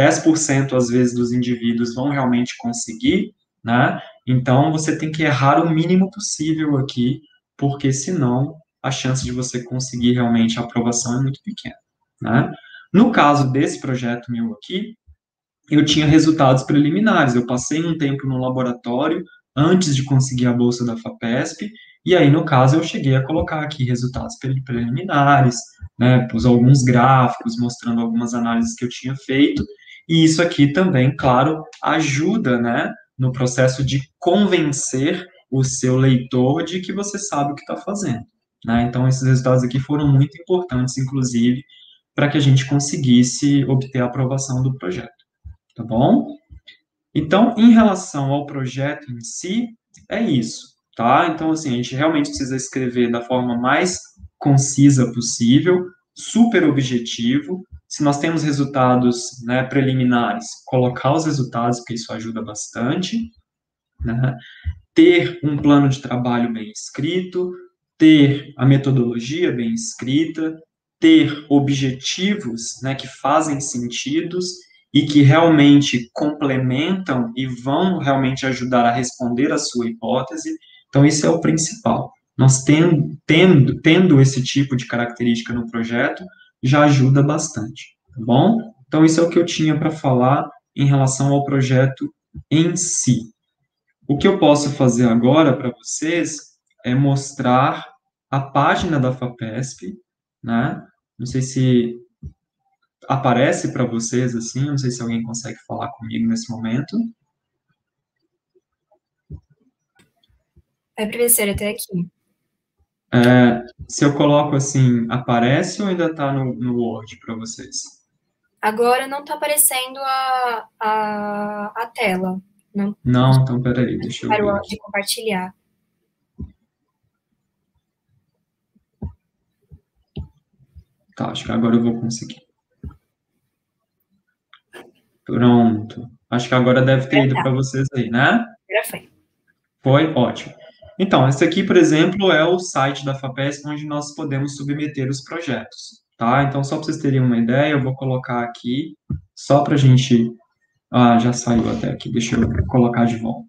Speaker 3: 10% às vezes dos indivíduos vão realmente conseguir, né? Então, você tem que errar o mínimo possível aqui, porque senão a chance de você conseguir realmente a aprovação é muito pequena, né? No caso desse projeto meu aqui, eu tinha resultados preliminares. Eu passei um tempo no laboratório antes de conseguir a bolsa da FAPESP, e aí, no caso, eu cheguei a colocar aqui resultados preliminares, né, pus alguns gráficos mostrando algumas análises que eu tinha feito, e isso aqui também, claro, ajuda, né, no processo de convencer o seu leitor de que você sabe o que está fazendo, né? Então, esses resultados aqui foram muito importantes, inclusive, para que a gente conseguisse obter a aprovação do projeto. Tá bom? Então, em relação ao projeto em si, é isso, tá? Então, assim, a gente realmente precisa escrever da forma mais concisa possível, super objetivo. Se nós temos resultados, né, preliminares, colocar os resultados, porque isso ajuda bastante, né? Ter um plano de trabalho bem escrito, ter a metodologia bem escrita, ter objetivos, né, que fazem sentidos e que realmente complementam e vão realmente ajudar a responder a sua hipótese. Então, isso é o principal. Nós tendo esse tipo de característica no projeto, já ajuda bastante, tá bom? Então, isso é o que eu tinha para falar em relação ao projeto em si. O que eu posso fazer agora para vocês é mostrar a página da FAPESP, né? Não sei se aparece para vocês assim, não sei se alguém consegue falar comigo nesse momento.
Speaker 1: Vai, professor, até aqui.
Speaker 3: Se eu coloco assim, aparece ou ainda está no Word para vocês?
Speaker 1: Agora não está aparecendo a tela.
Speaker 3: Não, então peraí, deixa eu ver.
Speaker 1: Parou de compartilhar.
Speaker 3: Tá, acho que agora eu vou conseguir. Pronto. Acho que agora deve ter ido para vocês aí, né?
Speaker 1: Já foi.
Speaker 3: Foi? Ótimo. Então, esse aqui, por exemplo, é o site da FAPESP, onde nós podemos submeter os projetos, tá? Então, só para vocês terem uma ideia, eu vou colocar aqui, só para a gente... Ah, já saiu até aqui, deixa eu colocar de volta.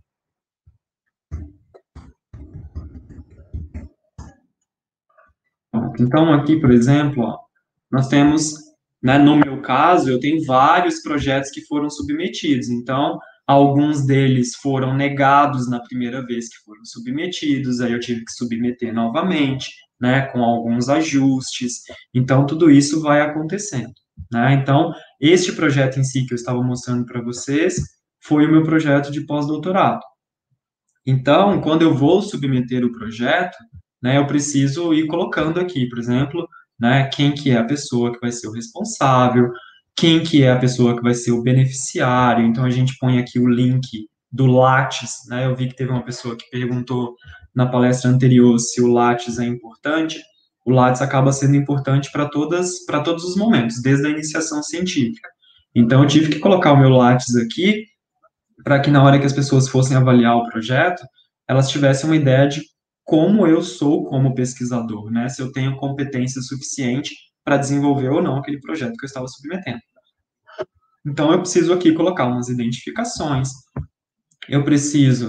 Speaker 3: Então, aqui, por exemplo, ó, nós temos, né, no meu caso, eu tenho vários projetos que foram submetidos. Então, alguns deles foram negados na primeira vez que foram submetidos, aí eu tive que submeter novamente, né, com alguns ajustes. Então, tudo isso vai acontecendo, né? Então, este projeto em si que eu estava mostrando para vocês foi o meu projeto de pós-doutorado. Então, quando eu vou submeter o projeto, né, eu preciso ir colocando aqui, por exemplo, né, quem que é a pessoa que vai ser o responsável, quem que é a pessoa que vai ser o beneficiário. Então, a gente põe aqui o link do Lattes, né? Eu vi que teve uma pessoa que perguntou na palestra anterior se o Lattes é importante. O Lattes acaba sendo importante para todos os momentos, desde a iniciação científica. Então, eu tive que colocar o meu Lattes aqui, para que na hora que as pessoas fossem avaliar o projeto, elas tivessem uma ideia de como eu sou como pesquisador, né? Se eu tenho competência suficiente para desenvolver ou não aquele projeto que eu estava submetendo. Então, eu preciso aqui colocar umas identificações, eu preciso,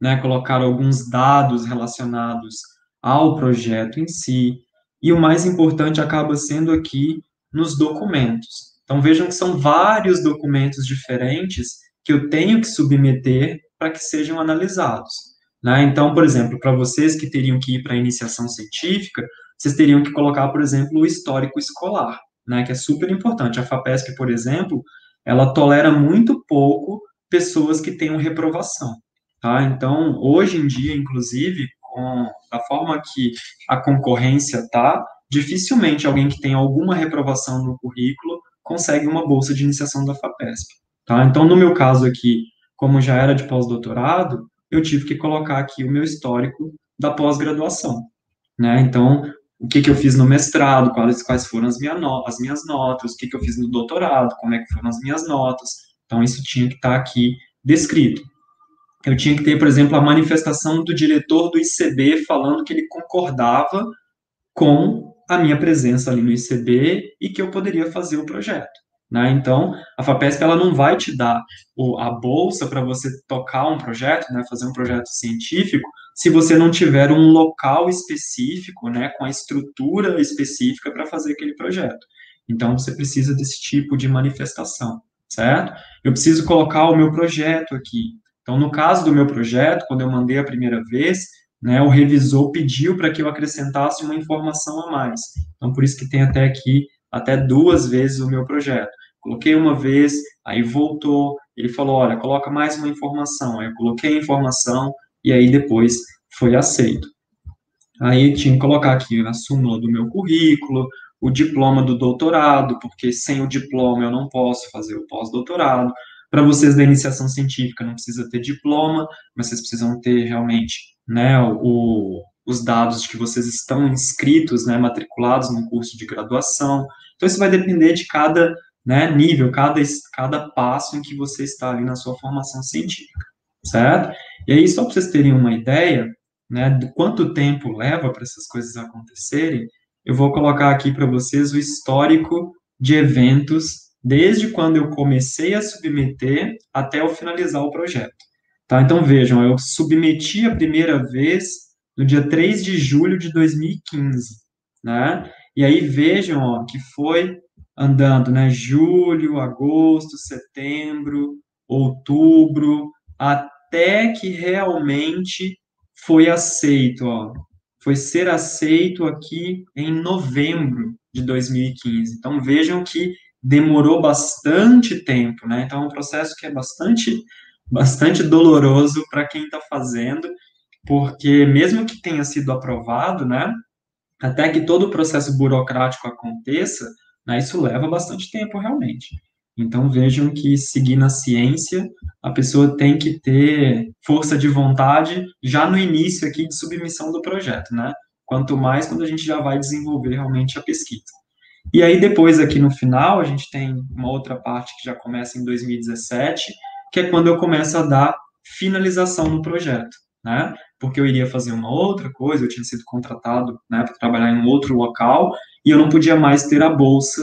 Speaker 3: né, colocar alguns dados relacionados ao projeto em si, e o mais importante acaba sendo aqui nos documentos. Então, vejam que são vários documentos diferentes que eu tenho que submeter para que sejam analisados, né? Então, por exemplo, para vocês que teriam que ir para a iniciação científica, vocês teriam que colocar, por exemplo, o histórico escolar, né, que é super importante. A FAPESP, por exemplo, ela tolera muito pouco pessoas que tenham reprovação, tá? Então, hoje em dia, inclusive, com a forma que a concorrência tá, dificilmente alguém que tem alguma reprovação no currículo consegue uma bolsa de iniciação da FAPESP, tá? Então, no meu caso aqui, como já era de pós-doutorado, eu tive que colocar aqui o meu histórico da pós-graduação, né? Então, o que eu fiz no mestrado, quais foram as minhas notas, o que eu fiz no doutorado, como é que foram as minhas notas. Então, isso tinha que estar aqui descrito. Eu tinha que ter, por exemplo, a manifestação do diretor do ICB falando que ele concordava com a minha presença ali no ICB e que eu poderia fazer o projeto, né? Então, a FAPESP, ela não vai te dar a bolsa para você tocar um projeto, né, fazer um projeto científico, se você não tiver um local específico, né, com a estrutura específica para fazer aquele projeto. Então, você precisa desse tipo de manifestação, certo? Eu preciso colocar o meu projeto aqui. Então, no caso do meu projeto, quando eu mandei a primeira vez, né, o revisor pediu para que eu acrescentasse uma informação a mais. Então, por isso que tem até aqui, até 2 vezes o meu projeto. Coloquei uma vez, aí voltou, ele falou, olha, coloca mais uma informação. Aí eu coloquei a informação, e aí depois foi aceito. Aí tinha que colocar aqui a súmula do meu currículo, o diploma do doutorado, porque sem o diploma eu não posso fazer o pós-doutorado. Para vocês da iniciação científica não precisa ter diploma, mas vocês precisam ter realmente, né, os dados de que vocês estão inscritos, né, matriculados no curso de graduação. Então isso vai depender de cada, né, nível, cada passo em que você está ali na sua formação científica, certo? E aí, só para vocês terem uma ideia, né, de quanto tempo leva para essas coisas acontecerem, eu vou colocar aqui para vocês o histórico de eventos desde quando eu comecei a submeter até eu finalizar o projeto. Tá? Então, vejam, eu submeti a primeira vez no dia 3 de julho de 2015, né? E aí, vejam, ó, que foi andando, né, julho, agosto, setembro, outubro, até que realmente foi aceito, ó, foi ser aceito aqui em novembro de 2015. Então, vejam que demorou bastante tempo, né? Então, é um processo que é bastante doloroso para quem está fazendo, porque mesmo que tenha sido aprovado, né, até que todo o processo burocrático aconteça, né, isso leva bastante tempo, realmente. Então, vejam que seguir na ciência, a pessoa tem que ter força de vontade já no início aqui de submissão do projeto, né? Quanto mais quando a gente já vai desenvolver realmente a pesquisa. E aí, depois, aqui no final, a gente tem uma outra parte que já começa em 2017, que é quando eu começo a dar finalização no projeto, né? Porque eu iria fazer uma outra coisa, eu tinha sido contratado, né, para trabalhar em um outro local, e eu não podia mais ter a bolsa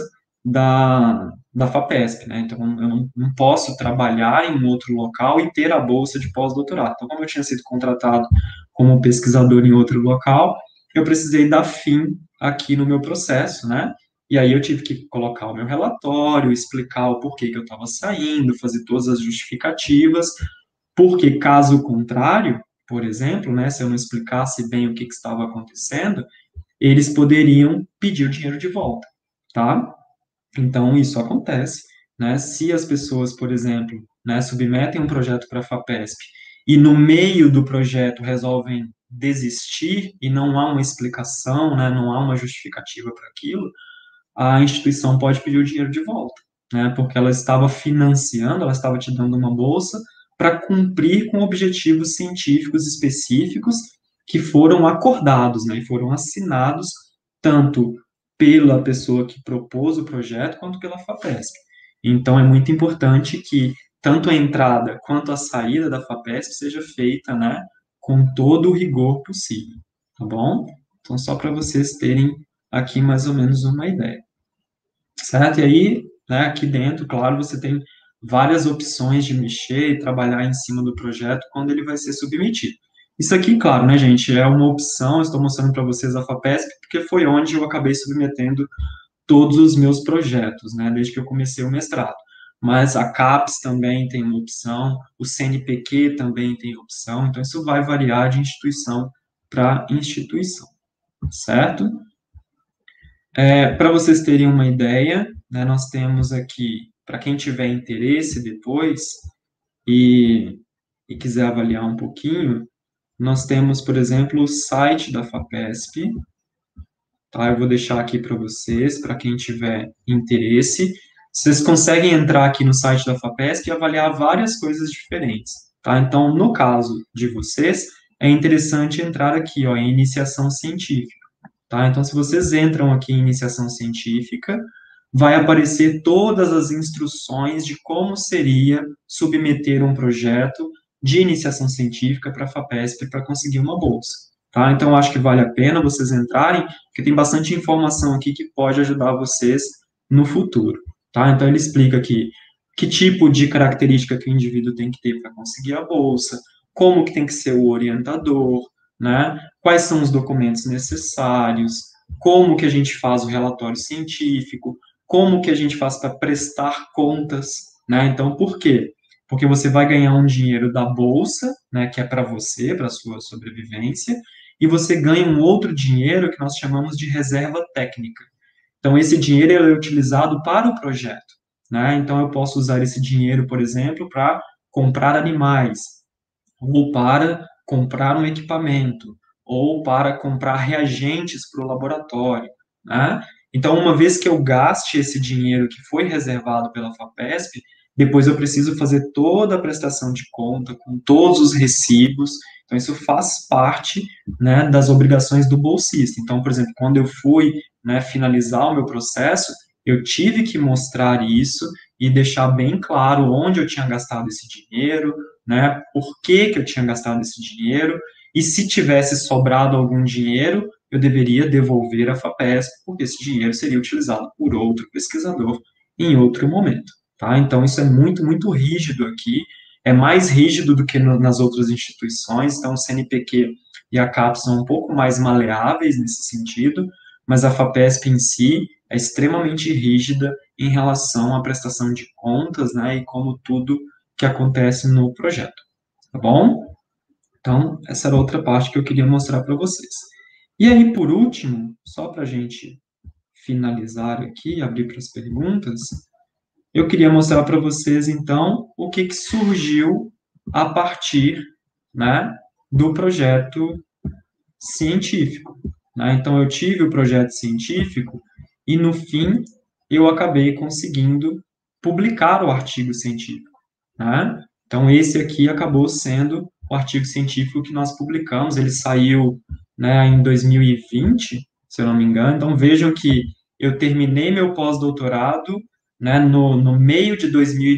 Speaker 3: da FAPESP, né? Então, eu não posso trabalhar em um outro local e ter a bolsa de pós-doutorado. Então, como eu tinha sido contratado como pesquisador em outro local, eu precisei dar fim aqui no meu processo, né? E aí eu tive que colocar o meu relatório, explicar o porquê que eu estava saindo, fazer todas as justificativas, porque caso contrário, por exemplo, né, se eu não explicasse bem o que estava acontecendo, eles poderiam pedir o dinheiro de volta, tá? Então, isso acontece, né? Se as pessoas, por exemplo, né, submetem um projeto para a FAPESP e no meio do projeto resolvem desistir e não há uma explicação, né, não há uma justificativa para aquilo, a instituição pode pedir o dinheiro de volta, né? Porque ela estava financiando, ela estava te dando uma bolsa para cumprir com objetivos científicos específicos que foram acordados, né, e foram assinados tanto pela pessoa que propôs o projeto, quanto pela FAPESP. Então, é muito importante que tanto a entrada quanto a saída da FAPESP seja feita, né, com todo o rigor possível, tá bom? Então, só para vocês terem aqui mais ou menos uma ideia. Certo? E aí, né, aqui dentro, claro, você tem várias opções de mexer e trabalhar em cima do projeto quando ele vai ser submetido. Isso aqui, claro, né, gente, é uma opção, eu estou mostrando para vocês a FAPESP, porque foi onde eu acabei submetendo todos os meus projetos, né, desde que eu comecei o mestrado. Mas a CAPES também tem uma opção, o CNPq também tem opção, então isso vai variar de instituição para instituição, certo? Para vocês terem uma ideia, né, nós temos aqui, para quem tiver interesse depois e quiser avaliar um pouquinho, nós temos, por exemplo, o site da FAPESP, tá? Eu vou deixar aqui para vocês, para quem tiver interesse. Vocês conseguem entrar aqui no site da FAPESP e avaliar várias coisas diferentes, tá? Então, no caso de vocês, é interessante entrar aqui, ó, em iniciação científica, tá? Então, se vocês entram aqui em iniciação científica, vai aparecer todas as instruções de como seria submeter um projeto de iniciação científica para a FAPESP para conseguir uma bolsa, tá? Então, eu acho que vale a pena vocês entrarem, porque tem bastante informação aqui que pode ajudar vocês no futuro, tá? Então, ele explica aqui que tipo de característica que o indivíduo tem que ter para conseguir a bolsa, como que tem que ser o orientador, né? Quais são os documentos necessários, como que a gente faz o relatório científico, como que a gente faz para prestar contas, né? Então, por quê? Porque você vai ganhar um dinheiro da bolsa, né, que é para você, para a sua sobrevivência, e você ganha um outro dinheiro que nós chamamos de reserva técnica. Então, esse dinheiro é utilizado para o projeto, né? Então, eu posso usar esse dinheiro, por exemplo, para comprar animais, ou para comprar um equipamento, ou para comprar reagentes para o laboratório, né? Então, uma vez que eu gaste esse dinheiro que foi reservado pela FAPESP, depois eu preciso fazer toda a prestação de conta, com todos os recibos. Então, isso faz parte, né, das obrigações do bolsista. Então, por exemplo, quando eu fui, né, finalizar o meu processo, eu tive que mostrar isso e deixar bem claro onde eu tinha gastado esse dinheiro, né, por que eu tinha gastado esse dinheiro, e se tivesse sobrado algum dinheiro, eu deveria devolver à FAPESP, porque esse dinheiro seria utilizado por outro pesquisador em outro momento, tá? Então, isso é muito, muito rígido aqui, é mais rígido do que nas outras instituições, então o CNPq e a CAPES são um pouco mais maleáveis nesse sentido, mas a FAPESP em si é extremamente rígida em relação à prestação de contas, né, e como tudo que acontece no projeto, tá bom? Então, essa era outra parte que eu queria mostrar para vocês. E aí, por último, só para a gente finalizar aqui, abrir para as perguntas, eu queria mostrar para vocês, então, o que surgiu a partir, né, do projeto científico, né? Então, eu tive o projeto científico e, no fim, eu acabei conseguindo publicar o artigo científico, né? Então, esse aqui acabou sendo o artigo científico que nós publicamos, ele saiu, né, em 2020, se eu não me engano. Então, vejam que eu terminei meu pós-doutorado, né, no meio de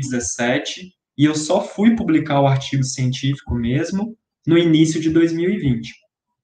Speaker 3: 2017, e eu só fui publicar o artigo científico mesmo no início de 2020.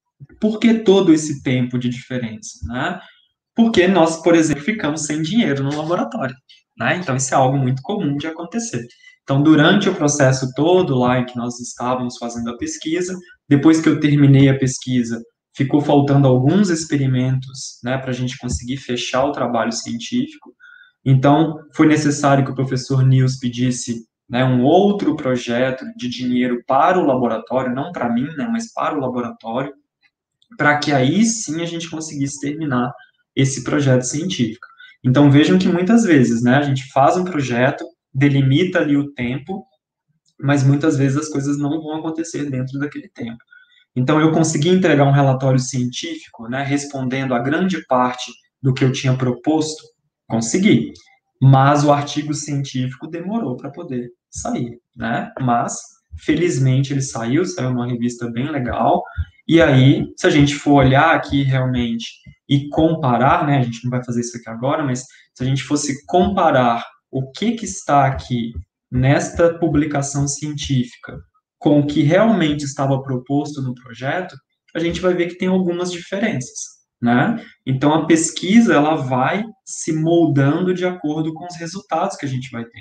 Speaker 3: Por que todo esse tempo de diferença, né? Porque nós, por exemplo, ficamos sem dinheiro no laboratório, né? Então, isso é algo muito comum de acontecer. Então, durante o processo todo lá em que nós estávamos fazendo a pesquisa, depois que eu terminei a pesquisa, ficou faltando alguns experimentos, né, para a gente conseguir fechar o trabalho científico. Então, foi necessário que o professor Nils pedisse, né, um outro projeto de dinheiro para o laboratório, não para mim, né, mas para o laboratório, para que aí sim a gente conseguisse terminar esse projeto científico. Então, vejam que muitas vezes, né, a gente faz um projeto, delimita ali o tempo, mas muitas vezes as coisas não vão acontecer dentro daquele tempo. Então, eu consegui entregar um relatório científico, né, respondendo a grande parte do que eu tinha proposto, consegui, mas o artigo científico demorou para poder sair, né, mas, felizmente, ele saiu numa revista bem legal, e aí, se a gente for olhar aqui realmente e comparar, né, a gente não vai fazer isso aqui agora, mas se a gente fosse comparar o que está aqui nesta publicação científica com o que realmente estava proposto no projeto, a gente vai ver que tem algumas diferenças, né? Então, a pesquisa, ela vai se moldando de acordo com os resultados que a gente vai tendo.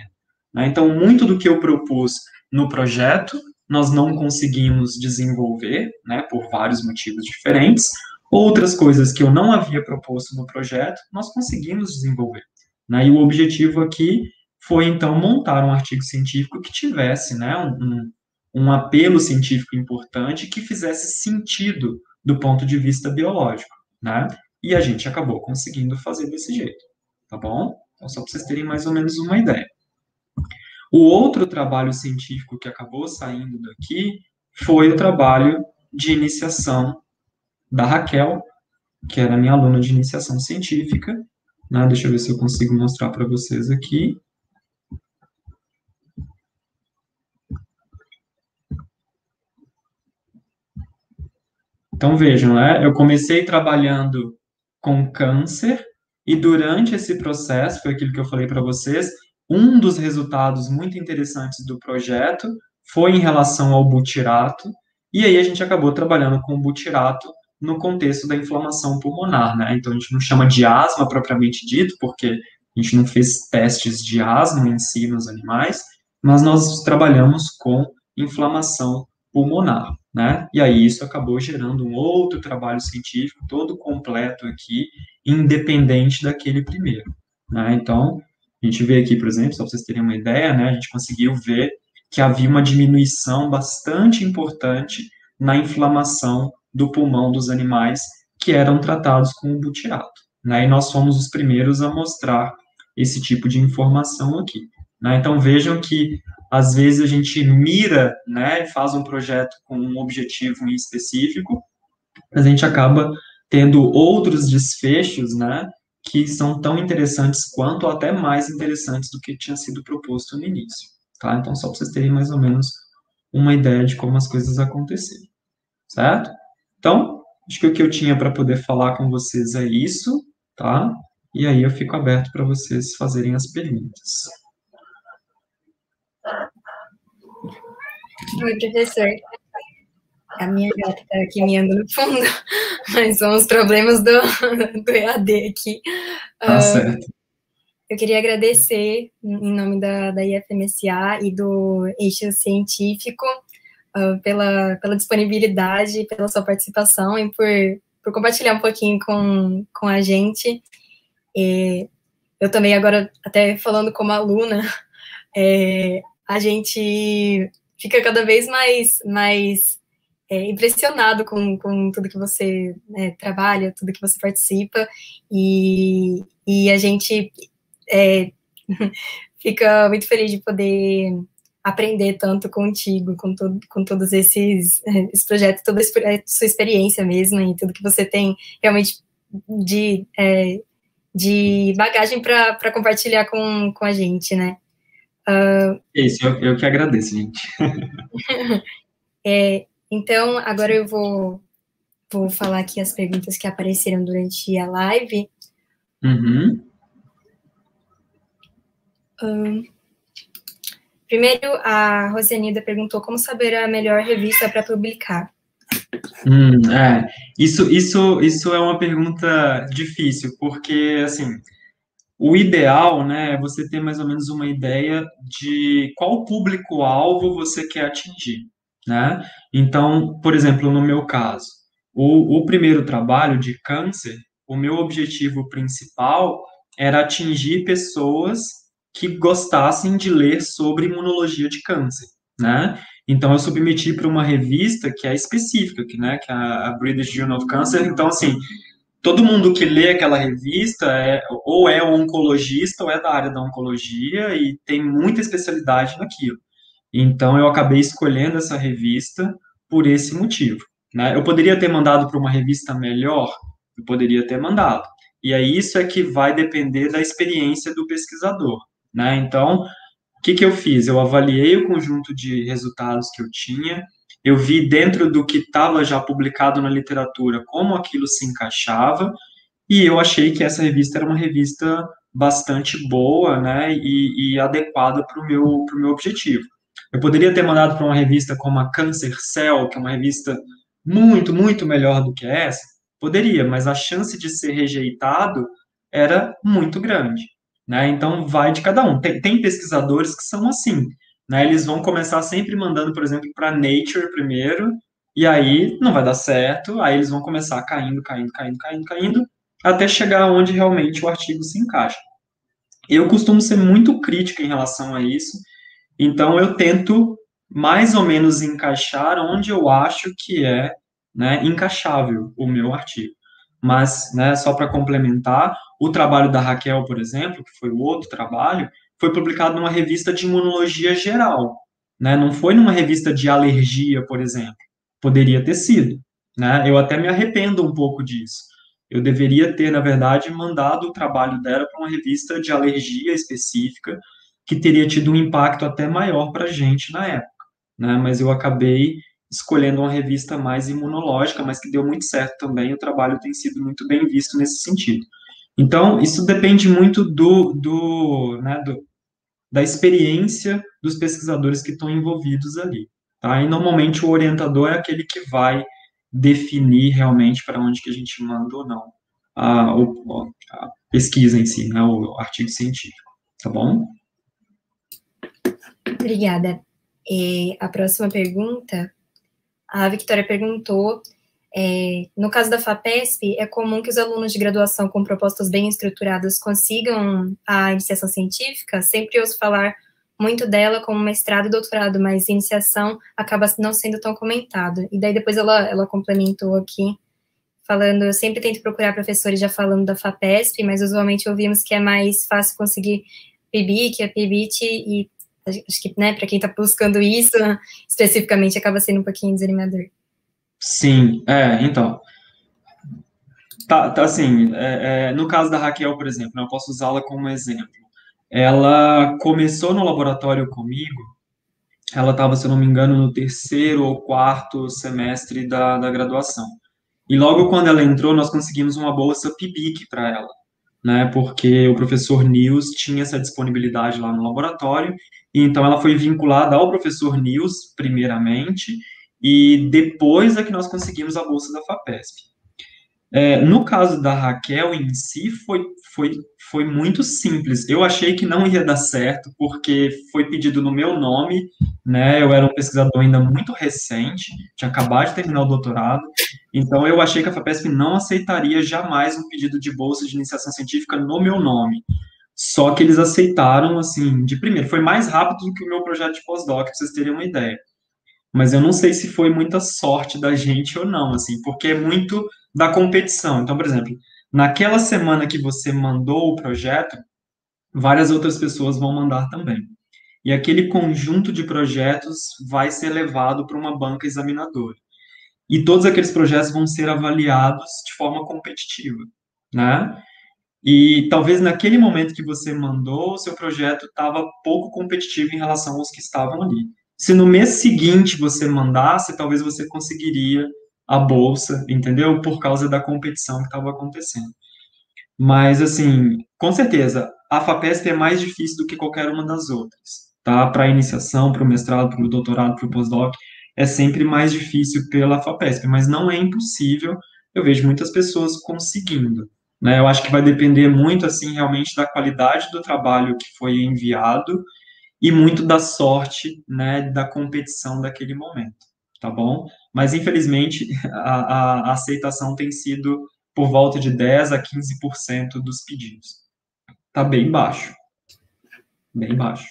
Speaker 3: né? Então, muito do que eu propus no projeto, nós não conseguimos desenvolver, né, por vários motivos diferentes. Outras coisas que eu não havia proposto no projeto, nós conseguimos desenvolver, né? E o objetivo aqui foi, então, montar um artigo científico que tivesse, né, um apelo científico importante que fizesse sentido do ponto de vista biológico, né? E a gente acabou conseguindo fazer desse jeito, tá bom? Então, só para vocês terem mais ou menos uma ideia. O outro trabalho científico que acabou saindo daqui foi o trabalho de iniciação da Raquel, que era minha aluna de iniciação científica, né? Deixa eu ver se eu consigo mostrar para vocês aqui. Então, vejam, né? Eu comecei trabalhando com câncer e durante esse processo, foi aquilo que eu falei para vocês, um dos resultados muito interessantes do projeto foi em relação ao butirato, e aí a gente acabou trabalhando com o butirato no contexto da inflamação pulmonar, né? Então, a gente não chama de asma propriamente dito, porque a gente não fez testes de asma em si nos animais, mas nós trabalhamos com inflamação pulmonar, né? E aí isso acabou gerando um outro trabalho científico todo completo aqui, independente daquele primeiro, né? Então, a gente vê aqui, por exemplo, só para vocês terem uma ideia, né? A gente conseguiu ver que havia uma diminuição bastante importante na inflamação do pulmão dos animais que eram tratados com o butirato, né? E nós fomos os primeiros a mostrar esse tipo de informação aqui, né? Então, vejam que às vezes a gente mira, né, faz um projeto com um objetivo em específico, mas a gente acaba tendo outros desfechos, né, que são tão interessantes quanto ou até mais interessantes do que tinha sido proposto no início, tá? Então, só para vocês terem mais ou menos uma ideia de como as coisas aconteceram, certo? Então, acho que o que eu tinha para poder falar com vocês é isso, tá? E aí eu fico aberto para vocês fazerem as perguntas.
Speaker 1: Oi, professor. A minha gata tá aqui miando no fundo, mas são os problemas do EAD aqui.
Speaker 3: Tá certo.
Speaker 1: Eu queria agradecer, em nome da IFMSA e do Eixo Científico, pela disponibilidade, pela sua participação e por compartilhar um pouquinho com a gente. Eu também, agora, até falando como aluna, a gente fica cada vez mais impressionado com tudo que você trabalha, tudo que você participa, e a gente fica muito feliz de poder aprender tanto contigo, com todos esses projetos, toda a sua experiência mesmo, e tudo que você tem realmente de bagagem para compartilhar com a gente, né?
Speaker 3: Isso, eu que agradeço, gente.
Speaker 1: Então, agora eu vou falar aqui as perguntas que apareceram durante a live.
Speaker 3: Uhum.
Speaker 1: Primeiro, a Rosenilda perguntou como saber a melhor revista para publicar.
Speaker 3: Isso é uma pergunta difícil, porque, assim, o ideal, né, é você ter mais ou menos uma ideia de qual público-alvo você quer atingir, né? Então, por exemplo, no meu caso, o primeiro trabalho de câncer, o meu objetivo principal era atingir pessoas que gostassem de ler sobre imunologia de câncer, né? Então, eu submeti para uma revista que é específica, que é a British Journal of Cancer. Então, assim, todo mundo que lê aquela revista ou é oncologista ou é da área da oncologia e tem muita especialidade naquilo. Então, eu acabei escolhendo essa revista por esse motivo, né? Eu poderia ter mandado para uma revista melhor? Eu poderia ter mandado. E aí, isso é que vai depender da experiência do pesquisador, né? Então, o que eu fiz? Eu avaliei o conjunto de resultados que eu tinha, eu vi dentro do que estava já publicado na literatura como aquilo se encaixava, e eu achei que essa revista era uma revista bastante boa, né, e adequada para o meu objetivo. Eu poderia ter mandado para uma revista como a Cancer Cell, que é uma revista muito, muito melhor do que essa? Poderia, mas a chance de ser rejeitado era muito grande. né? Então, vai de cada um. Tem pesquisadores que são assim, né? Eles vão começar sempre mandando, por exemplo, para Nature primeiro, e aí não vai dar certo, aí eles vão começar caindo, caindo, caindo, caindo, caindo, até chegar onde realmente o artigo se encaixa. Eu costumo ser muito crítico em relação a isso, então eu tento mais ou menos encaixar onde eu acho que é, né, encaixável o meu artigo. Mas, né, só para complementar, o trabalho da Raquel, por exemplo, que foi o outro trabalho, foi publicado numa revista de imunologia geral, né? Não foi numa revista de alergia, por exemplo. Poderia ter sido, né? Eu até me arrependo um pouco disso. Eu deveria ter, na verdade, mandado o trabalho dela para uma revista de alergia específica, que teria tido um impacto até maior para a gente na época, né? Mas eu acabei escolhendo uma revista mais imunológica, mas que deu muito certo também. O trabalho tem sido muito bem visto nesse sentido. Então, isso depende muito da experiência dos pesquisadores que estão envolvidos ali, tá? E normalmente o orientador é aquele que vai definir realmente para onde que a gente manda ou não a pesquisa em si, né, o artigo científico, tá bom?
Speaker 1: Obrigada. A próxima pergunta, a Victoria perguntou, no caso da FAPESP, é comum que os alunos de graduação com propostas bem estruturadas consigam a iniciação científica? Sempre ouço falar muito dela como mestrado e doutorado, mas iniciação acaba não sendo tão comentado. E daí depois ela complementou aqui, falando, eu sempre tento procurar professores já falando da FAPESP, mas usualmente ouvimos que é mais fácil conseguir PIBIC, a PIBIT, e acho que, né, para quem está buscando isso, especificamente, acaba sendo um pouquinho desanimador.
Speaker 3: Sim, então, tá assim, no caso da Raquel, por exemplo, eu posso usá-la como exemplo. Ela começou no laboratório comigo, ela estava, se eu não me engano, no terceiro ou quarto semestre da graduação. E logo quando ela entrou, nós conseguimos uma bolsa PIBIC para ela, né? Porque o professor Nils tinha essa disponibilidade lá no laboratório, e então ela foi vinculada ao professor Nils, primeiramente, e depois é que nós conseguimos a bolsa da FAPESP. No caso da Raquel em si, foi muito simples. Eu achei que não ia dar certo, porque foi pedido no meu nome, né? Eu era um pesquisador ainda muito recente, tinha acabado de terminar o doutorado, então eu achei que a FAPESP não aceitaria jamais um pedido de bolsa de iniciação científica no meu nome. Só que eles aceitaram, assim, de primeiro. Foi mais rápido do que o meu projeto de pós-doc, para vocês terem uma ideia. Mas eu não sei se foi muita sorte da gente ou não, assim, porque é muito da competição. Então, por exemplo, naquela semana que você mandou o projeto, várias outras pessoas vão mandar também. E aquele conjunto de projetos vai ser levado para uma banca examinadora. E todos aqueles projetos vão ser avaliados de forma competitiva, né? E talvez naquele momento que você mandou, o seu projeto estava pouco competitivo em relação aos que estavam ali. Se no mês seguinte você mandasse, talvez você conseguiria a bolsa, entendeu? Por causa da competição que estava acontecendo. Mas, assim, com certeza, a FAPESP é mais difícil do que qualquer uma das outras, tá? Para a iniciação, para o mestrado, para o doutorado, para o pós-doc, é sempre mais difícil pela FAPESP, mas não é impossível. Eu vejo muitas pessoas conseguindo, né? Eu acho que vai depender muito, assim, realmente da qualidade do trabalho que foi enviado e muito da sorte, né, da competição daquele momento, tá bom? Mas, infelizmente, a aceitação tem sido por volta de 10 a 15% dos pedidos. Tá bem baixo. Bem baixo.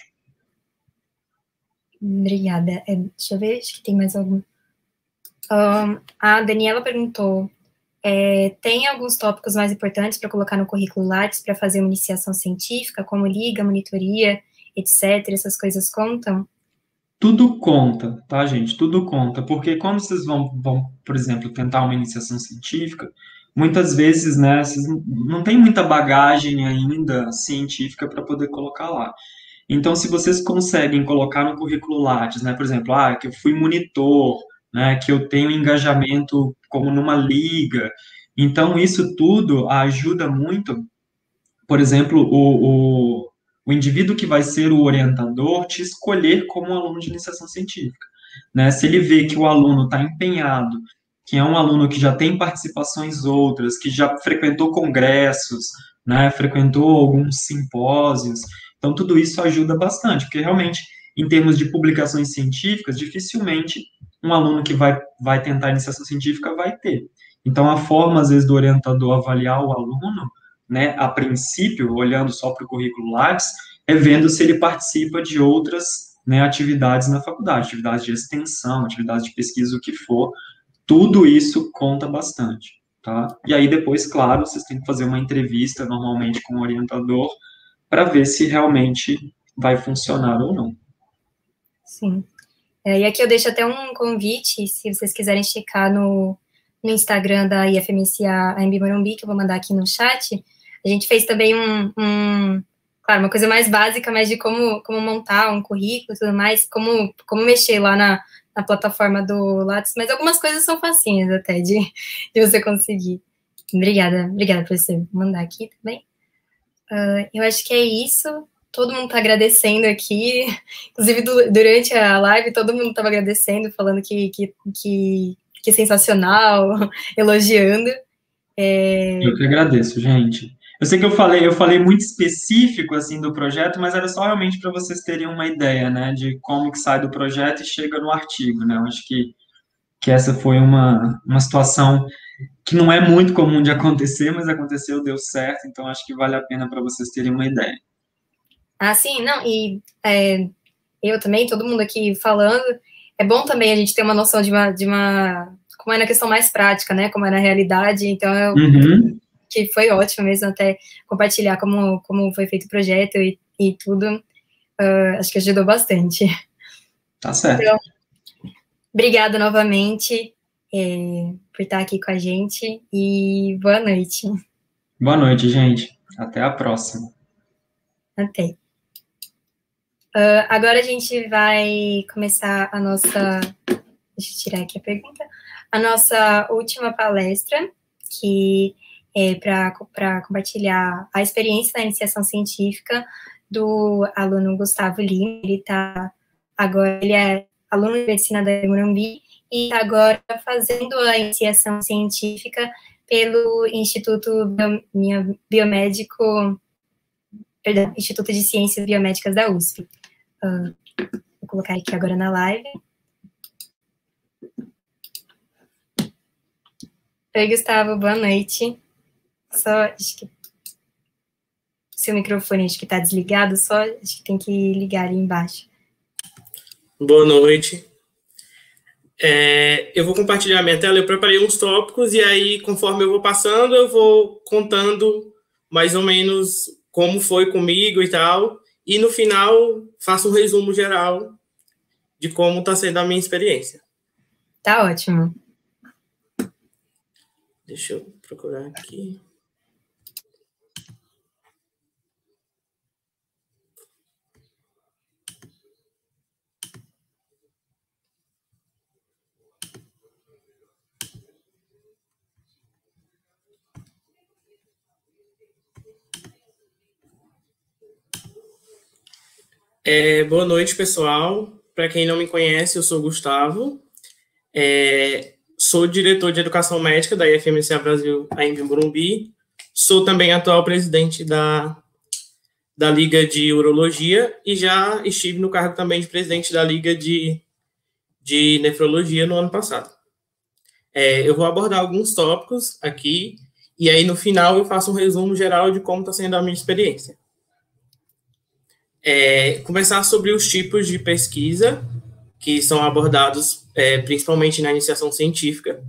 Speaker 1: Obrigada. Deixa eu ver, acho que tem mais algum. A Daniela perguntou, tem alguns tópicos mais importantes para colocar no currículo Lattes para fazer uma iniciação científica, como liga, monitoria, etc., essas coisas contam?
Speaker 3: Tudo conta, tá, gente? Tudo conta, porque quando vocês vão, por exemplo, tentar uma iniciação científica, muitas vezes, né, vocês não tem muita bagagem ainda científica para poder colocar lá. Então, se vocês conseguem colocar no currículo Lattes, né, por exemplo, que eu fui monitor, né, que eu tenho engajamento como numa liga, então isso tudo ajuda muito, por exemplo, o indivíduo que vai ser o orientador te escolher como aluno de iniciação científica, né? Se ele vê que o aluno está empenhado, que é um aluno que já tem participações outras, que já frequentou congressos, né, frequentou alguns simpósios. Então, tudo isso ajuda bastante, porque realmente, em termos de publicações científicas, dificilmente um aluno que vai tentar iniciação científica vai ter. Então, a forma, às vezes, do orientador avaliar o aluno, né, a princípio, olhando só para o currículo Lattes, é vendo se ele participa de outras, né, atividades na faculdade, atividades de extensão, atividades de pesquisa, o que for, tudo isso conta bastante, tá? E aí, depois, claro, vocês têm que fazer uma entrevista, normalmente, com o orientador, para ver se realmente vai funcionar ou não.
Speaker 1: Sim. E aqui eu deixo até um convite, se vocês quiserem checar no Instagram da IFMCA AMB Morumbi, que eu vou mandar aqui no chat. A gente fez também claro, uma coisa mais básica, mas de como montar um currículo e tudo mais, como mexer lá na plataforma do Lattes, mas algumas coisas são facinhas até de você conseguir. Obrigada por você mandar aqui também. Eu acho que é isso. Todo mundo está agradecendo aqui, inclusive durante a live, todo mundo estava agradecendo, falando que é sensacional, elogiando.
Speaker 3: Eu que agradeço, gente. Eu sei que eu falei muito específico, assim, do projeto, mas era só realmente para vocês terem uma ideia, né, de como que sai do projeto e chega no artigo, né, eu acho que essa foi uma situação que não é muito comum de acontecer, mas aconteceu, deu certo, então acho que vale a pena para vocês terem uma ideia.
Speaker 1: Ah, sim, não, e eu também, todo mundo aqui falando, é bom também a gente ter uma noção de uma como é na questão mais prática, né, como é na realidade, então que foi ótimo mesmo até compartilhar como foi feito o projeto e tudo, acho que ajudou bastante.
Speaker 3: Tá certo.
Speaker 1: Então, obrigada novamente por estar aqui com a gente e boa noite.
Speaker 3: Boa noite, gente. Até a próxima.
Speaker 1: Até. Agora a gente vai começar a nossa... Deixa eu tirar aqui a pergunta. A nossa última palestra, que é para compartilhar a experiência da iniciação científica do aluno Gustavo Lima. Ele é aluno de medicina da Morumbi e está agora fazendo a iniciação científica pelo Instituto Instituto de Ciências Biomédicas da USP. Vou colocar aqui agora na live. Oi, Gustavo, boa noite. Acho que seu microfone acho que está desligado, acho que tem que ligar ali embaixo.
Speaker 4: Boa noite. Eu vou compartilhar minha tela, eu preparei uns tópicos e aí, conforme eu vou passando, eu vou contando mais ou menos como foi comigo e tal, e no final faço um resumo geral de como está sendo a minha experiência.
Speaker 1: Tá ótimo.
Speaker 4: Deixa eu procurar aqui. Boa noite, pessoal. Para quem não me conhece, eu sou o Gustavo. Sou diretor de Educação Médica da IFMCA Brasil, AMB Morumbi. Sou também atual presidente da Liga de Urologia e já estive no cargo também de presidente da Liga de Nefrologia no ano passado. Eu vou abordar alguns tópicos aqui e aí no final eu faço um resumo geral de como está sendo a minha experiência. Começar sobre os tipos de pesquisa que são abordados principalmente na iniciação científica.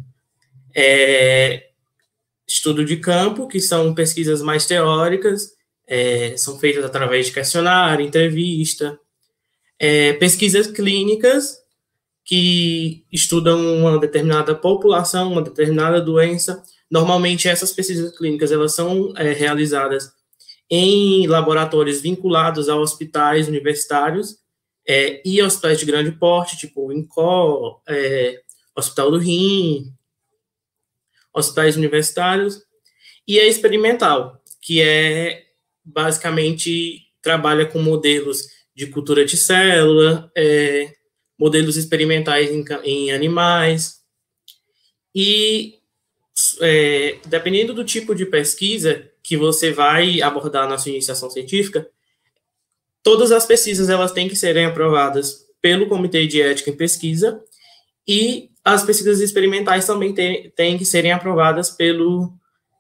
Speaker 4: Estudo de campo, que são pesquisas mais teóricas, são feitas através de questionário, entrevista. Pesquisas clínicas, que estudam uma determinada população, uma determinada doença. Normalmente, essas pesquisas clínicas elas são realizadas em laboratórios vinculados a hospitais universitários e hospitais de grande porte, tipo o INCOR, Hospital do Rim, hospitais universitários, e a experimental, que basicamente trabalha com modelos de cultura de célula, modelos experimentais em animais, e dependendo do tipo de pesquisa que você vai abordar na sua iniciação científica, todas as pesquisas elas têm que serem aprovadas pelo Comitê de Ética em Pesquisa, e as pesquisas experimentais também têm que serem aprovadas pelo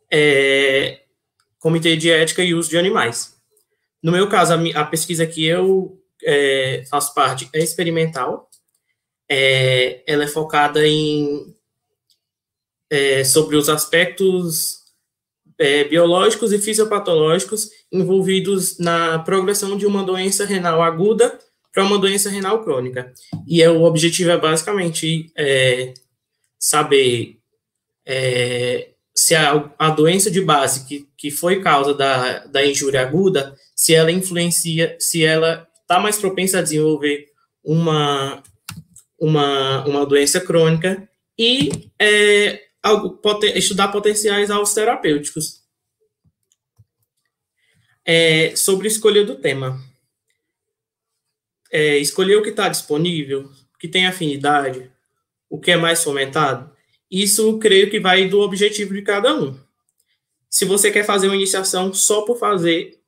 Speaker 4: Comitê de Ética e Uso de Animais. No meu caso, a pesquisa que eu faço parte é experimental. Ela é focada sobre os aspectos biológicos e fisiopatológicos envolvidos na progressão de uma doença renal aguda para uma doença renal crônica. E o objetivo é basicamente saber se a doença de base que foi causa da injúria aguda, se ela influencia, se ela está mais propensa a desenvolver uma doença crônica, e estudar potenciais alvos terapêuticos. Sobre escolha do tema. Escolher o que está disponível, o que tem afinidade, o que é mais fomentado, isso creio que vai do objetivo de cada um. Se você quer fazer uma iniciação só por fazer,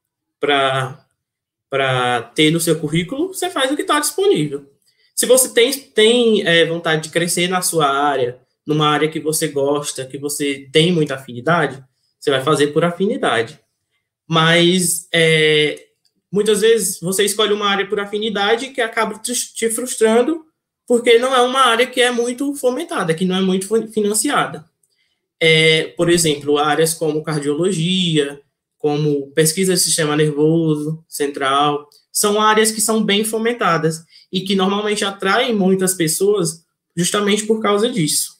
Speaker 4: para ter no seu currículo, você faz o que está disponível. Se você tem vontade de crescer na sua área, numa área que você gosta, que você tem muita afinidade, você vai fazer por afinidade. Mas muitas vezes você escolhe uma área por afinidade que acaba te frustrando, porque não é uma área que é muito fomentada, que não é muito financiada. Por exemplo, áreas como cardiologia, como pesquisa do sistema nervoso central, são áreas que são bem fomentadas e que normalmente atraem muitas pessoas justamente por causa disso.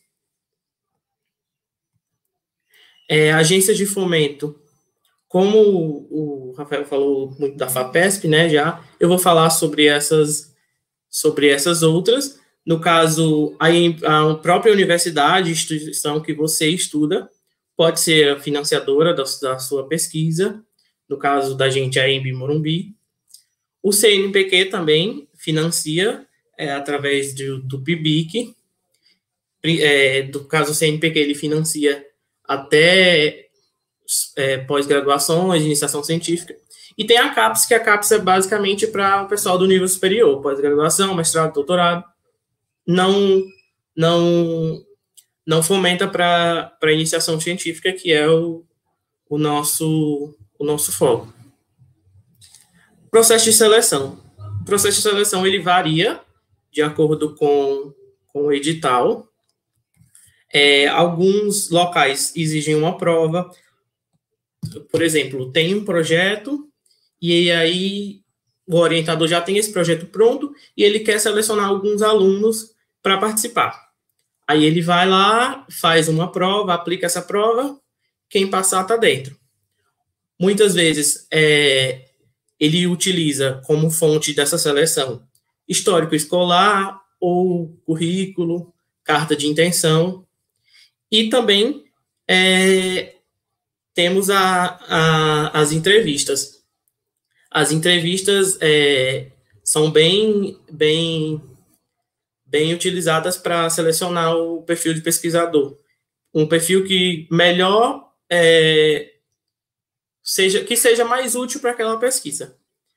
Speaker 4: Agências de fomento, como o Rafael falou muito da FAPESP, né, eu vou falar sobre essas outras. No caso, a própria universidade, instituição que você estuda, pode ser a financiadora da sua pesquisa. No caso da gente, a EMB Morumbi. O CNPq também financia através do PIBIC. No caso, o CNPq, ele financia até pós-graduações, iniciação científica. E tem a CAPES, que a CAPES é basicamente para o pessoal do nível superior, pós-graduação, mestrado, doutorado. Não fomenta para a iniciação científica, que é o nosso foco. Processo de seleção. O processo de seleção ele varia de acordo com o edital. Alguns locais exigem uma prova. Por exemplo, tem um projeto e aí o orientador já tem esse projeto pronto e ele quer selecionar alguns alunos para participar. Aí ele vai lá, faz uma prova, aplica essa prova, quem passar está dentro. Muitas vezes ele utiliza como fonte dessa seleção histórico escolar ou currículo, carta de intenção. E também temos as entrevistas. As entrevistas são bem utilizadas para selecionar o perfil de pesquisador. Um perfil que melhor seja mais útil para aquela pesquisa.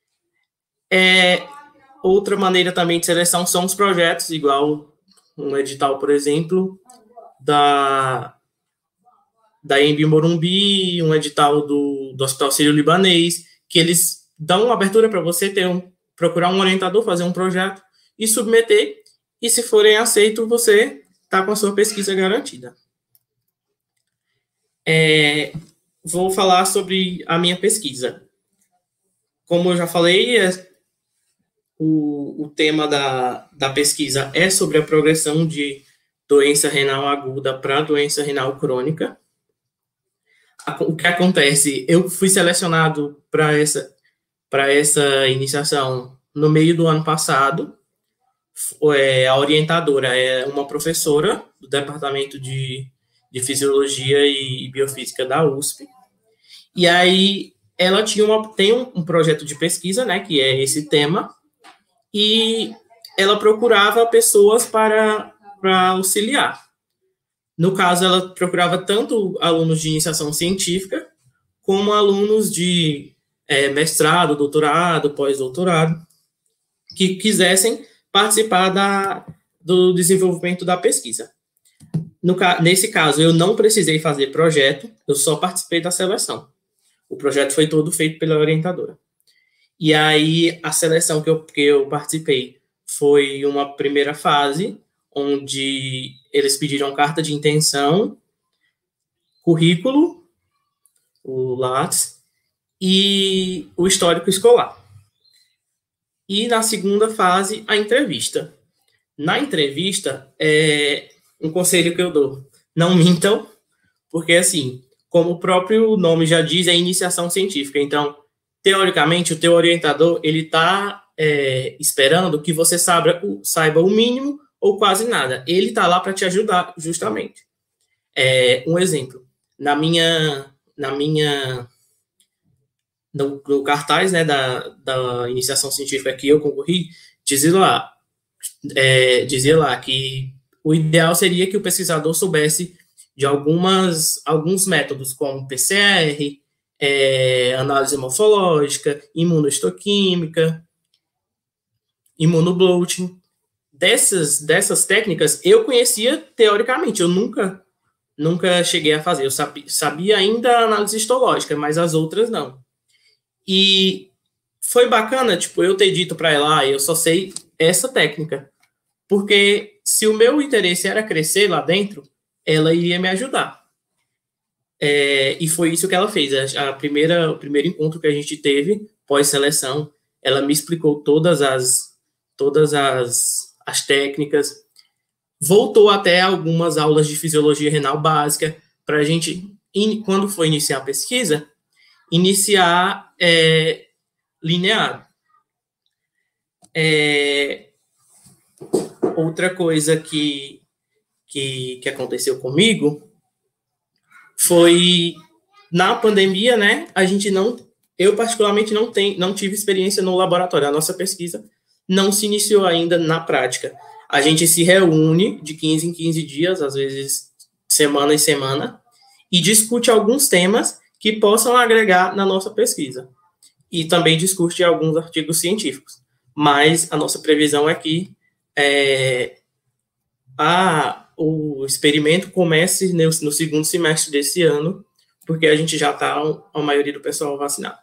Speaker 4: Outra maneira também de seleção são os projetos, igual um edital, por exemplo, da EMB Morumbi, um edital do Hospital Sírio-Libanês, que eles dão uma abertura para você procurar um orientador, fazer um projeto e submeter, e se forem aceitos, você está com a sua pesquisa garantida. Vou falar sobre a minha pesquisa. Como eu já falei, o tema da pesquisa é sobre a progressão de doença renal aguda para doença renal crônica. O que acontece? Eu fui selecionado para essa iniciação no meio do ano passado. A orientadora é uma professora do Departamento de Fisiologia e Biofísica da USP. E aí ela tem um projeto de pesquisa, né, que é esse tema, e ela procurava pessoas para auxiliar. No caso, ela procurava tanto alunos de iniciação científica como alunos de mestrado, doutorado, pós-doutorado, que quisessem participar do desenvolvimento da pesquisa. Nesse caso, eu não precisei fazer projeto, eu só participei da seleção. O projeto foi todo feito pela orientadora. E aí, a seleção que eu participei foi uma primeira fase, onde eles pediram carta de intenção, currículo, o Lattes, e o histórico escolar. E na segunda fase, a entrevista. Na entrevista, um conselho que eu dou: não mintam, porque, assim, como o próprio nome já diz, é iniciação científica. Então, teoricamente, o teu orientador, ele está esperando que você saiba o mínimo ou quase nada. Ele está lá para te ajudar, justamente. Um exemplo, no cartaz, né, da iniciação científica que eu concorri, dizia lá que o ideal seria que o pesquisador soubesse de alguns métodos, como PCR, análise morfológica, imunohistoquímica, imunoblotting. Dessas técnicas eu conhecia teoricamente, eu nunca cheguei a fazer. Eu sabia ainda a análise histológica, mas as outras não. E foi bacana, tipo, eu ter dito para ela, eu só sei essa técnica, porque se o meu interesse era crescer lá dentro, ela iria me ajudar. E foi isso que ela fez. O primeiro encontro que a gente teve, pós-seleção, ela me explicou todas as técnicas, voltou até algumas aulas de fisiologia renal básica, para a gente, quando for iniciar a pesquisa, iniciar linear. Outra coisa que aconteceu comigo foi na pandemia, né? Eu particularmente não tive experiência no laboratório. A nossa pesquisa não se iniciou ainda na prática. A gente se reúne de 15 em 15 dias, às vezes semana em semana, e discute alguns temas que possam agregar na nossa pesquisa. E também discute alguns artigos científicos. Mas a nossa previsão é que o experimento comece no segundo semestre desse ano, porque a gente já está, a maioria do pessoal vacinado.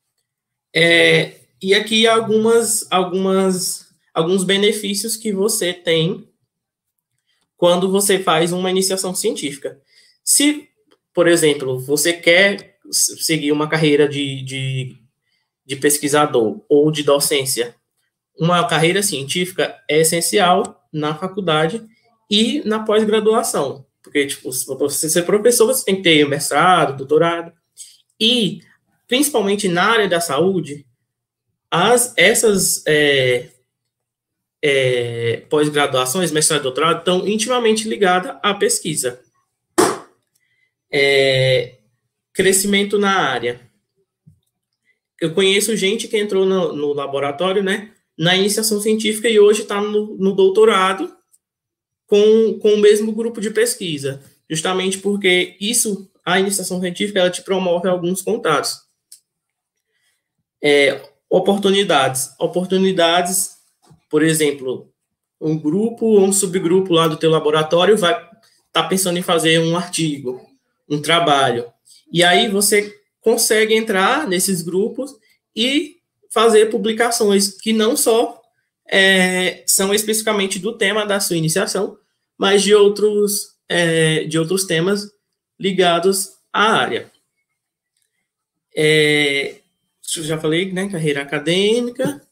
Speaker 4: E aqui alguns benefícios que você tem quando você faz uma iniciação científica. Se, por exemplo, você quer seguir uma carreira de pesquisador ou de docência, uma carreira científica é essencial na faculdade e na pós-graduação, porque, tipo, se você ser professor, você tem que ter mestrado, doutorado, e, principalmente na área da saúde, essas pós-graduações, mestrado e doutorado, estão intimamente ligadas à pesquisa. Crescimento na área. Eu conheço gente que entrou no laboratório, né, na iniciação científica e hoje está no doutorado com o mesmo grupo de pesquisa, justamente porque a iniciação científica, ela te promove alguns contatos. Oportunidades, por exemplo, um grupo ou um subgrupo lá do teu laboratório vai estar pensando em fazer um artigo, um trabalho, e aí você consegue entrar nesses grupos e fazer publicações que não só são especificamente do tema da sua iniciação, mas de outros temas ligados à área. Eu já falei, né, carreira acadêmica,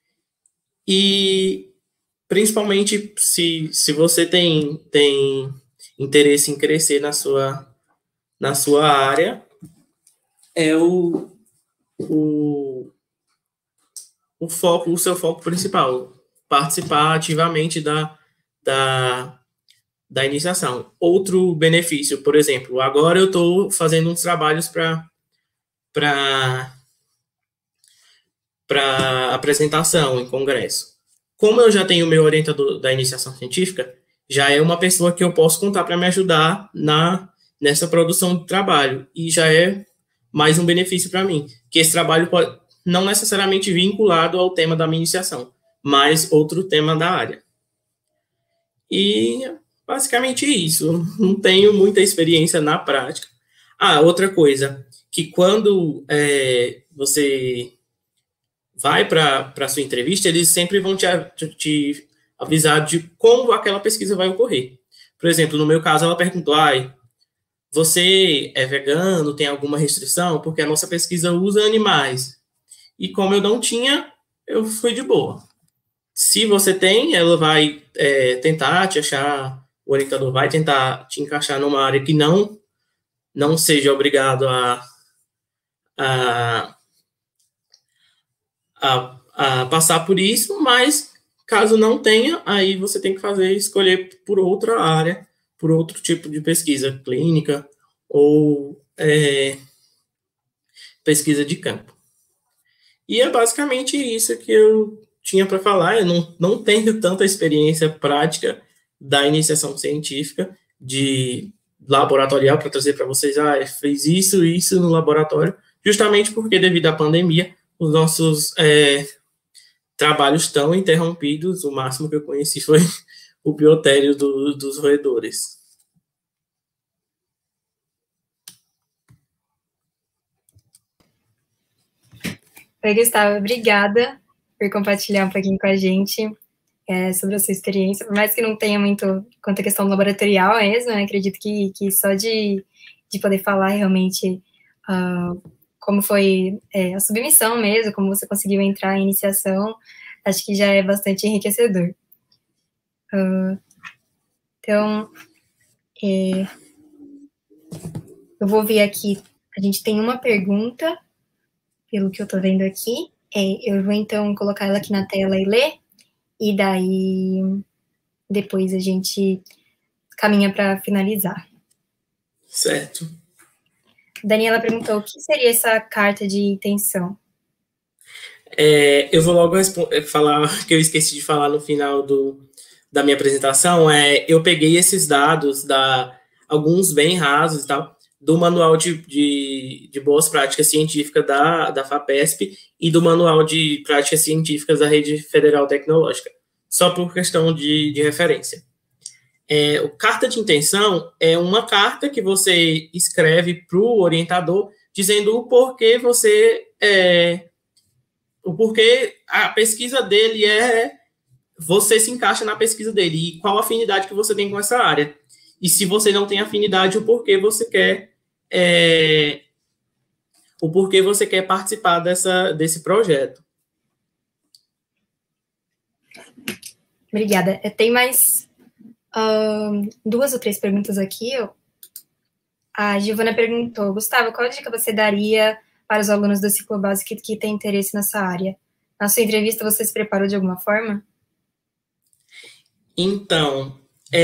Speaker 4: e principalmente se você tem interesse em crescer na sua área, o seu foco principal, participar ativamente da iniciação. Outro benefício, por exemplo, agora eu estou fazendo uns trabalhos para apresentação em congresso. Como eu já tenho o meu orientador da iniciação científica, já é uma pessoa que eu posso contar para me ajudar nessa produção de trabalho, e já é mais um benefício para mim, que esse trabalho pode não necessariamente vinculado ao tema da minha iniciação, mas outro tema da área. E basicamente isso, não tenho muita experiência na prática. Outra coisa, que quando você vai para a sua entrevista, eles sempre vão te avisar de como aquela pesquisa vai ocorrer. Por exemplo, no meu caso, ela perguntou, você é vegano, tem alguma restrição? Porque a nossa pesquisa usa animais. E como eu não tinha, eu fui de boa. Se você tem, ela vai tentar te achar, o orientador vai tentar te encaixar numa área que não seja obrigado a passar por isso, mas caso não tenha, aí você tem que escolher por outra área, por outro tipo de pesquisa clínica ou pesquisa de campo. E é basicamente isso que eu tinha para falar. Eu não tenho tanta experiência prática da iniciação científica, de laboratorial, para trazer para vocês, fez isso no laboratório, justamente porque, devido à pandemia, os nossos trabalhos estão interrompidos. O máximo que eu conheci foi o biotério dos roedores.
Speaker 1: Oi, Gustavo, obrigada por compartilhar um pouquinho com a gente sobre a sua experiência, por mais que não tenha muito quanto à questão laboratorial mesmo, né? Acredito que só de poder falar realmente como foi a submissão mesmo, como você conseguiu entrar em iniciação, acho que já é bastante enriquecedor. Então, eu vou ver aqui, a gente tem uma pergunta, pelo que eu estou vendo aqui, eu vou então colocar ela aqui na tela e ler, e daí depois a gente caminha para finalizar.
Speaker 4: Certo.
Speaker 1: Daniela perguntou, o que seria essa carta de intenção?
Speaker 4: Eu vou logo falar, que eu esqueci de falar no final da minha apresentação, eu peguei esses dados, alguns bem rasos e tal, do Manual de Boas Práticas Científicas da FAPESP e do Manual de Práticas Científicas da Rede Federal Tecnológica, só por questão de referência. O carta de intenção é uma carta que você escreve para o orientador dizendo o porquê a pesquisa dele você se encaixa na pesquisa dele e qual afinidade que você tem com essa área. E se você não tem afinidade, o porquê você quer participar desse projeto.
Speaker 1: Obrigada. Tem mais 2 ou 3 perguntas aqui. A Giovana perguntou, Gustavo, qual dica você daria para os alunos do ciclo básico que têm interesse nessa área? Na sua entrevista, você se preparou de alguma forma?
Speaker 4: Então,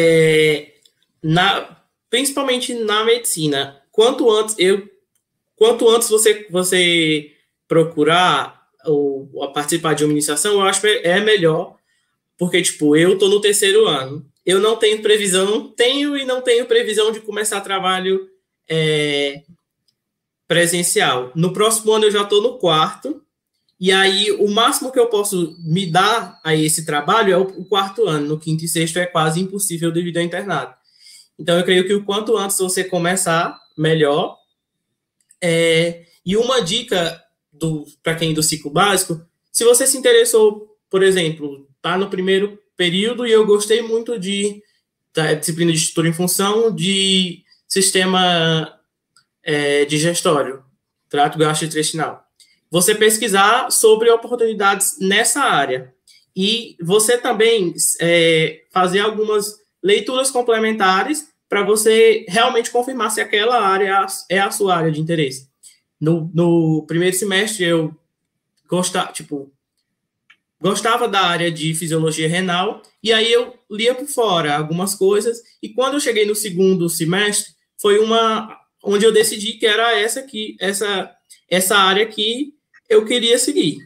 Speaker 4: principalmente na medicina, quanto antes você procurar ou participar de uma iniciação, eu acho que é melhor, porque, eu estou no 3º ano, eu não tenho previsão, não tenho previsão de começar trabalho presencial. No próximo ano eu já estou no 4º, e aí o máximo que eu posso me dar a esse trabalho é o 4º ano. No 5º e 6º é quase impossível devido ao internato. Então eu creio que o quanto antes você começar, melhor. E uma dica para quem é do ciclo básico, se você se interessou, por exemplo, está no primeiro período e eu gostei muito da disciplina de estrutura em função de sistema digestório, trato gastrointestinal. Você pesquisar sobre oportunidades nessa área. E você também fazer algumas leituras complementares para você realmente confirmar se aquela área é a sua área de interesse. No primeiro semestre, eu gostava da área de fisiologia renal, e aí eu lia por fora algumas coisas, e quando eu cheguei no segundo semestre, foi onde eu decidi que era essa área que eu queria seguir.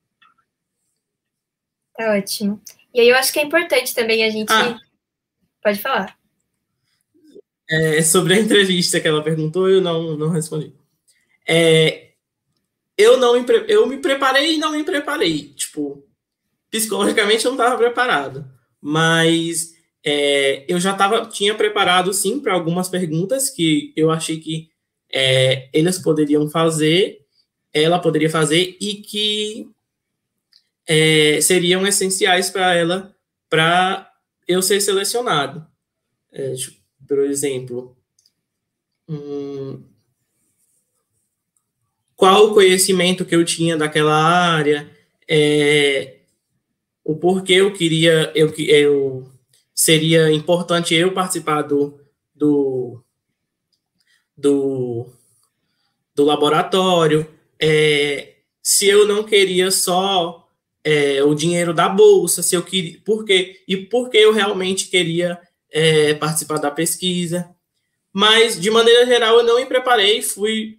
Speaker 1: Tá ótimo. E aí eu acho que é importante também a gente... Pode falar.
Speaker 4: Sobre a entrevista que ela perguntou, eu não respondi. eu me preparei e não me preparei. Tipo, psicologicamente eu não estava preparado. Mas eu já tinha preparado, sim, para algumas perguntas que eu achei que eles poderiam fazer, ela poderia fazer, e que seriam essenciais para ela, para eu ser selecionado. Por exemplo, qual o conhecimento que eu tinha daquela área, o porquê eu queria, seria importante eu participar do laboratório, se eu não queria só o dinheiro da bolsa, se eu queria, por que eu realmente queria participar da pesquisa. Mas, de maneira geral, eu não me preparei, fui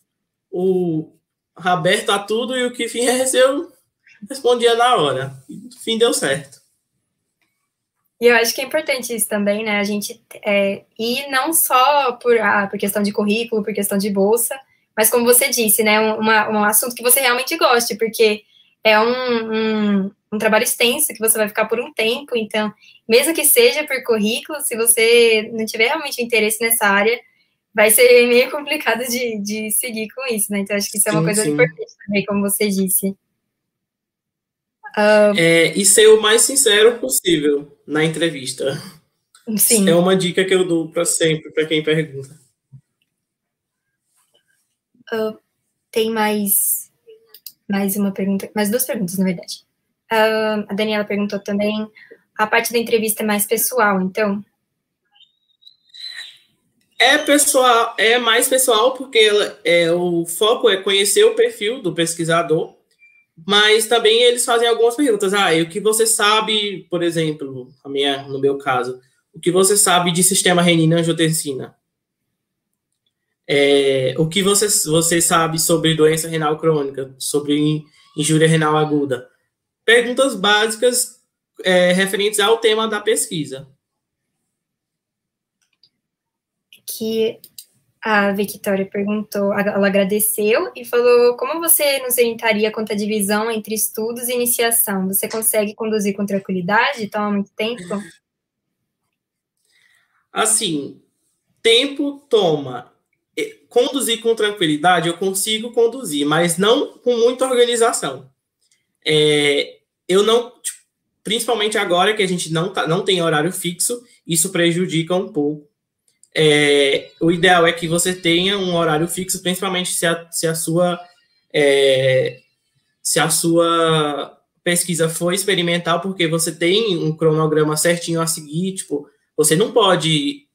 Speaker 4: aberto a tudo, e o que viesse eu respondia na hora. No fim, deu certo.
Speaker 1: E eu acho que é importante isso também, né? A gente ir não só por questão de currículo, por questão de bolsa, mas como você disse, né? Um assunto que você realmente goste, porque é um trabalho extenso que você vai ficar por um tempo, então, mesmo que seja por currículo, se você não tiver realmente interesse nessa área, vai ser meio complicado de seguir com isso, né? Então, acho que isso é uma coisa importante também, como você disse.
Speaker 4: E ser o mais sincero possível na entrevista.
Speaker 1: Sim.
Speaker 4: É uma dica que eu dou para sempre, para quem pergunta.
Speaker 1: Tem mais uma pergunta, mais duas perguntas, na verdade. A Daniela perguntou também, a parte da entrevista é mais pessoal, então?
Speaker 4: Pessoal, é mais pessoal, porque o foco é conhecer o perfil do pesquisador, mas também eles fazem algumas perguntas. E o que você sabe, por exemplo, no meu caso, o que você sabe de sistema renina-angiotensina? O que você sabe sobre doença renal crônica, sobre injúria renal aguda? Perguntas básicas referentes ao tema da pesquisa.
Speaker 1: Que a Victoria perguntou, ela agradeceu e falou, como você nos orientaria quanto à divisão entre estudos e iniciação? Você consegue conduzir com tranquilidade? Toma muito tempo?
Speaker 4: Assim, tempo toma. Conduzir com tranquilidade, eu consigo conduzir, mas não com muita organização. Eu não, principalmente agora que a gente não tem horário fixo, isso prejudica um pouco. O ideal é que você tenha um horário fixo, principalmente se a sua pesquisa for experimental, porque você tem um cronograma certinho a seguir, você não pode...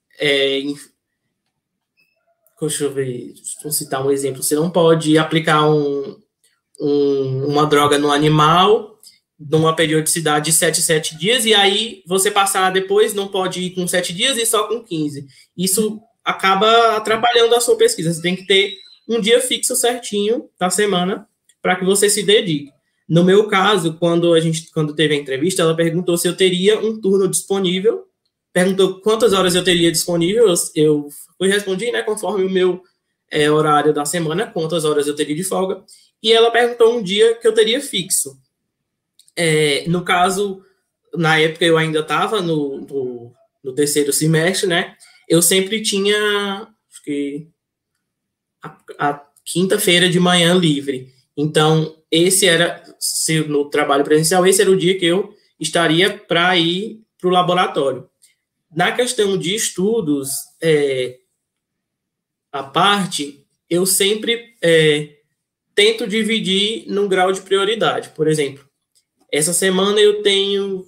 Speaker 4: deixa eu ver, vou citar um exemplo. Você não pode aplicar uma droga no animal numa periodicidade de 7 dias, e aí você passar depois não pode ir com 7 dias e só com 15. Isso acaba atrapalhando a sua pesquisa. Você tem que ter um dia fixo certinho da semana para que você se dedique. No meu caso, quando teve a entrevista, ela perguntou se eu teria um turno disponível, perguntou quantas horas eu teria disponível, eu respondi, né, conforme o meu horário da semana, quantas horas eu teria de folga, e ela perguntou um dia que eu teria fixo. No caso, na época eu ainda estava no terceiro semestre, né, eu sempre tinha, acho que, a quinta-feira de manhã livre. Então, no trabalho presencial, esse era o dia que eu estaria para ir para o laboratório. Na questão de estudos, a parte, eu sempre tento dividir no grau de prioridade. Por exemplo, essa semana eu tenho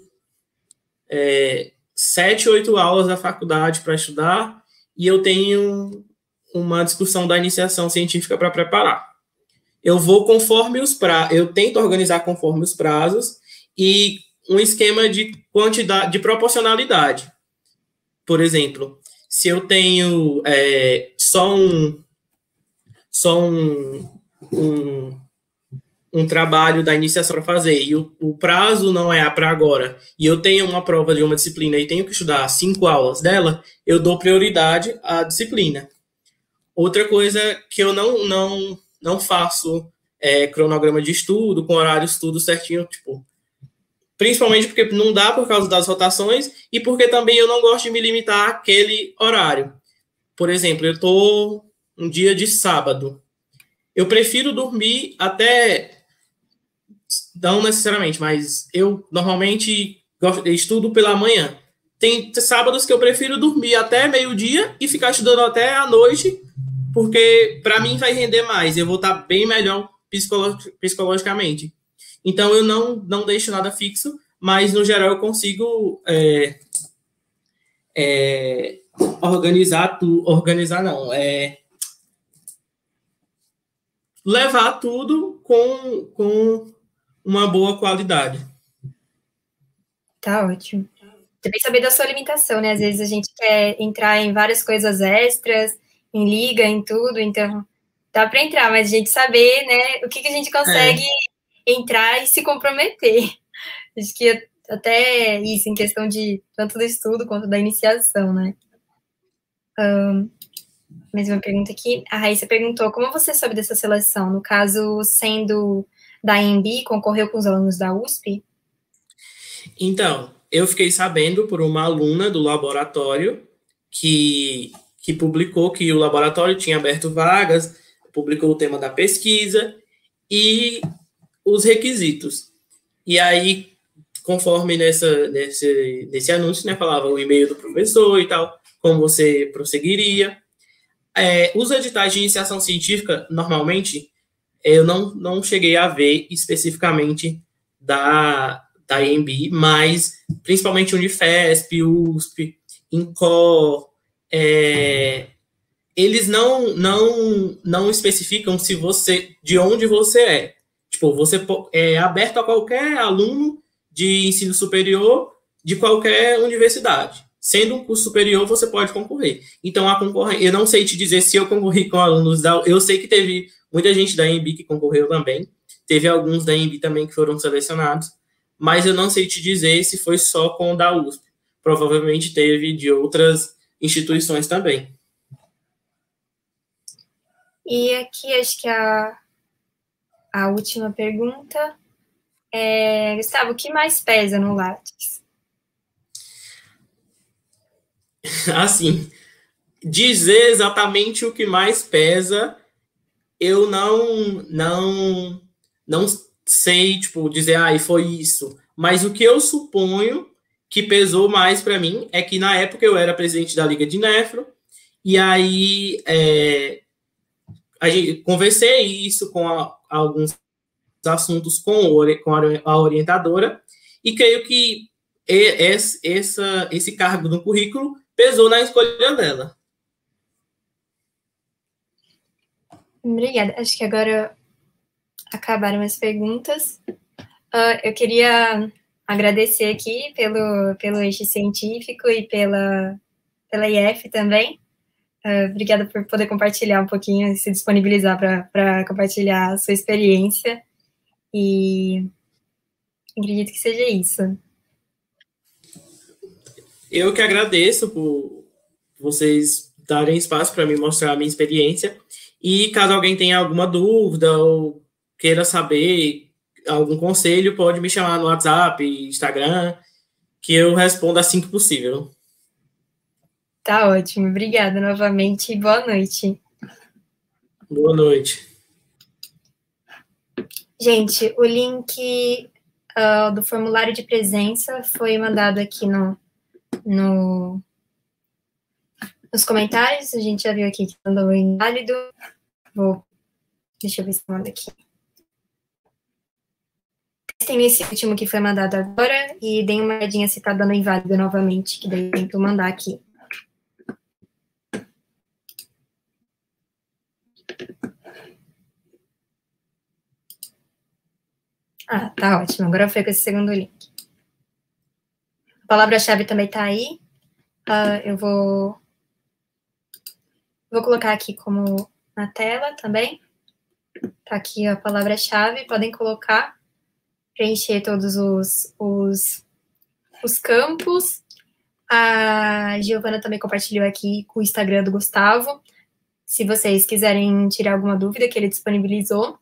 Speaker 4: 7, 8 aulas da faculdade para estudar, e eu tenho uma discussão da iniciação científica para preparar. Eu vou eu tento organizar conforme os prazos, e um esquema de quantidade, de proporcionalidade. Por exemplo, se eu tenho só um trabalho da iniciação para fazer, e o prazo não é para agora, e eu tenho uma prova de uma disciplina e tenho que estudar 5 aulas dela, eu dou prioridade à disciplina. Outra coisa que eu não faço cronograma de estudo, com horários tudo certinho, tipo, principalmente porque não dá por causa das rotações e porque também eu não gosto de me limitar àquele horário. Por exemplo, eu estou um dia de sábado. Eu prefiro dormir até... Não necessariamente, mas eu normalmente estudo pela manhã. Tem sábados que eu prefiro dormir até meio-dia e ficar estudando até a noite, porque para mim vai render mais. Eu vou estar bem melhor psicologicamente. Então, eu não deixo nada fixo, mas, no geral, eu consigo levar tudo com uma boa qualidade.
Speaker 1: Tá ótimo. Também saber da sua limitação, né? Às vezes a gente quer entrar em várias coisas extras, em liga, em tudo, então dá para entrar, mas a gente saber, né, o que a gente consegue entrar e se comprometer. Acho que até isso, em questão de tanto do estudo quanto da iniciação, né? Mais uma pergunta aqui. A Raíssa perguntou, como você soube dessa seleção? No caso, sendo da AMB, concorreu com os alunos da USP?
Speaker 4: Então, eu fiquei sabendo por uma aluna do laboratório que publicou que o laboratório tinha aberto vagas, publicou o tema da pesquisa e os requisitos. E aí, conforme nesse anúncio, né, falava o e-mail do professor e tal, como você prosseguiria. Os editais de iniciação científica, normalmente, eu não cheguei a ver especificamente da AMB, mas principalmente Unifesp, USP, INCOR, eles não especificam de onde você é. Tipo, você é aberto a qualquer aluno de ensino superior de qualquer universidade. Sendo um curso superior, você pode concorrer. Então, eu não sei te dizer se eu concorri com alunos eu sei que teve muita gente da AMB que concorreu também. Teve alguns da AMB também que foram selecionados. Mas eu não sei te dizer se foi só com o da USP. Provavelmente teve de outras instituições também.
Speaker 1: E aqui, acho que a última pergunta Gustavo, o que mais pesa no Lattes?
Speaker 4: Assim, dizer exatamente o que mais pesa, eu não sei, tipo, dizer, foi isso. Mas o que eu suponho que pesou mais para mim é que, na época, eu era presidente da Liga de Nefro, e aí conversei isso com alguns assuntos com a orientadora, e creio que esse cargo no currículo pesou na escolha dela.
Speaker 1: Obrigada. Acho que agora acabaram as perguntas. Eu queria agradecer aqui pelo eixo científico e pela IF também. Obrigada por poder compartilhar um pouquinho e se disponibilizar para compartilhar a sua experiência. E acredito que seja isso.
Speaker 4: Eu que agradeço por vocês darem espaço para me mostrar a minha experiência. E caso alguém tenha alguma dúvida ou queira saber algum conselho, pode me chamar no WhatsApp, Instagram, que eu respondo assim que possível.
Speaker 1: Tá ótimo. Obrigada novamente e boa noite.
Speaker 4: Boa noite.
Speaker 1: Gente, o link do formulário de presença foi mandado aqui nos comentários. A gente já viu aqui que mandou inválido. Deixa eu ver se manda aqui. Tem nesse último que foi mandado agora e deem uma olhadinha se tá dando inválido novamente, que daí eu tento mandar aqui. Tá ótimo. Agora foi com esse segundo link. A palavra-chave também tá aí. Eu vou colocar aqui como na tela também. Tá aqui a palavra-chave. Podem colocar, preencher todos os campos. A Giovana também compartilhou aqui com o Instagram do Gustavo. se vocês quiserem tirar alguma dúvida que ele disponibilizou.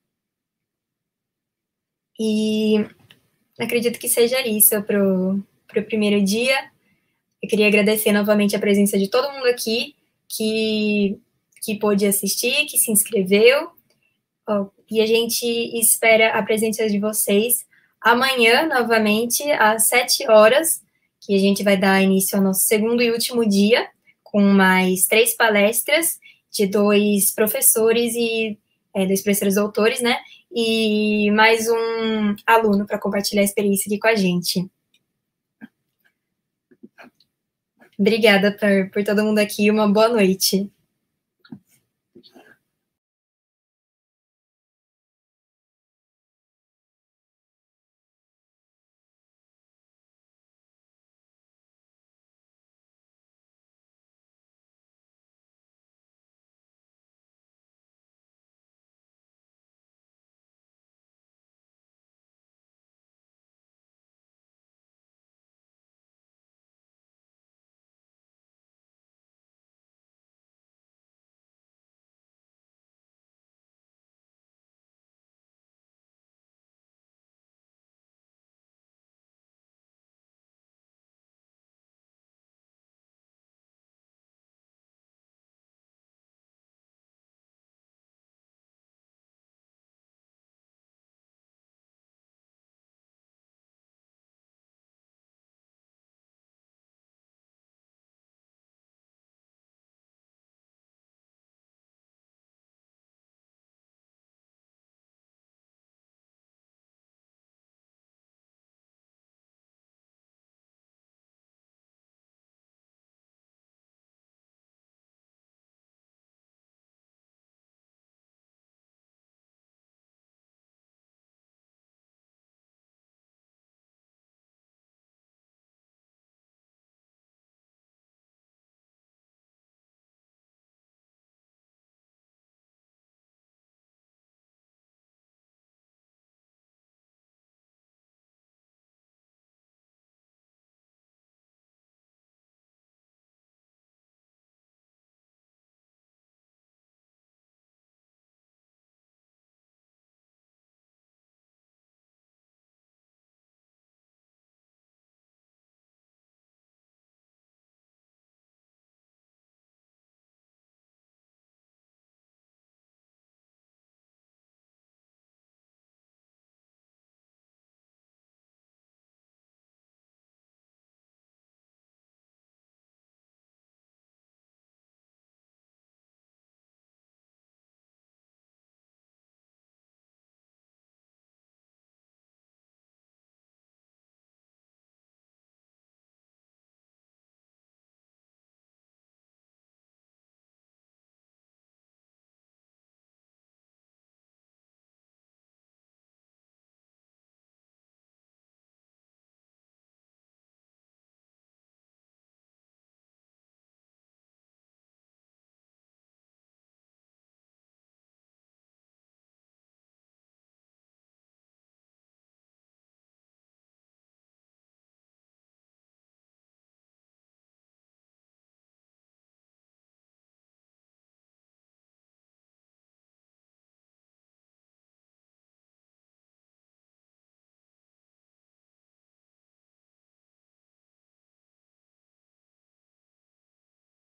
Speaker 1: E acredito que seja isso para o primeiro dia. Eu queria agradecer novamente a presença de todo mundo aqui que pôde assistir, que se inscreveu. E a gente espera a presença de vocês amanhã, novamente, às 7 horas, que a gente vai dar início ao nosso segundo e último dia, com mais 3 palestras de 2 professores e 2 professores doutores, né? E mais um aluno para compartilhar a experiência aqui com a gente. Obrigada por todo mundo aqui, uma boa noite.